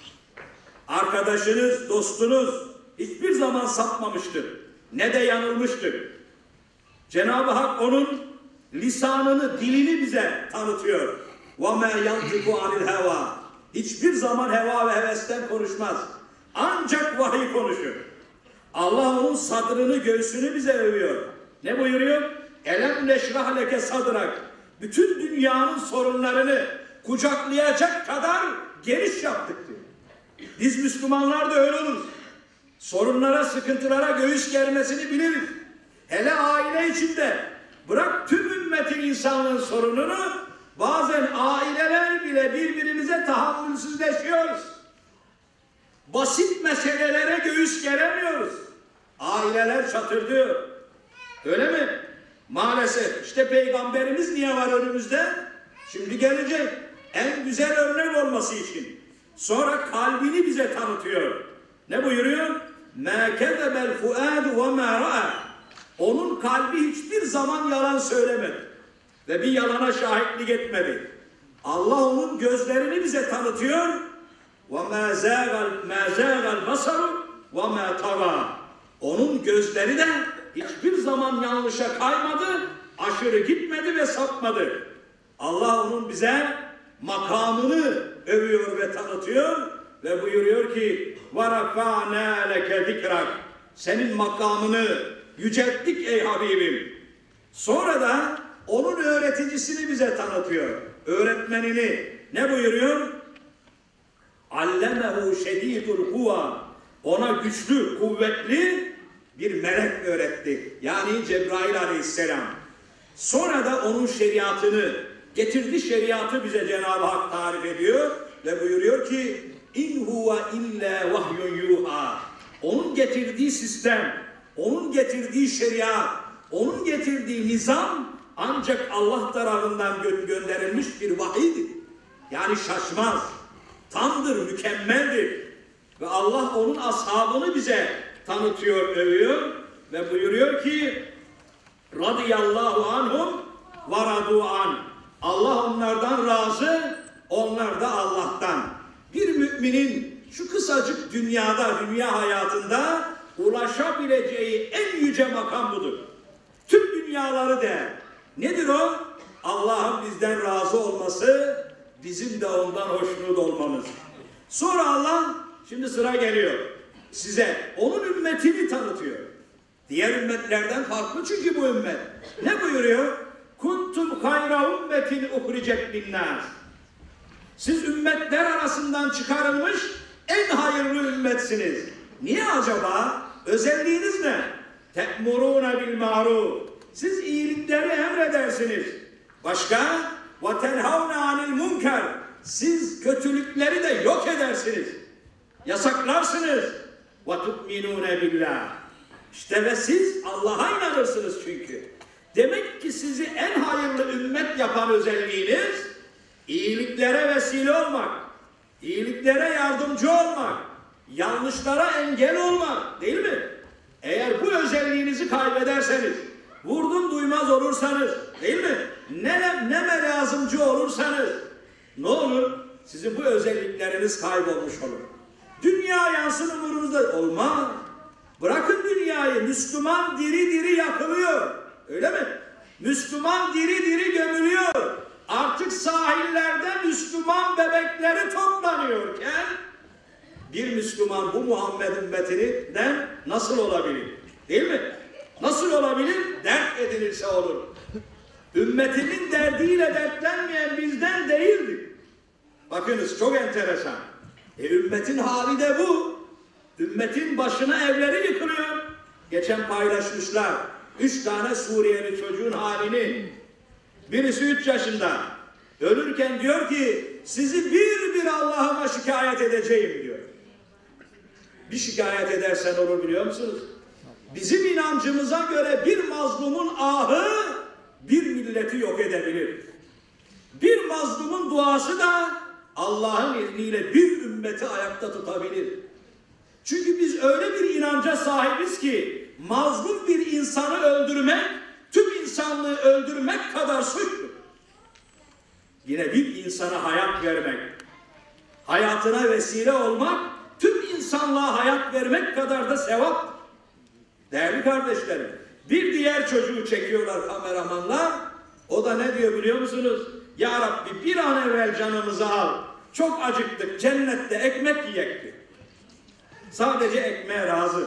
Arkadaşınız, dostunuz hiçbir zaman sapmamıştır. Ne de yanılmıştır. Cenab-ı Hak onun lisanını, dilini bize tanıtıyor. وَمَا يَنْتِقُ عَنِ الْهَوَى Hiçbir zaman heva ve hevesten konuşmaz. Ancak vahiy konuşur. Allah onun sadrını, göğsünü bize övüyor. Ne buyuruyor? Elem neşrah leke sadrak. Bütün dünyanın sorunlarını kucaklayacak kadar geniş yaptık diyor. Biz Müslümanlar da öyle oluruz. Sorunlara, sıkıntılara göğüs germesini biliriz. Hele aile içinde bırak tüm ümmetin insanlığın sorununu, bazen aileler bile birbirimize tahammülsüzleşiyoruz. Basit meselelere göğüs geremiyoruz. Aileler çatırdıyor. Öyle mi? Maalesef. İşte Peygamberimiz niye var önümüzde? Şimdi gelecek. En güzel örnek olması için. Sonra kalbini bize tanıtıyor. Ne buyuruyor? مَا كَذَبَ الْفُؤَادُ وَمَا رَأَى Onun kalbi hiçbir zaman yalan söylemedi. Ve bir yalana şahitlik etmedi. Allah onun gözlerini bize tanıtıyor. وَمَا زَاغَ الْبَصَرُ وَمَا طَغَى Onun gözleri de hiçbir zaman yanlışa kaymadı, aşırı gitmedi ve sapmadı. Allah onun bize makamını övüyor ve tanıtıyor ve buyuruyor ki وَرَفَعْنَا لَكَ ذِكْرَكَ Senin makamını yücelttik ey Habibim. Sonra da onun öğreticisini bize tanıtıyor. Öğretmenini ne buyuruyor? Allemehu şedidul kuva Ona güçlü, kuvvetli bir melek öğretti. Yani Cebrail aleyhisselam. Sonra da onun şeriatını getirdi, şeriatı bize Cenab-ı Hak tarif ediyor ve buyuruyor ki in huve illa vahyun yuha. Onun getirdiği sistem, onun getirdiği şeriat, onun getirdiği nizam ancak Allah tarafından gö gönderilmiş bir vahiydir. Yani şaşmaz, tamdır, mükemmeldir. Ve Allah onun ashabını bize tanıtıyor, övüyor ve buyuruyor ki radıyallahu anhum ve radu an. Allah onlardan razı, onlar da Allah'tan. Bir müminin şu kısacık dünyada, dünya hayatında ulaşabileceği en yüce makam budur. Tüm dünyaları değer. Nedir o? Allah'ın bizden razı olması, bizim de ondan hoşnut olmamız. Sonra Allah, şimdi sıra geliyor size, onun ümmetini tanıtıyor. Diğer ümmetlerden farklı çünkü bu ümmet. Ne buyuruyor? Kuntum hayra ümmetin uhricet linnâs. Siz ümmetler arasından çıkarılmış en hayırlı ümmetsiniz. Niye acaba? Özelliğiniz ne? Te'murûne bil ma'rûf. Siz iyilikleri emredersiniz. Başka? Ve tenhavne anil munkar. Siz kötülükleri de yok edersiniz. Yasaklarsınız. Ve tu'minûne billah. İşte ve siz Allah'a inanırsınız çünkü. Demek ki sizi en hayırlı ümmet yapan özelliğiniz iyiliklere vesile olmak, iyiliklere yardımcı olmak, yanlışlara engel olmak, değil mi? Eğer bu özelliğinizi kaybederseniz, vurdum duymaz olursanız, değil mi? Ne, ne lazımcı olursanız, ne olur? Sizin bu özellikleriniz kaybolmuş olur. Dünya yansın umurunuzda olmaz. Bırakın dünyayı, Müslüman diri diri yakılıyor. Öyle mi? Müslüman diri diri gömülüyor. Artık sahillerde Müslüman bebekleri toplanıyorken bir Müslüman bu Muhammed ümmetinden nasıl olabilir? Değil mi? Nasıl olabilir? Dert edilirse olur. Ümmetimin derdiyle dertlenmeyen bizden değildir. Bakınız çok enteresan. E, ümmetin hali de bu. Ümmetin başına evleri yıkılıyor. Geçen paylaşmışlar. Üç tane Suriyeli çocuğun halini. Birisi üç yaşında. Ölürken diyor ki sizi bir bir Allah'ıma şikayet edeceğim diyor. Bir şikayet edersen olur biliyor musunuz? Bizim inancımıza göre bir mazlumun ahı bir milleti yok edebilir. Bir mazlumun duası da Allah'ın izniyle bir ümmeti ayakta tutabilir. Çünkü biz öyle bir inanca sahibiz ki mazlum bir insanı öldürmek, tüm insanlığı öldürmek kadar suçtur. Yine bir insana hayat vermek, hayatına vesile olmak, tüm insanlığa hayat vermek kadar da sevap. Değerli kardeşlerim, bir diğer çocuğu çekiyorlar kameramanlar. O da ne diyor biliyor musunuz? Ya Rabbi bir an evvel canımızı al. Çok acıktık, cennette ekmek yiyek diyor. Sadece ekmeğe razı.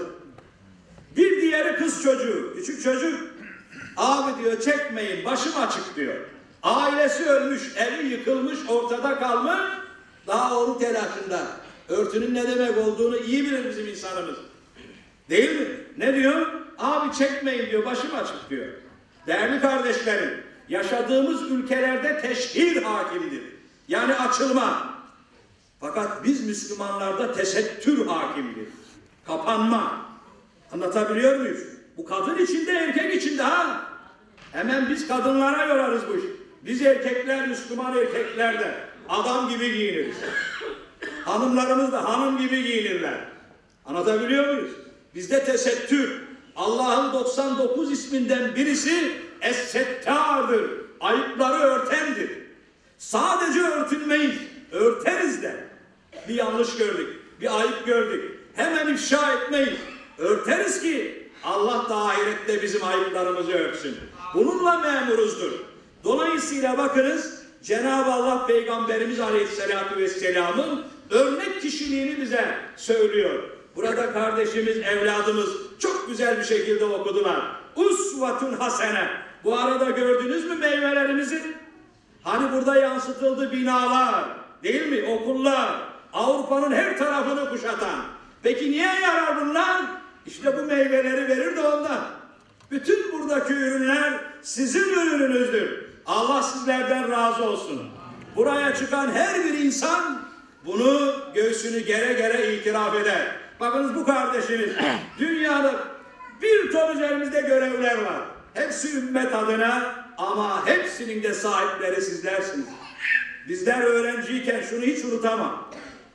Bir diğeri kız çocuğu, küçük çocuk. Abi diyor çekmeyin, başım açık diyor. Ailesi ölmüş, evi yıkılmış, ortada kalmış. Daha onun telaşında. Örtünün ne demek olduğunu iyi bilir bizim insanımız. Değil mi? Ne diyor? Abi çekmeyin diyor, başım açık diyor. Değerli kardeşlerim, yaşadığımız ülkelerde teşhir hakimdir. Yani açılma. Fakat biz Müslümanlarda tesettür hakimdir. Kapanma. Anlatabiliyor muyuz? Bu kadın içinde, erkek içinde ha. Hemen biz kadınlara yorarız bu iş. Biz erkekler, Müslüman erkekler de adam gibi giyiniriz. Hanımlarımız da hanım gibi giyinirler. Anlatabiliyor muyuz? Bizde tesettür. Allah'ın doksan dokuz isminden birisi Es-Settar'dır. Ayıpları örtendir. Sadece örtünmeyiz. Örteriz de. Bir yanlış gördük, bir ayıp gördük. Hemen ifşa etmeyiz. Örteriz ki Allah da ahirette bizim ayıplarımızı örtsün. Bununla memuruzdur. Dolayısıyla bakınız Cenab-ı Allah Peygamberimiz Aleyhisselatü Vesselam'ın örnek kişiliğini bize söylüyor. Burada kardeşimiz, evladımız çok güzel bir şekilde okudular. Usvatun hasene. Bu arada gördünüz mü meyvelerimizi? Hani burada yansıtıldı binalar, değil mi? Okullar, Avrupa'nın her tarafını kuşatan. Peki niye yarar bunlar? İşte bu meyveleri verir de ondan. Bütün buradaki ürünler sizin ürününüzdür. Allah sizlerden razı olsun. Buraya çıkan her bir insan bunu göğsünü gere gere itiraf eder. Bakınız bu kardeşimiz, dünyada bir ton üzerimizde görevler var. Hepsi ümmet adına ama hepsinin de sahipleri sizlersiniz. Bizler öğrenciyken şunu hiç unutamam.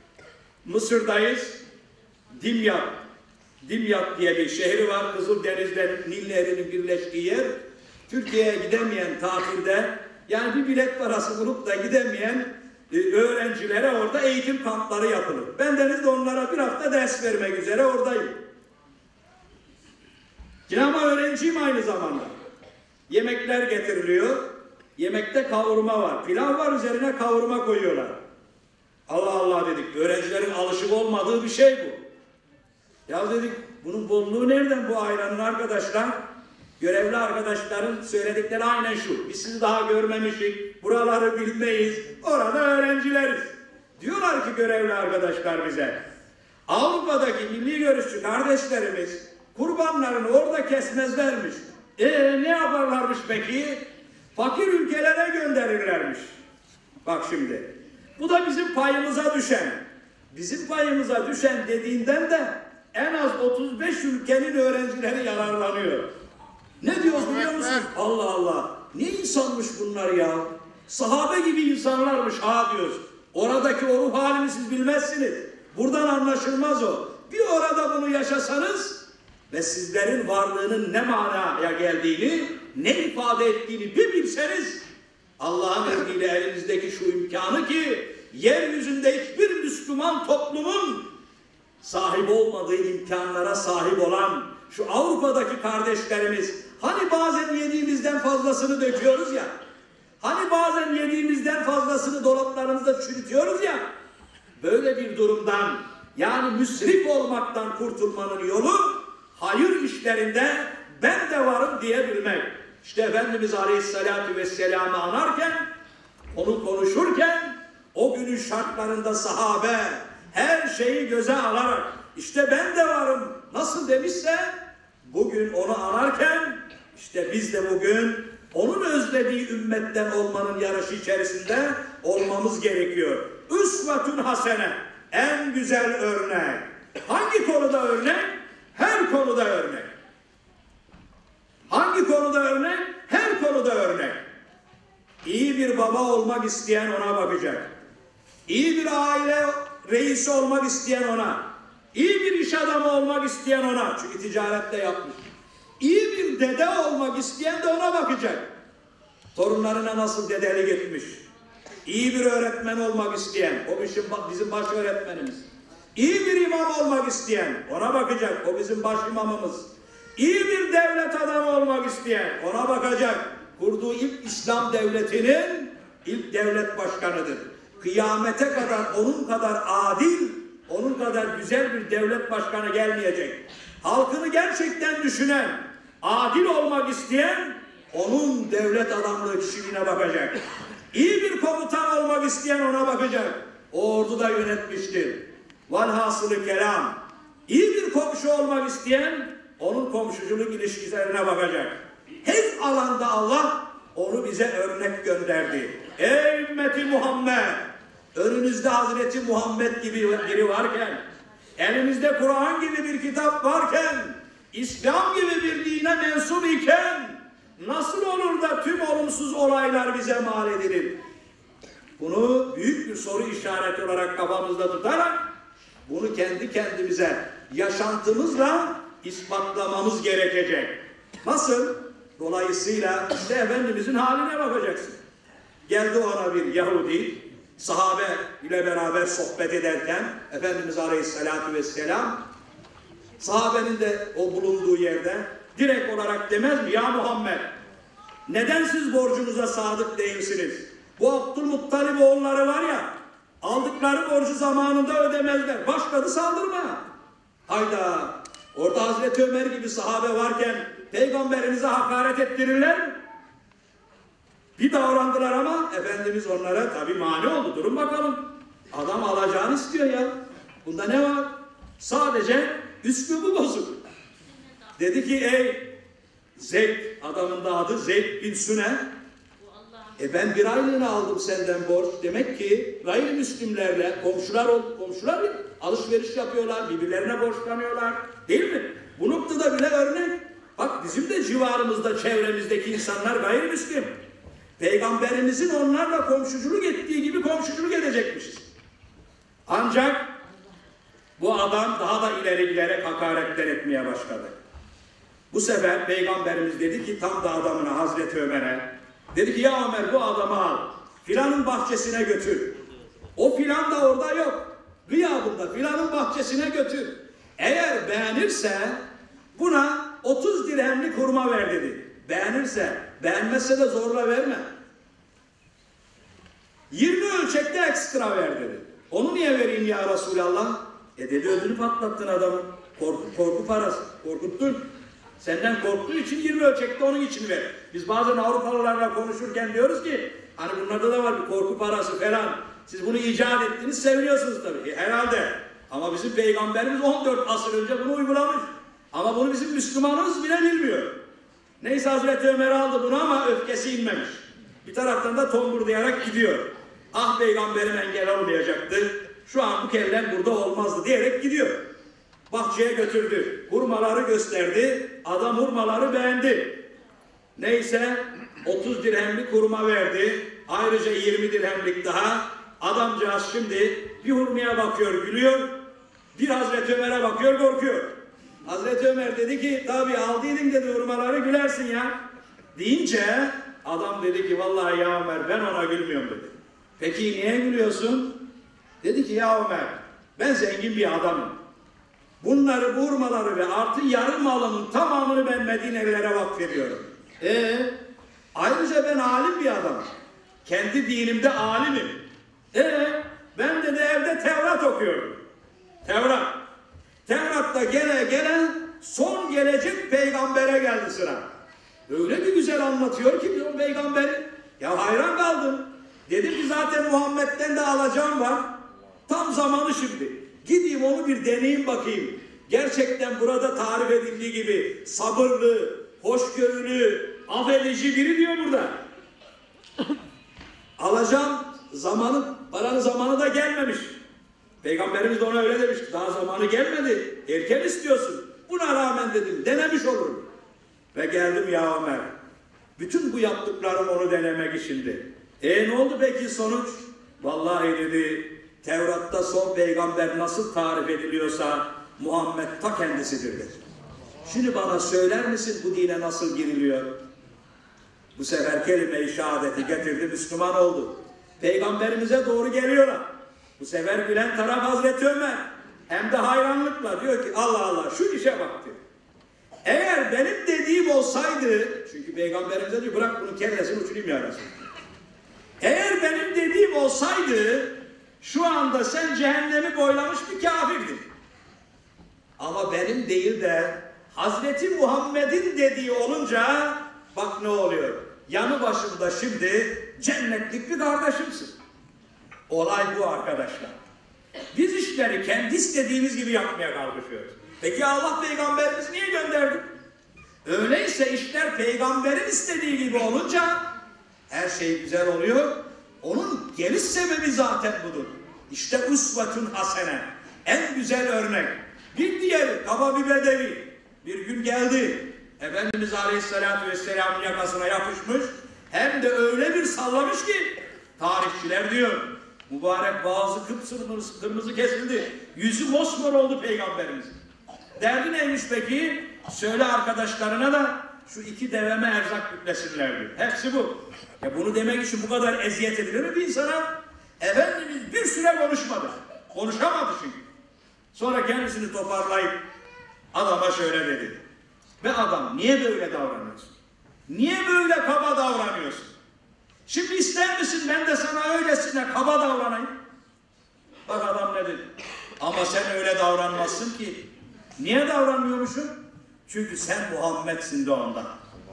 Mısır'dayız. Dimyat. Dimyat diye bir şehri var. Kızıldeniz'le Nil Nehri'nin birleştiği yer. Türkiye'ye gidemeyen tatilde, yani bir bilet parası bulup da gidemeyen e, öğrencilere orada eğitim kampları yapılır. Ben de onlara bir hafta ders vermek üzere oradayım. Yine ama öğrenciyim aynı zamanda. Yemekler getiriliyor. Yemekte kavurma var. Pilav var, üzerine kavurma koyuyorlar. Allah Allah dedik. Öğrencilerin alışık olmadığı bir şey bu. Ya dedik bunun bolluğu nereden bu ayranın arkadaşlar? Görevli arkadaşların söyledikleri aynen şu. Biz sizi daha görmemişik. Buraları bilmeyiz. Orada öğrencileriz. Diyorlar ki görevli arkadaşlar bize. Avrupa'daki milli görüşçü kardeşlerimiz kurbanlarını orada kesmezlermiş. Eee ne yaparlarmış peki? Fakir ülkelere gönderirlermiş. Bak şimdi. Bu da bizim payımıza düşen. Bizim payımıza düşen dediğinden de en az otuz beş ülkenin öğrencileri yararlanıyor. Ne diyoruz biliyor musunuz? Allah Allah. Ne insanmış bunlar ya? Sahabe gibi insanlarmış ha diyoruz. Oradaki o ruh halini siz bilmezsiniz. Buradan anlaşılmaz o. Bir orada bunu yaşasanız ve sizlerin varlığının ne manaya geldiğini, ne ifade ettiğini bir bilseniz, Allah'ın izniyle elinizdeki şu imkanı ki yeryüzünde hiçbir Müslüman toplumun sahip olmadığı imkanlara sahip olan şu Avrupa'daki kardeşlerimiz, hani bazen yediğimizden fazlasını döküyoruz ya, hani bazen yediğimizden fazlasını dolaplarımızda çürütüyoruz ya, böyle bir durumdan, yani müsrif olmaktan kurtulmanın yolu hayır işlerinde ben de varım diyebilmek. İşte Efendimiz Aleyhisselatü Vesselam'ı anarken, onu konuşurken o günün şartlarında sahabe her şeyi göze alarak işte ben de varım nasıl demişse bugün onu anarken işte biz de bugün onun özlediği ümmetten olmanın yarışı içerisinde olmamız gerekiyor. Üsvetün hasene, en güzel örnek. Hangi konuda örnek? Her konuda örnek. Hangi konuda örnek? Her konuda örnek. İyi bir baba olmak isteyen ona bakacak. İyi bir aile reisi olmak isteyen ona. İyi bir iş adamı olmak isteyen ona. Çünkü ticarette yapmış. İyi bir dede olmak isteyen de ona bakacak. Torunlarına nasıl dedelik etmiş. İyi bir öğretmen olmak isteyen, o bizim, bizim baş öğretmenimiz. İyi bir imam olmak isteyen, ona bakacak, o bizim baş imamımız. İyi bir devlet adamı olmak isteyen, ona bakacak. Kurduğu ilk İslam devletinin ilk devlet başkanıdır. Kıyamete kadar onun kadar adil, onun kadar güzel bir devlet başkanı gelmeyecek. Halkını gerçekten düşünen, adil olmak isteyen, onun devlet adamlığı kişiliğine bakacak. İyi bir komutan olmak isteyen ona bakacak. O orduda yönetmiştir. Velhasılı kelam. İyi bir komşu olmak isteyen onun komşuculuk ilişkilerine bakacak. Her alanda Allah onu bize örnek gönderdi. Ey ümmeti Muhammed! Önünüzde Hazreti Muhammed gibi biri varken, elimizde Kur'an gibi bir kitap varken, İslam gibi bir dine mensup iken, nasıl olur da tüm olumsuz olaylar bize mal edilir? Bunu büyük bir soru işareti olarak kafamızda tutarak, bunu kendi kendimize yaşantımızla ispatlamamız gerekecek. Nasıl? Dolayısıyla işte Efendimizin haline bakacaksın. Geldi ona bir Yahudi, sahabe ile beraber sohbet ederken, Efendimiz Aleyhisselatü Vesselam, sahabenin de o bulunduğu yerde, direkt olarak demez mi? Ya Muhammed, neden siz borcunuza sadık değilsiniz? Bu Abdülmuttalib oğulları var ya, aldıkları borcu zamanında ödemezler. Başladı saldırmaya. Hayda, orada Hazreti Ömer gibi sahabe varken Peygamberimize hakaret ettirirler mi? Bir davrandılar ama Efendimiz onlara tabii mani oldu. Durun bakalım. Adam alacağını istiyor ya. Bunda ne var? Sadece üslubu bozuk. Dedi ki ey Zeyd, adamın da adı Zeyd bin Süne. E ben bir aylığını aldım senden borç. Demek ki gayrimüslimlerle komşular komşular alışveriş yapıyorlar, birbirlerine borçlanıyorlar. Değil mi? Bu noktada bile örnek. Bak bizim de civarımızda, çevremizdeki insanlar gayrimüslim. Peygamberimizin onlarla komşuculuk ettiği gibi komşuculuk edecekmişiz. Ancak bu adam daha da ileri giderek hakaretler etmeye başladı. Bu sefer Peygamberimiz dedi ki tam da adamına, Hazreti Ömer'e, dedi ki ya Ömer bu adamı al, filanın bahçesine götür. O filan da orada yok. Gıyabında filanın bahçesine götür. Eğer beğenirse buna otuz dirhemlik hurma ver dedi. Beğenirse, beğenmezse de zorla verme. yirmi ölçekte ekstra ver dedi. Onu niye vereyim ya Resulallah? E dedi ödünü patlattın adamın. Korku, korku parası. Korkuttun. Senden korktuğu için yirmi ölçekte onun için ver. Biz bazen Avrupalılarla konuşurken diyoruz ki hani bunlarda da var bir korku parası falan. Siz bunu icat ettiniz, seviniyorsunuz tabii. E, herhalde. Ama bizim Peygamberimiz on dört asır önce bunu uygulamış. Ama bunu bizim Müslümanımız bile bilmiyor. Neyse Hazreti Ömer aldı bunu ama öfkesi inmemiş. Bir taraftan da tomburdayarak gidiyor. Ah Peygamberim engel olmayacaktı. Şu an bu kellen burada olmazdı diyerek gidiyor. Bahçeye götürdü. Hurmaları gösterdi. Adam hurmaları beğendi. Neyse otuz dirhemlik hurma verdi. Ayrıca yirmi dirhemlik daha. Adamcağız şimdi bir hurmaya bakıyor, gülüyor. Bir Hazreti Ömer'e bakıyor, korkuyor. Hazreti Ömer dedi ki tabii aldıydın dedi hurmaları gülersin ya. Deyince adam dedi ki vallahi ya Ömer ben ona gülmüyorum dedi. Peki niye gülüyorsun? Dedi ki ya Ömer ben zengin bir adamım. Bunları, bu hurmaları ve artı yarım malımın tamamını ben Medinelilere vakfediyorum. E ayrıca ben alim bir adamım. Kendi dinimde alimim. E ben de, de evde Tevrat okuyorum. Tevrat. Tevrat'ta gele gele son gelecek peygambere geldi sıra. Öyle bir güzel anlatıyor ki o peygamberi. Ya hayran kaldım. Dedim ki zaten Muhammed'den de alacağım var. Tam zamanı şimdi. Gideyim onu bir deneyim bakayım. Gerçekten burada tarif edildiği gibi sabırlı, hoşgörülü, affedici biri diyor burada. Alacağım zamanı, paranın zamanı da gelmemiş. Peygamberimiz de ona öyle demiş. Daha zamanı gelmedi. Erken istiyorsun. Buna rağmen dedim denemiş olurum. Ve geldim ya Ömer. Bütün bu yaptıklarım onu denemek içindi. E ne oldu peki sonuç? Vallahi dedi Tevrat'ta son peygamber nasıl tarif ediliyorsa Muhammed ta kendisidir dedi. Şimdi bana söyler misin bu dine nasıl giriliyor? Bu sefer kelime-i şehadeti getirdi, Müslüman oldu. Peygamberimize doğru geliyorlar. Bu sefer gülen taraf Hazreti Ömer. Hem de hayranlıkla diyor ki Allah Allah şu işe bak diyor. Eğer benim dediğim olsaydı, çünkü Peygamberimize diyor bırak bunun kellesini uçurayım ya Resulallah. Eğer benim dediğim olsaydı şu anda sen cehennemi boylamış bir kafirdin. Ama benim değil de Hazreti Muhammed'in dediği olunca bak ne oluyor. Yanı başımda şimdi cennetlik bir kardeşimsin. Olay bu arkadaşlar. Biz işleri kendi istediğimiz gibi yapmaya kalkışıyoruz. Peki Allah peygamberimizi niye gönderdi? Öyleyse işler peygamberin istediği gibi olunca her şey güzel oluyor. Onun geliş sebebi zaten budur. İşte usvetun hasene. En güzel örnek. Bir diğeri kaba bir bedevi. Bir gün geldi. Efendimiz Aleyhisselatü Vesselam'ın yakasına yapışmış. Hem de öyle bir sallamış ki tarihçiler diyor. Mübarek boğazı kıpkırmızı kırmızı kesildi. Yüzü mosmor oldu peygamberimiz. Derdi neymiş peki? Söyle arkadaşlarına da şu iki deveme erzak yüklesinler diyor. Hepsi bu. Ya bunu demek için bu kadar eziyet edilir mi bir insana? Efendimiz bir süre konuşmadı. Konuşamadı çünkü. Sonra kendisini toparlayıp adama şöyle dedi. Ve adam niye böyle davranıyorsun? Niye böyle kaba davranıyorsun? Şimdi ister misin ben de sana öylesine kaba davranayım? Bak adam ne dedi? Ama sen öyle davranmazsın ki. Niye davranmıyormuşsun? Çünkü sen Muhammed'sin de ondan.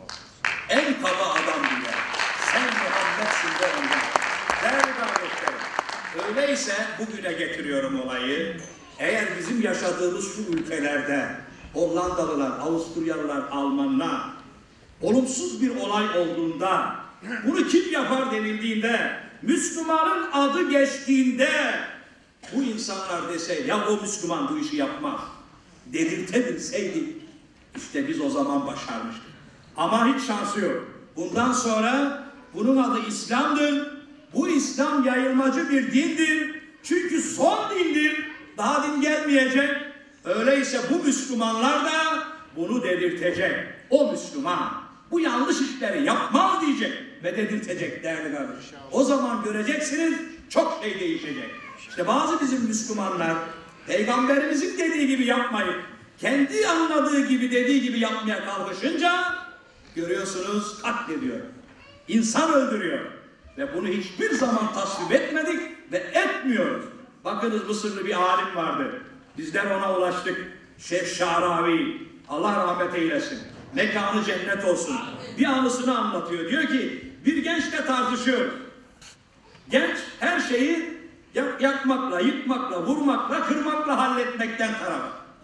En kaba adam bile. Sen Muhammed'sin de ondan. Değerli kardeşlerim. Öyleyse bugüne getiriyorum olayı. Eğer bizim yaşadığımız şu ülkelerde Hollandalılar, Avusturyalılar, Almanlar olumsuz bir olay olduğunda bunu kim yapar denildiğinde Müslümanın adı geçtiğinde bu insanlar dese ya o Müslüman bu işi yapmaz dedirtebilseydik işte biz o zaman başarmıştık. Ama hiç şansı yok. Bundan sonra bunun adı İslam'dır. Bu İslam yayılmacı bir dindir. Çünkü son dindir. Daha din gelmeyecek. Öyleyse bu Müslümanlar da bunu dedirtecek. O Müslüman bu yanlış işleri yapmaz diyecek ve dedirtecek değerli kardeşim. O zaman göreceksiniz çok şey değişecek. İşte bazı bizim Müslümanlar Peygamberimizin dediği gibi yapmayıp kendi anladığı gibi dediği gibi yapmaya kalkışınca görüyorsunuz katlediyor. İnsan öldürüyor. Ve bunu hiçbir zaman tasvip etmedik ve etmiyoruz. Bakınız Mısırlı bir alim vardı. Bizler ona ulaştık. Şeyh Şaravi. Allah rahmet eylesin. Mekanı cennet olsun. Bir anısını anlatıyor. Diyor ki bir gençle tartışıyor. Genç her şeyi yak yakmakla, yıkmakla, vurmakla, kırmakla halletmekten taraf.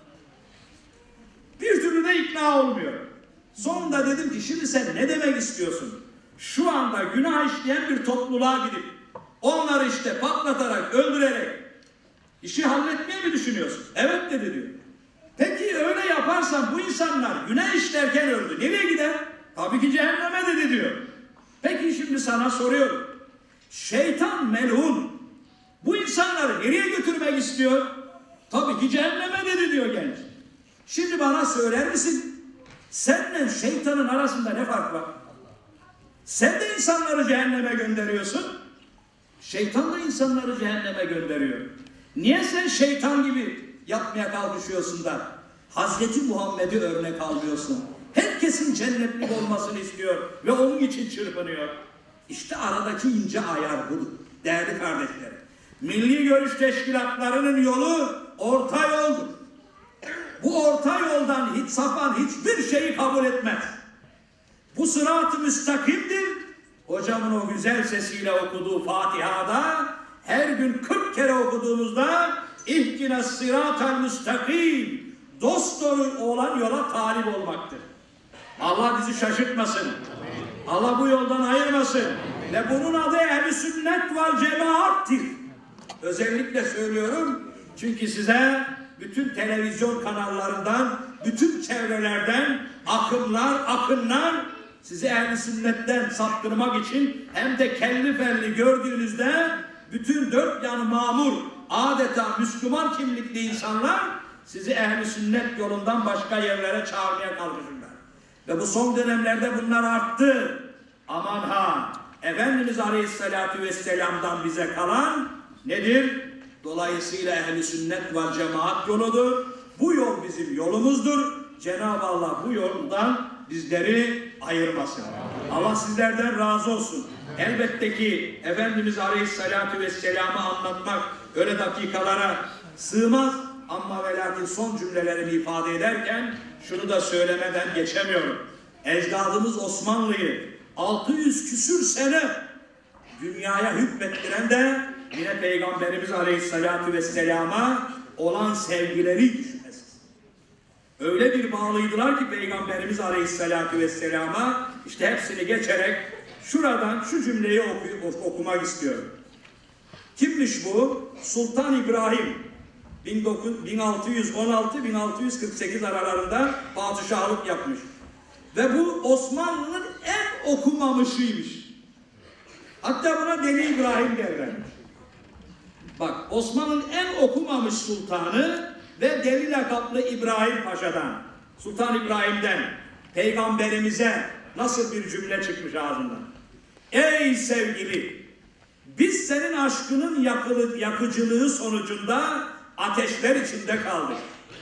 Bir türlü de ikna olmuyor. Sonunda dedim ki şimdi sen ne demek istiyorsun? Şu anda günah işleyen bir topluluğa gidip onları işte patlatarak, öldürerek işi halletmeyi mi düşünüyorsun? Evet dedi diyor. Peki öyle yaparsan bu insanlar günah işlerken öldü. Nereye gider? Tabii ki cehenneme dedi diyor. Peki şimdi sana soruyorum. Şeytan melun bu insanları nereye götürmek istiyor? Tabii ki cehenneme dedi diyor genç. Şimdi bana söyler misin? Seninle şeytanın arasında ne fark var? Sen de insanları cehenneme gönderiyorsun. Şeytan da insanları cehenneme gönderiyor. Niye sen şeytan gibi yapmaya kalkışıyorsun da Hazreti Muhammed'i örnek alıyorsun? Herkesin cennetlik olmasını istiyor ve onun için çırpınıyor. İşte aradaki ince ayar budur değerli kardeşlerim. Milli görüş teşkilatlarının yolu orta yoldur. Bu orta yoldan hiç sapan hiçbir şeyi kabul etmez. Bu sırat-ı müstakimdir. hocamın o güzel sesiyle okuduğu Fatiha'da her gün kırk kere okuduğumuzda İhdina sıratal müstakim, dosdoğru olan yola talip olmaktır. Allah bizi şaşırtmasın. Allah bu yoldan ayırmasın. Ve bunun adı ehl-i sünnet vel cemaattir. Özellikle söylüyorum çünkü size bütün televizyon kanallarından, bütün çevrelerden akımlar, akınlar sizi ehl-i sünnetten saptırmak için hem de kelli felli gördüğünüzde bütün dört yanı mamur, adeta Müslüman kimlikli insanlar sizi ehl-i sünnet yolundan başka yerlere çağırmaya kalkışırlar. Ve bu son dönemlerde bunlar arttı. Aman ha! Efendimiz Aleyhisselatü Vesselam'dan bize kalan nedir? Dolayısıyla ehl-i sünnet vel cemaat yoludur. Bu yol bizim yolumuzdur. Cenab-ı Allah bu yoldan bizleri ayırmasın. Allah sizlerden razı olsun. Elbette ki Efendimiz Aleyhisselatü Vesselam'ı anlatmak öyle dakikalara sığmaz. Ama ve lakin son cümlelerimi ifade ederken şunu da söylemeden geçemiyorum. Ecdadımız Osmanlı'yı altı yüz küsür sene dünyaya hükmettiren de yine Peygamberimiz Aleyhisselatü Vesselam'a olan sevgileri şüphesiz. Öyle bir bağlıydılar ki Peygamberimiz Aleyhisselatü Vesselam'a, işte hepsini geçerek şuradan şu cümleyi okuyup okumak istiyorum. Kimmiş bu? Sultan İbrahim. bin altı yüz on altı bin altı yüz kırk sekiz aralarında padişahlık yapmış. Ve bu Osmanlı'nın en okumamışıymış. Hatta buna Deli İbrahim derlermiş. Bak, Osmanlı'nın en okumamış sultanı ve Deli lakaplı İbrahim Paşa'dan, Sultan İbrahim'den Peygamberimize nasıl bir cümle çıkmış ağzından. Ey sevgili! Biz senin aşkının yakılı, yakıcılığı sonucunda ateşler içinde kaldık.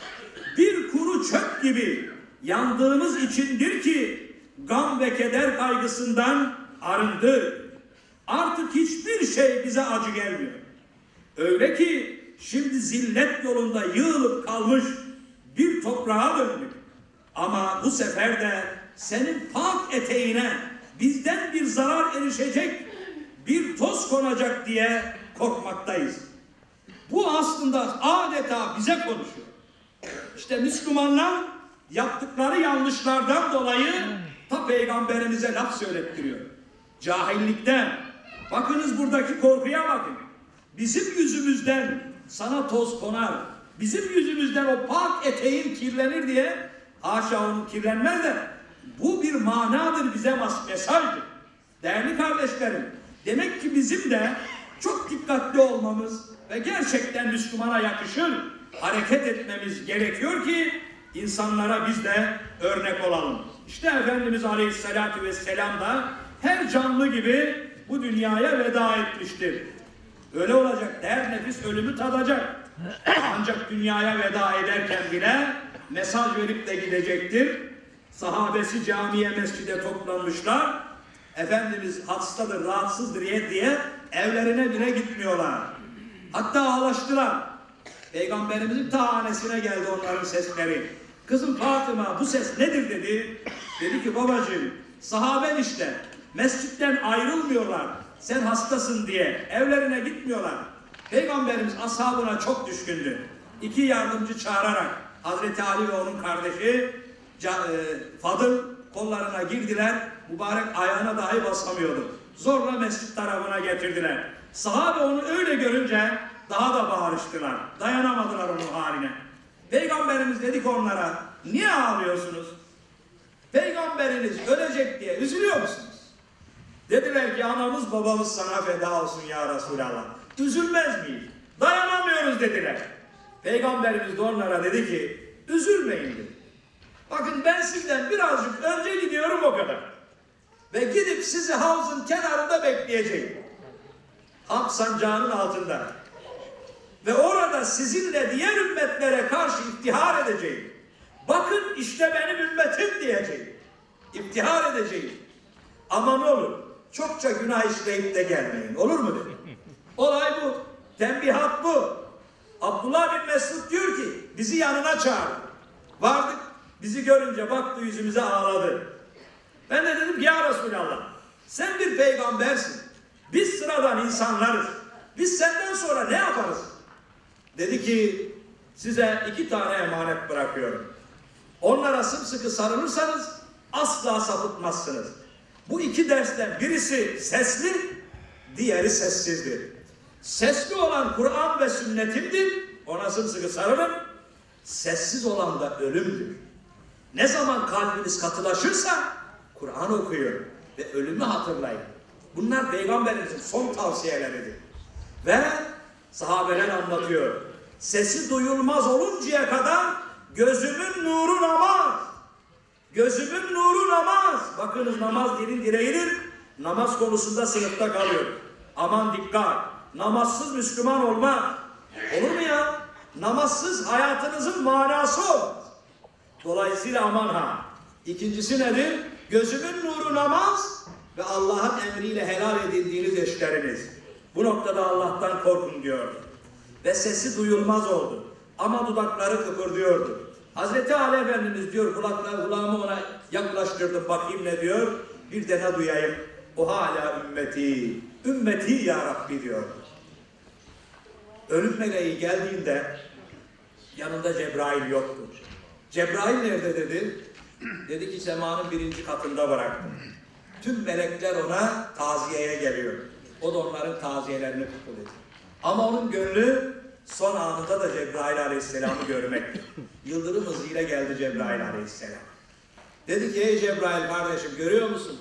Bir kuru çöp gibi yandığımız içindir ki gam ve keder kaygısından arındı. Artık hiçbir şey bize acı gelmiyor. Öyle ki şimdi zillet yolunda yığılıp kalmış bir toprağa döndük. Ama bu sefer de senin pak eteğine bizden bir zarar erişecek, bir toz konacak diye korkmaktayız. Bu aslında adeta bize konuşuyor. İşte Müslümanlar yaptıkları yanlışlardan dolayı ta Peygamberimize laf söylettiriyor. Cahillikten. Bakınız buradaki korkuya bakın. Bizim yüzümüzden sana toz konar. Bizim yüzümüzden o pak eteğin kirlenir diye, haşa onun kirlenmez de, bu bir manadır, bize mesajdır. Değerli kardeşlerim, demek ki bizim de çok dikkatli olmamız ve gerçekten Müslümana yakışır hareket etmemiz gerekiyor ki insanlara biz de örnek olalım. İşte Efendimiz Aleyhisselatü Vesselam da her canlı gibi bu dünyaya veda etmiştir. Öyle olacak, her nefis ölümü tadacak. Ancak dünyaya veda ederken bile mesaj verip de gidecektir. Sahabesi camiye, mescide toplanmışlar. Efendimiz hastadır, rahatsızdır diye, diye evlerine bile gitmiyorlar. Hatta ağlaştılar. Peygamberimizin ta hanesine geldi onların sesleri. Kızım Fatıma, bu ses nedir dedi. Dedi ki babacığım, sahaben işte mescitten ayrılmıyorlar. Sen hastasın diye evlerine gitmiyorlar. Peygamberimiz ashabına çok düşkündü. İki yardımcı çağırarak Hazreti Ali ve onun kardeşi Fadıl kollarına girdiler. Mübarek ayağına dahi basamıyordu. Zorla mescit tarafına getirdiler. Sahabe onu öyle görünce daha da bağırıştılar. Dayanamadılar onun haline. Peygamberimiz dedi ki onlara, niye ağlıyorsunuz? Peygamberiniz ölecek diye üzülüyor musunuz? Dediler ki anamız babamız sana feda olsun ya Resulallah. Üzülmez miyiz? Dayanamıyoruz dediler. Peygamberimiz de onlara dedi ki üzülmeyin dedi. Bakın ben sizden birazcık önce gidiyorum o kadar. Ve gidip sizi havzın kenarında bekleyeceğim. Hak sancağının altında. Ve orada sizinle diğer ümmetlere karşı iftihar edeceğim. Bakın işte benim ümmetim diyeceğim. İftihar edeceğim. Ama ne olur? Çokça günah işleyip de gelmeyin. Olur mu dedi. Olay bu. Tembihat bu. Abdullah bin Mesud diyor ki bizi yanına çağırdı. Vardık. Bizi görünce baktı yüzümüze ağladı. Ben de dedim ki ya Resulallah Sen bir peygambersin. Biz sıradan insanlarız. Biz senden sonra ne yaparız? Dedi ki size iki tane emanet bırakıyorum. Onlara sımsıkı sarılırsanız asla sapıtmazsınız. Bu iki dersten birisi sesli, diğeri sessizdir. Sesli olan Kur'an ve sünnetimdir. Ona sımsıkı sarılın. Sessiz olan da ölümdür. Ne zaman kalbiniz katılaşırsa Kur'an okuyun ve ölümü hatırlayın. Bunlar Peygamberimizin son tavsiyeleridir. Ve sahabeler anlatıyor. Sesi duyulmaz oluncaya kadar gözümün nuru namaz. Gözümün nuru namaz. Bakınız namaz dilin direğidir. Namaz konusunda sınıfta kalıyor. Aman dikkat. Namazsız Müslüman olma. Olur mu ya? Namazsız hayatınızın manası o. Dolayısıyla aman ha. İkincisi nedir? Gözümün nuru namaz ve Allah'ın emriyle helal edildiğiniz eşleriniz. Bu noktada Allah'tan korkun diyor. Ve sesi duyulmaz oldu. Ama dudakları kıpırdıyordu. Hazreti Ali Efendimiz diyor, kulakları, kulağımı ona yaklaştırdım, bakayım ne diyor. Bir de ne duyayım? O hala ümmeti, ümmeti ya Rabbi diyor. Ölüm meleği geldiğinde yanında Cebrail yoktu. Cebrail nerede dedi? Dedi ki semanın birinci katında bıraktım. Tüm melekler ona taziyeye geliyor. O da onların taziyelerini kabul ediyor. Ama onun gönlü son anında da Cebrail Aleyhisselam'ı görmekti. Yıldırım hızıyla geldi Cebrail Aleyhisselam. Dedi ki ey Cebrail kardeşim görüyor musun?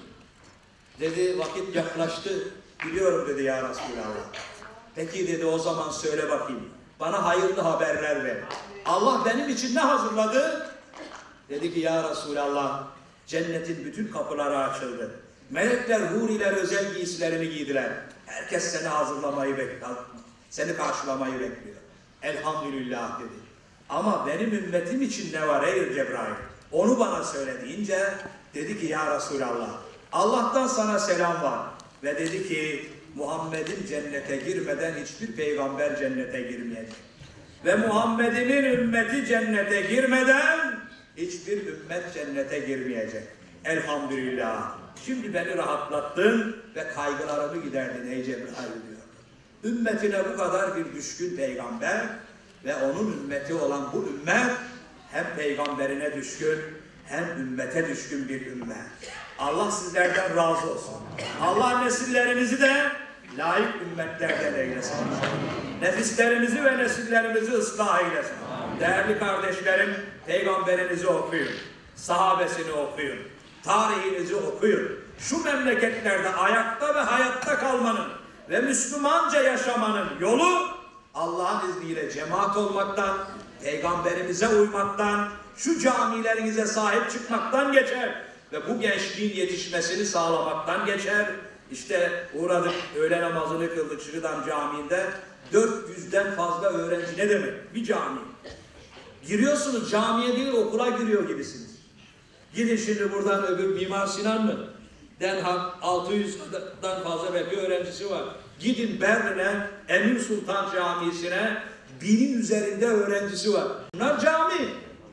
Dedi vakit yaklaştı. Biliyorum dedi ya Resulallah. Peki dedi o zaman söyle bakayım. Bana hayırlı haberler ver. Allah benim için ne hazırladı? Dedi ki ya Resulallah cennetin bütün kapıları açıldı. Melekler, huriler özel giysilerini giydiler. Herkes seni hazırlamayı bekliyor. Seni karşılamayı bekliyor. Elhamdülillah dedi. Ama benim ümmetim için ne var ey Cebrail? Onu bana söyle deyince dedi ki ya Resulallah Allah'tan sana selam var. Ve dedi ki Muhammed'in cennete girmeden hiçbir peygamber cennete girmeyecek. Ve Muhammed'in ümmeti cennete girmeden hiçbir ümmet cennete girmeyecek. Elhamdülillah. Şimdi beni rahatlattın ve kaygılarımı giderdin ey Cebrail diyor. Ümmetine bu kadar bir düşkün peygamber ve onun ümmeti olan bu ümmet hem peygamberine düşkün hem ümmete düşkün bir ümmet. Allah sizlerden razı olsun. Allah nesillerinizi de layık ümmetlerden eylesin. Nefislerimizi ve nesillerimizi ıslah eylesin. Değerli kardeşlerim, peygamberinizi okuyun. Sahabesini okuyun. Tarihinizi okuyun. Şu memleketlerde ayakta ve hayatta kalmanın ve Müslümanca yaşamanın yolu Allah'ın izniyle cemaat olmaktan, peygamberimize uymaktan, şu camilerinize sahip çıkmaktan geçer ve bu gençliğin yetişmesini sağlamaktan geçer. İşte uğradık, öğle namazını kıldık Şırıdan Camii'nde. dört yüzden fazla öğrenci ne demek? Bir cami. Giriyorsunuz camiye değil okula giriyor gibisiniz. Gidin şimdi buradan öbür Mimar Sinan mı? Den Haag altı yüzden fazla belki öğrencisi var. Gidin Berlin'e, Emir Sultan Camisi'ne binin üzerinde öğrencisi var. Bunlar cami.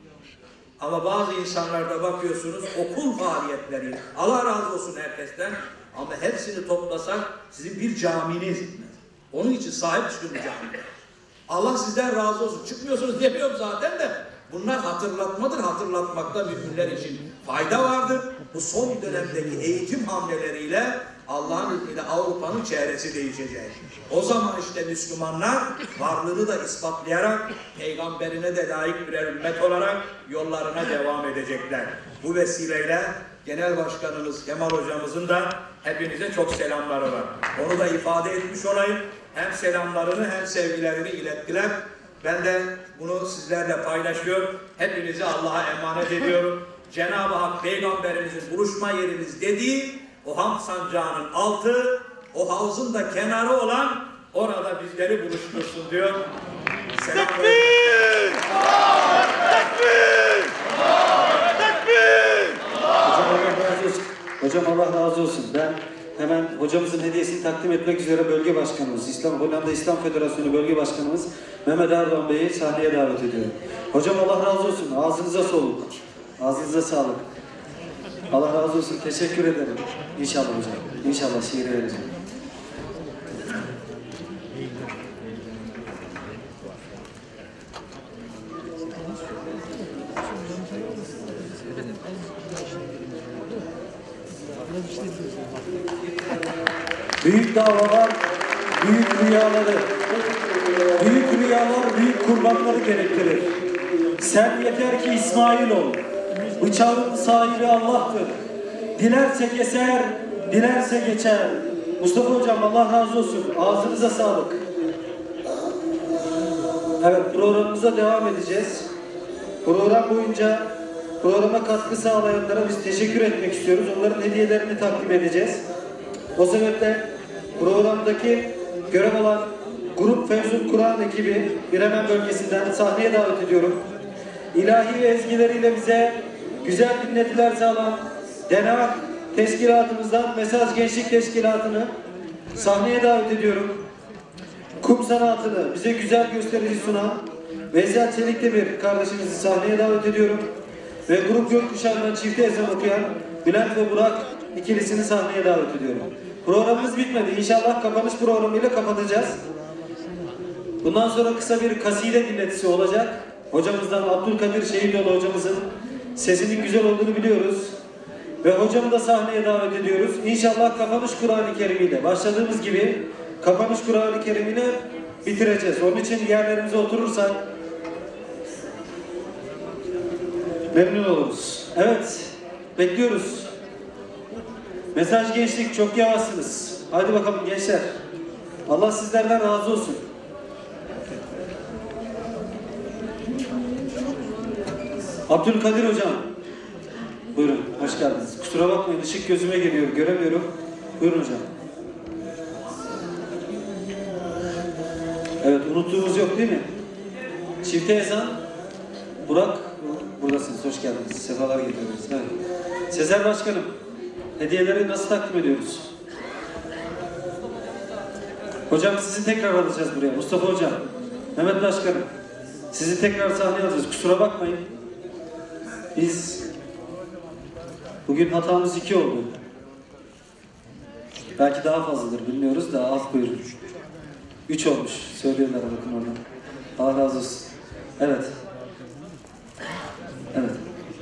Ama bazı insanlarda bakıyorsunuz okul faaliyetleri. Allah razı olsun herkesten. Ama hepsini toplasak sizin bir caminiz. Onun için sahip çıkın bu camiye. Allah sizden razı olsun. Çıkmıyorsunuz demiyorum zaten de. Bunlar hatırlatmadır. Hatırlatmakta müminler için fayda vardır. Bu son dönemdeki eğitim hamleleriyle Allah'ın izniyle Avrupa'nın çehresi değişecek. O zaman işte Müslümanlar varlığını da ispatlayarak peygamberine de layık birer ümmet olarak yollarına devam edecekler. Bu vesileyle Genel Başkanımız Kemal Hocamızın da hepinize çok selamları var. Onu da ifade etmiş olayım. Hem selamlarını hem sevgilerini ilettiler. Ben de bunu sizlerle paylaşıyor. Hepinizi Allah'a emanet ediyorum. Cenab-ı Hak Peygamberimizin buluşma yerimiz dediği o ham sancağının altı, o havuzun da kenarı olan orada bizleri buluştursun diyor. Selamünaleyküm. Tekbir! Tekbir! Hocam Allah razı olsun. Hocam Allah razı olsun. Ben hemen hocamızın hediyesini takdim etmek üzere bölge başkanımız, İslam Hollanda İslam Federasyonu bölge başkanımız Mehmet Erdoğan Bey'i sahneye davet ediyorum. Hocam Allah razı olsun. Ağzınıza sağlık. Ağzınıza sağlık. Allah razı olsun. Teşekkür ederim. İnşallah hocam. İnşallah şiiri vereceğim. Büyük davalar, büyük rüyaları, büyük rüyalar, büyük kurbanları gerektirir. Sen yeter ki İsmail ol. Bıçağın sahibi Allah'tır. Dilerse keser, dilerse geçer. Mustafa hocam Allah razı olsun. Ağzınıza sağlık. Evet, programımıza devam edeceğiz. Program boyunca programa katkı sağlayanlara biz teşekkür etmek istiyoruz. Onların hediyelerini takdim edeceğiz. O sebeple programdaki görev olan Grup Fevzul Kur'an ekibi Biremen bölgesinden sahneye davet ediyorum. İlahi ve ezgileriyle bize güzel dinletiler sağlayan D N A Teşkilatımızdan Mesaj Gençlik Teşkilatı'nı sahneye davet ediyorum. Kum sanatını bize güzel gösterici sunan Veysel Çelikdemir kardeşimizi sahneye davet ediyorum. Ve Grup Gökkuşağı'ndan çifte ezan okuyan Bülent ve Burak ikilisini sahneye davet ediyorum. Programımız bitmedi. İnşallah kapanış programıyla kapatacağız. Bundan sonra kısa bir kaside dinletisi olacak. Hocamızdan Abdülkadir Şehitoğlu hocamızın sesinin güzel olduğunu biliyoruz. Ve hocamı da sahneye davet ediyoruz. İnşallah kapanış Kur'an-ı Kerim ile başladığımız gibi kapanış Kur'an-ı Kerim ile bitireceğiz. Onun için yerlerimize oturursak memnun oluruz. Evet, bekliyoruz. Mesaj gençlik, çok yavaşsınız. Hadi bakalım gençler. Allah sizlerden razı olsun. Abdülkadir hocam. Buyurun, hoş geldiniz. Kusura bakmayın, ışık gözüme geliyor, göremiyorum. Buyurun hocam. Evet, unuttuğumuz yok değil mi? Çifte ezan. Burak, buradasınız, hoş geldiniz. Sefalar getirdiniz. Evet. Sezer Başkanım, hediyeleri nasıl takdim ediyoruz? Hocam sizi tekrar alacağız buraya. Mustafa hocam, Mehmet Başkanım, sizi tekrar sahneye alacağız. Kusura bakmayın. Biz bugün hatamız iki oldu. Belki daha fazladır, bilmiyoruz da af buyurun. Üç olmuş. Söylüyorlar bakın oradan. Allah razı olsun. Evet. Evet.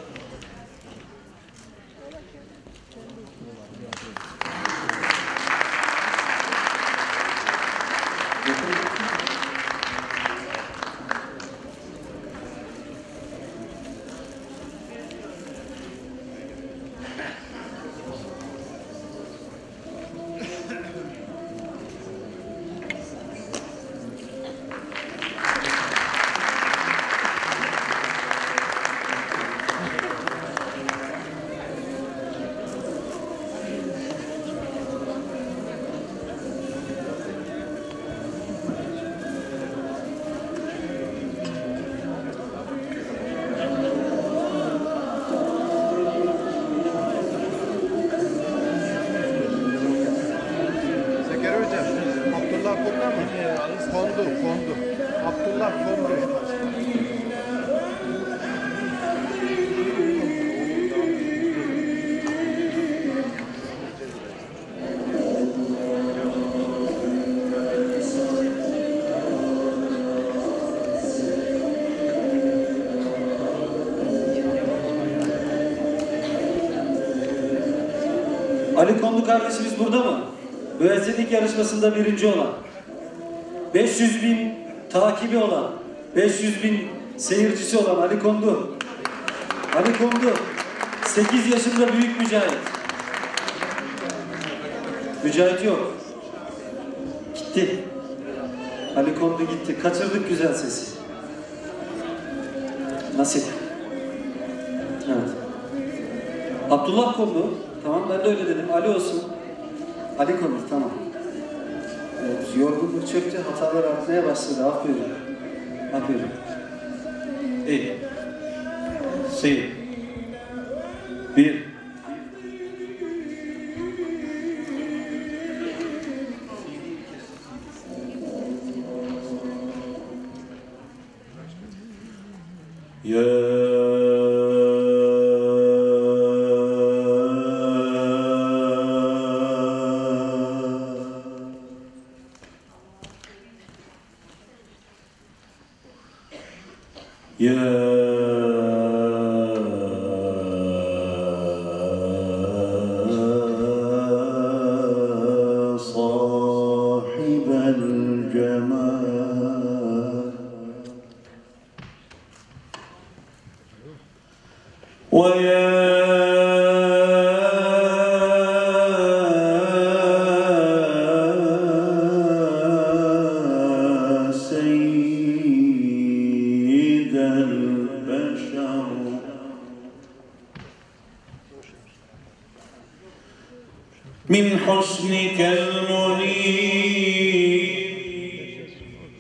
Ali Kondu kardeşimiz burada mı? Müezzinlik yarışmasında birinci olan, beş yüz bin takibi olan, beş yüz bin seyircisi olan Ali Kondu. Ali Kondu, sekiz yaşında büyük Mücahit. Mücahit yok. Gitti. Ali Kondu gitti. Kaçırdık güzel sesi. Nasip. Evet. Abdullah Kondu. Tamam, ben de öyle dedim. Ali olsun. Ali Kondu, tamam. Evet, yorgunluk çöktü, hatalar artmaya başladı. Aferin. Aferin. İyi. Seyir. Bir. Ya صاحب الجمال ويا سيد البشر من حسنك المنير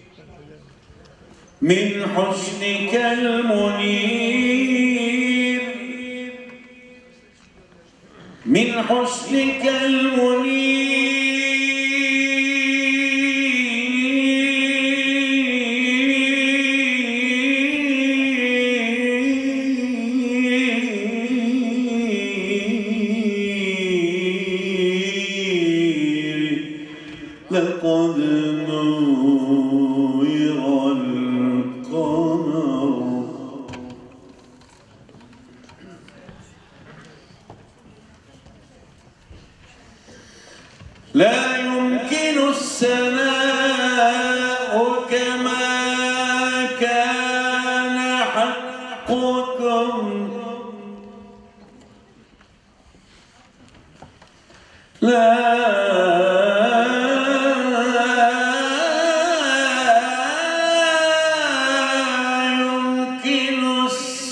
من حسنك المنير من حسنك المنير لقد نور القمر لا يمكن السماء كما كان حقكم لا يمكن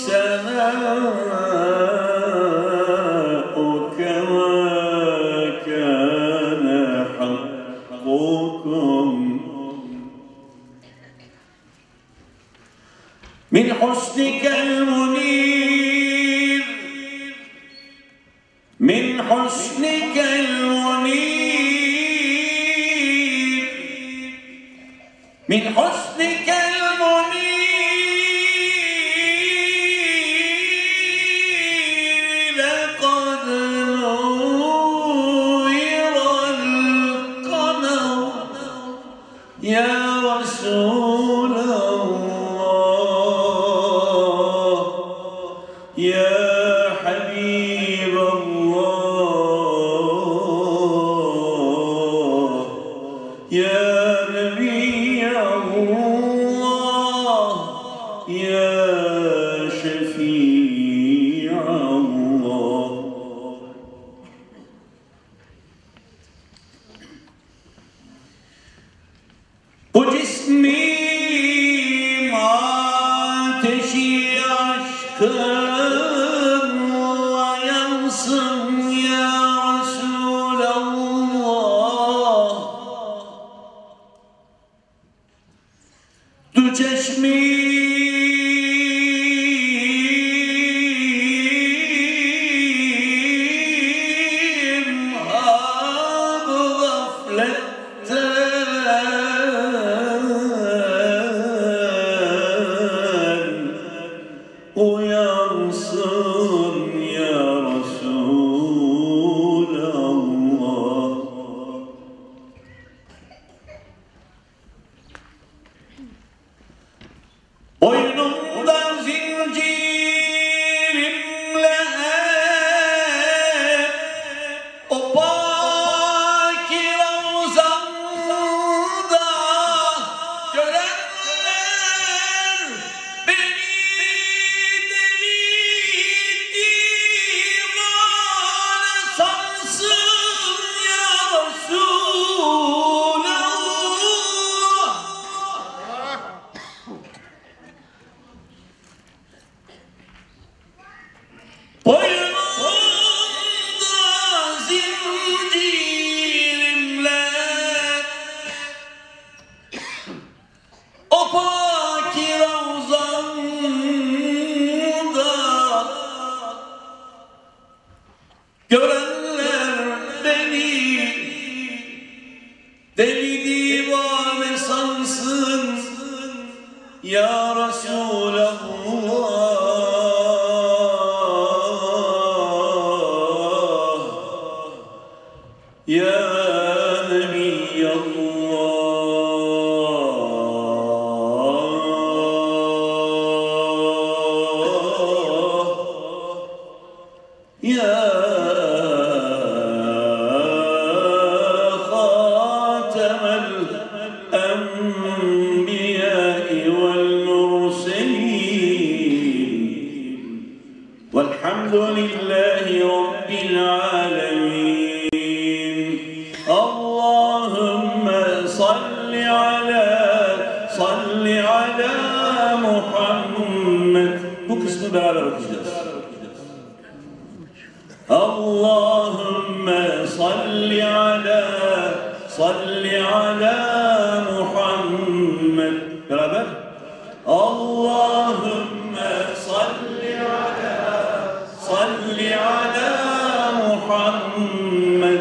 السماء كما كان حقكم من حسنك المنير من حسنك المنير من حسنك المنير لقد نور القمر يا رسول الله يا حبيب الله يا نبي الله يا شفيع الله Bu cismim ateşi aşkınla yansın ya Resulallah. Du çeşmim ab gafletten uyansın ya Resulallah. Boynumdan zincirimle o paki ravzanda görenler beni deli divane sansın ya Resulallah. Boynumda zincirimle o paki ravzanda görenler beni deli divane sansın ya Resulallah. Ya Nebi Allah الأنبياء والمرسلين والحمد لله رب العالمين. اللهم صل على صل على محمد. Bu kısmı beraber okuyacağız. Allahümme salli ala salli ala Muhammed. Beraber. Allahümme salli ala salli ala Muhammed.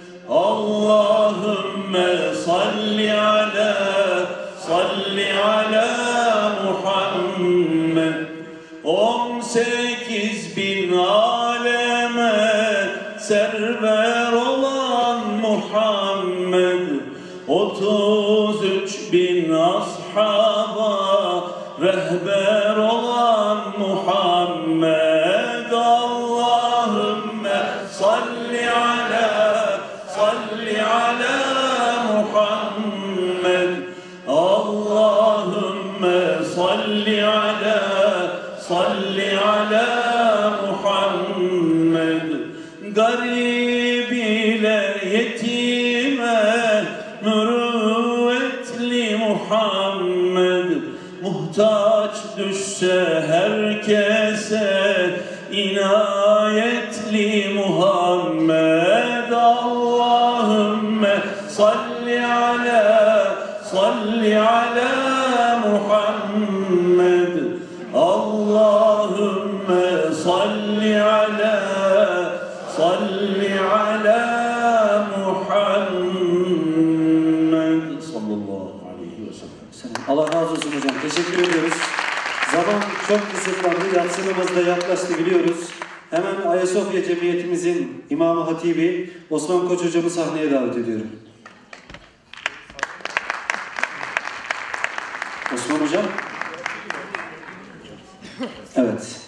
Allahümme salli ala salli ala Muhammed. On sekiz bin aleme server olan Muhammed, otuz üç bin ashaba rehber olan Muhammed. Allahümme salli ala salli ala Muhammed. Allahümme salli ala salli ala Muhammed. Garip ile yetime mürüvvetli Muhammed, muhtaç düşse herkese inayetli Muhammed. Allahümme salli ala salli ala Muhammed. Allahümme salli ala salli ala Muhammed sallallahu aleyhi ve sellem. Allah razı olsun hocam. Teşekkür ediyoruz. Zaman çok kısıtlandı. Yatsı namazı da yaklaştı biliyoruz. Hemen Ayasofya Cemiyetimizin İmam-ı Hatibi Osman Koç hocamı sahneye davet ediyorum. Osman hocam. Evet.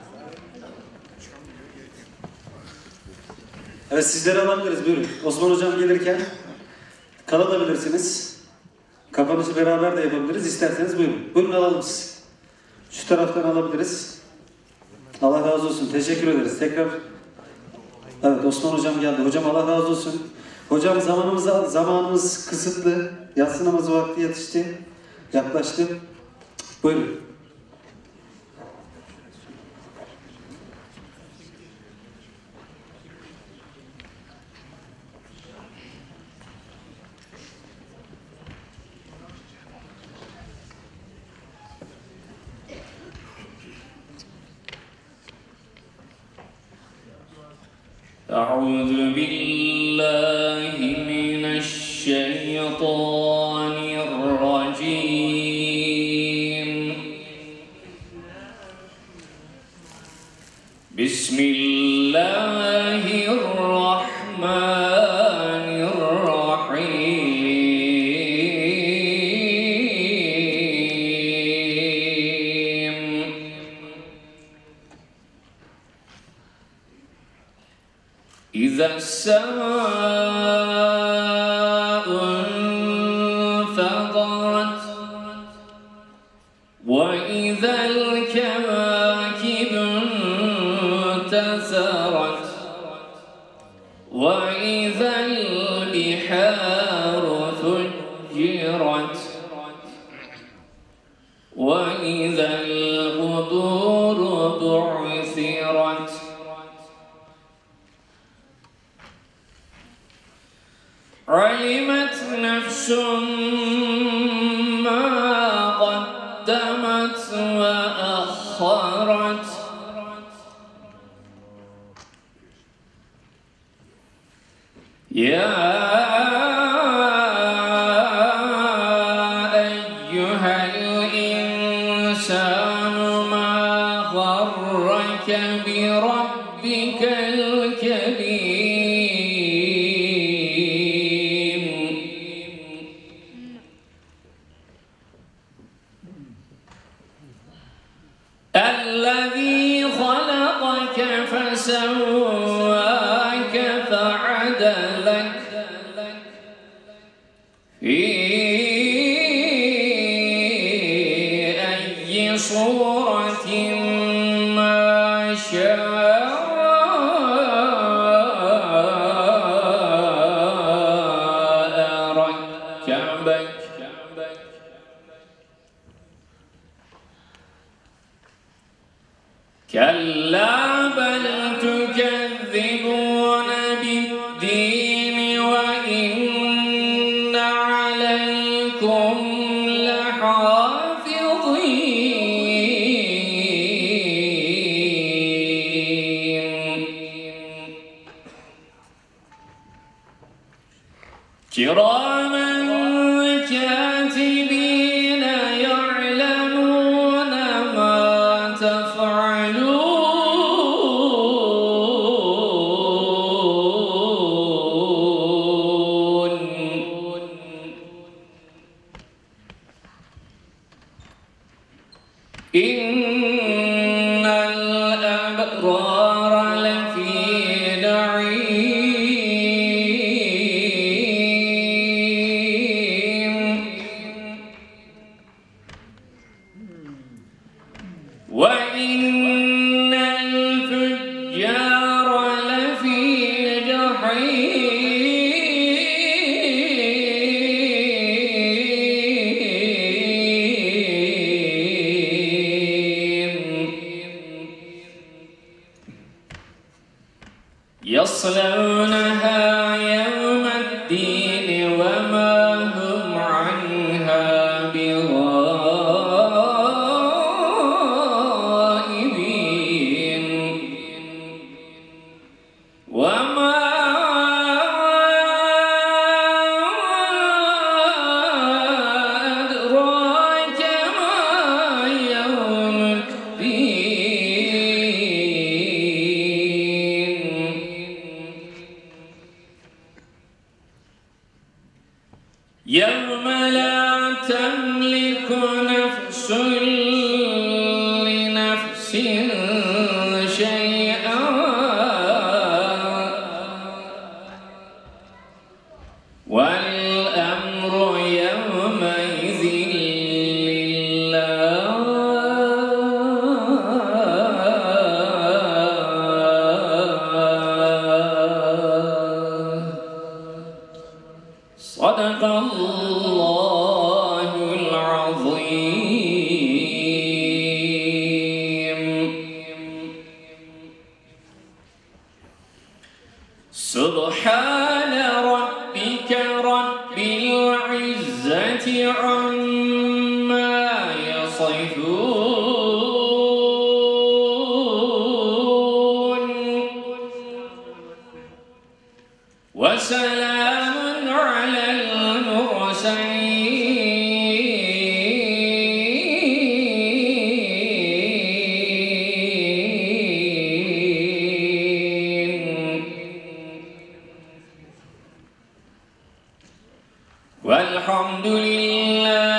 Evet, sizleri alabiliriz. Buyurun. Osman hocam gelirken kalabilirsiniz. Kapanışı beraber de yapabiliriz. İsterseniz buyurun. Buyurun, alalım sizi. Şu taraftan alabiliriz. Allah razı olsun. Teşekkür ederiz. Tekrar. Evet, Osman hocam geldi. Hocam Allah razı olsun. Hocam zamanımız, zamanımız kısıtlı. Yatsı namazı vakti yetişti. Yaklaştı. Buyurun. أعوذ بالله من الشيطان الرجيم. بسم الله الرحمن الرحيم. إذا السماء انفطرت وإذا الكواكب انتثرت وإذا البحار فجرت وإذا القبور بعثرت علمت نفس ما قدمت وأخرت يا أيها الإنسان صورة ما شاء ركبك كلا بل تكذبون بالدين وإن عليكم لحافظين كراما كاتبين يعلمون ما تفعلون إن الأبرار لفي نعيم وإن الفجار لفي جحيم يصلونها يوم الدين وما هم عنها بغائبين وما أدراك ما يوم الدين يوم لا تملك نفس لنفس شيئا والأمر يومئذ لله صدق الله العظيم سبحان ربك رب العزة عما يصفون وسلام على المرسلين والحمد لله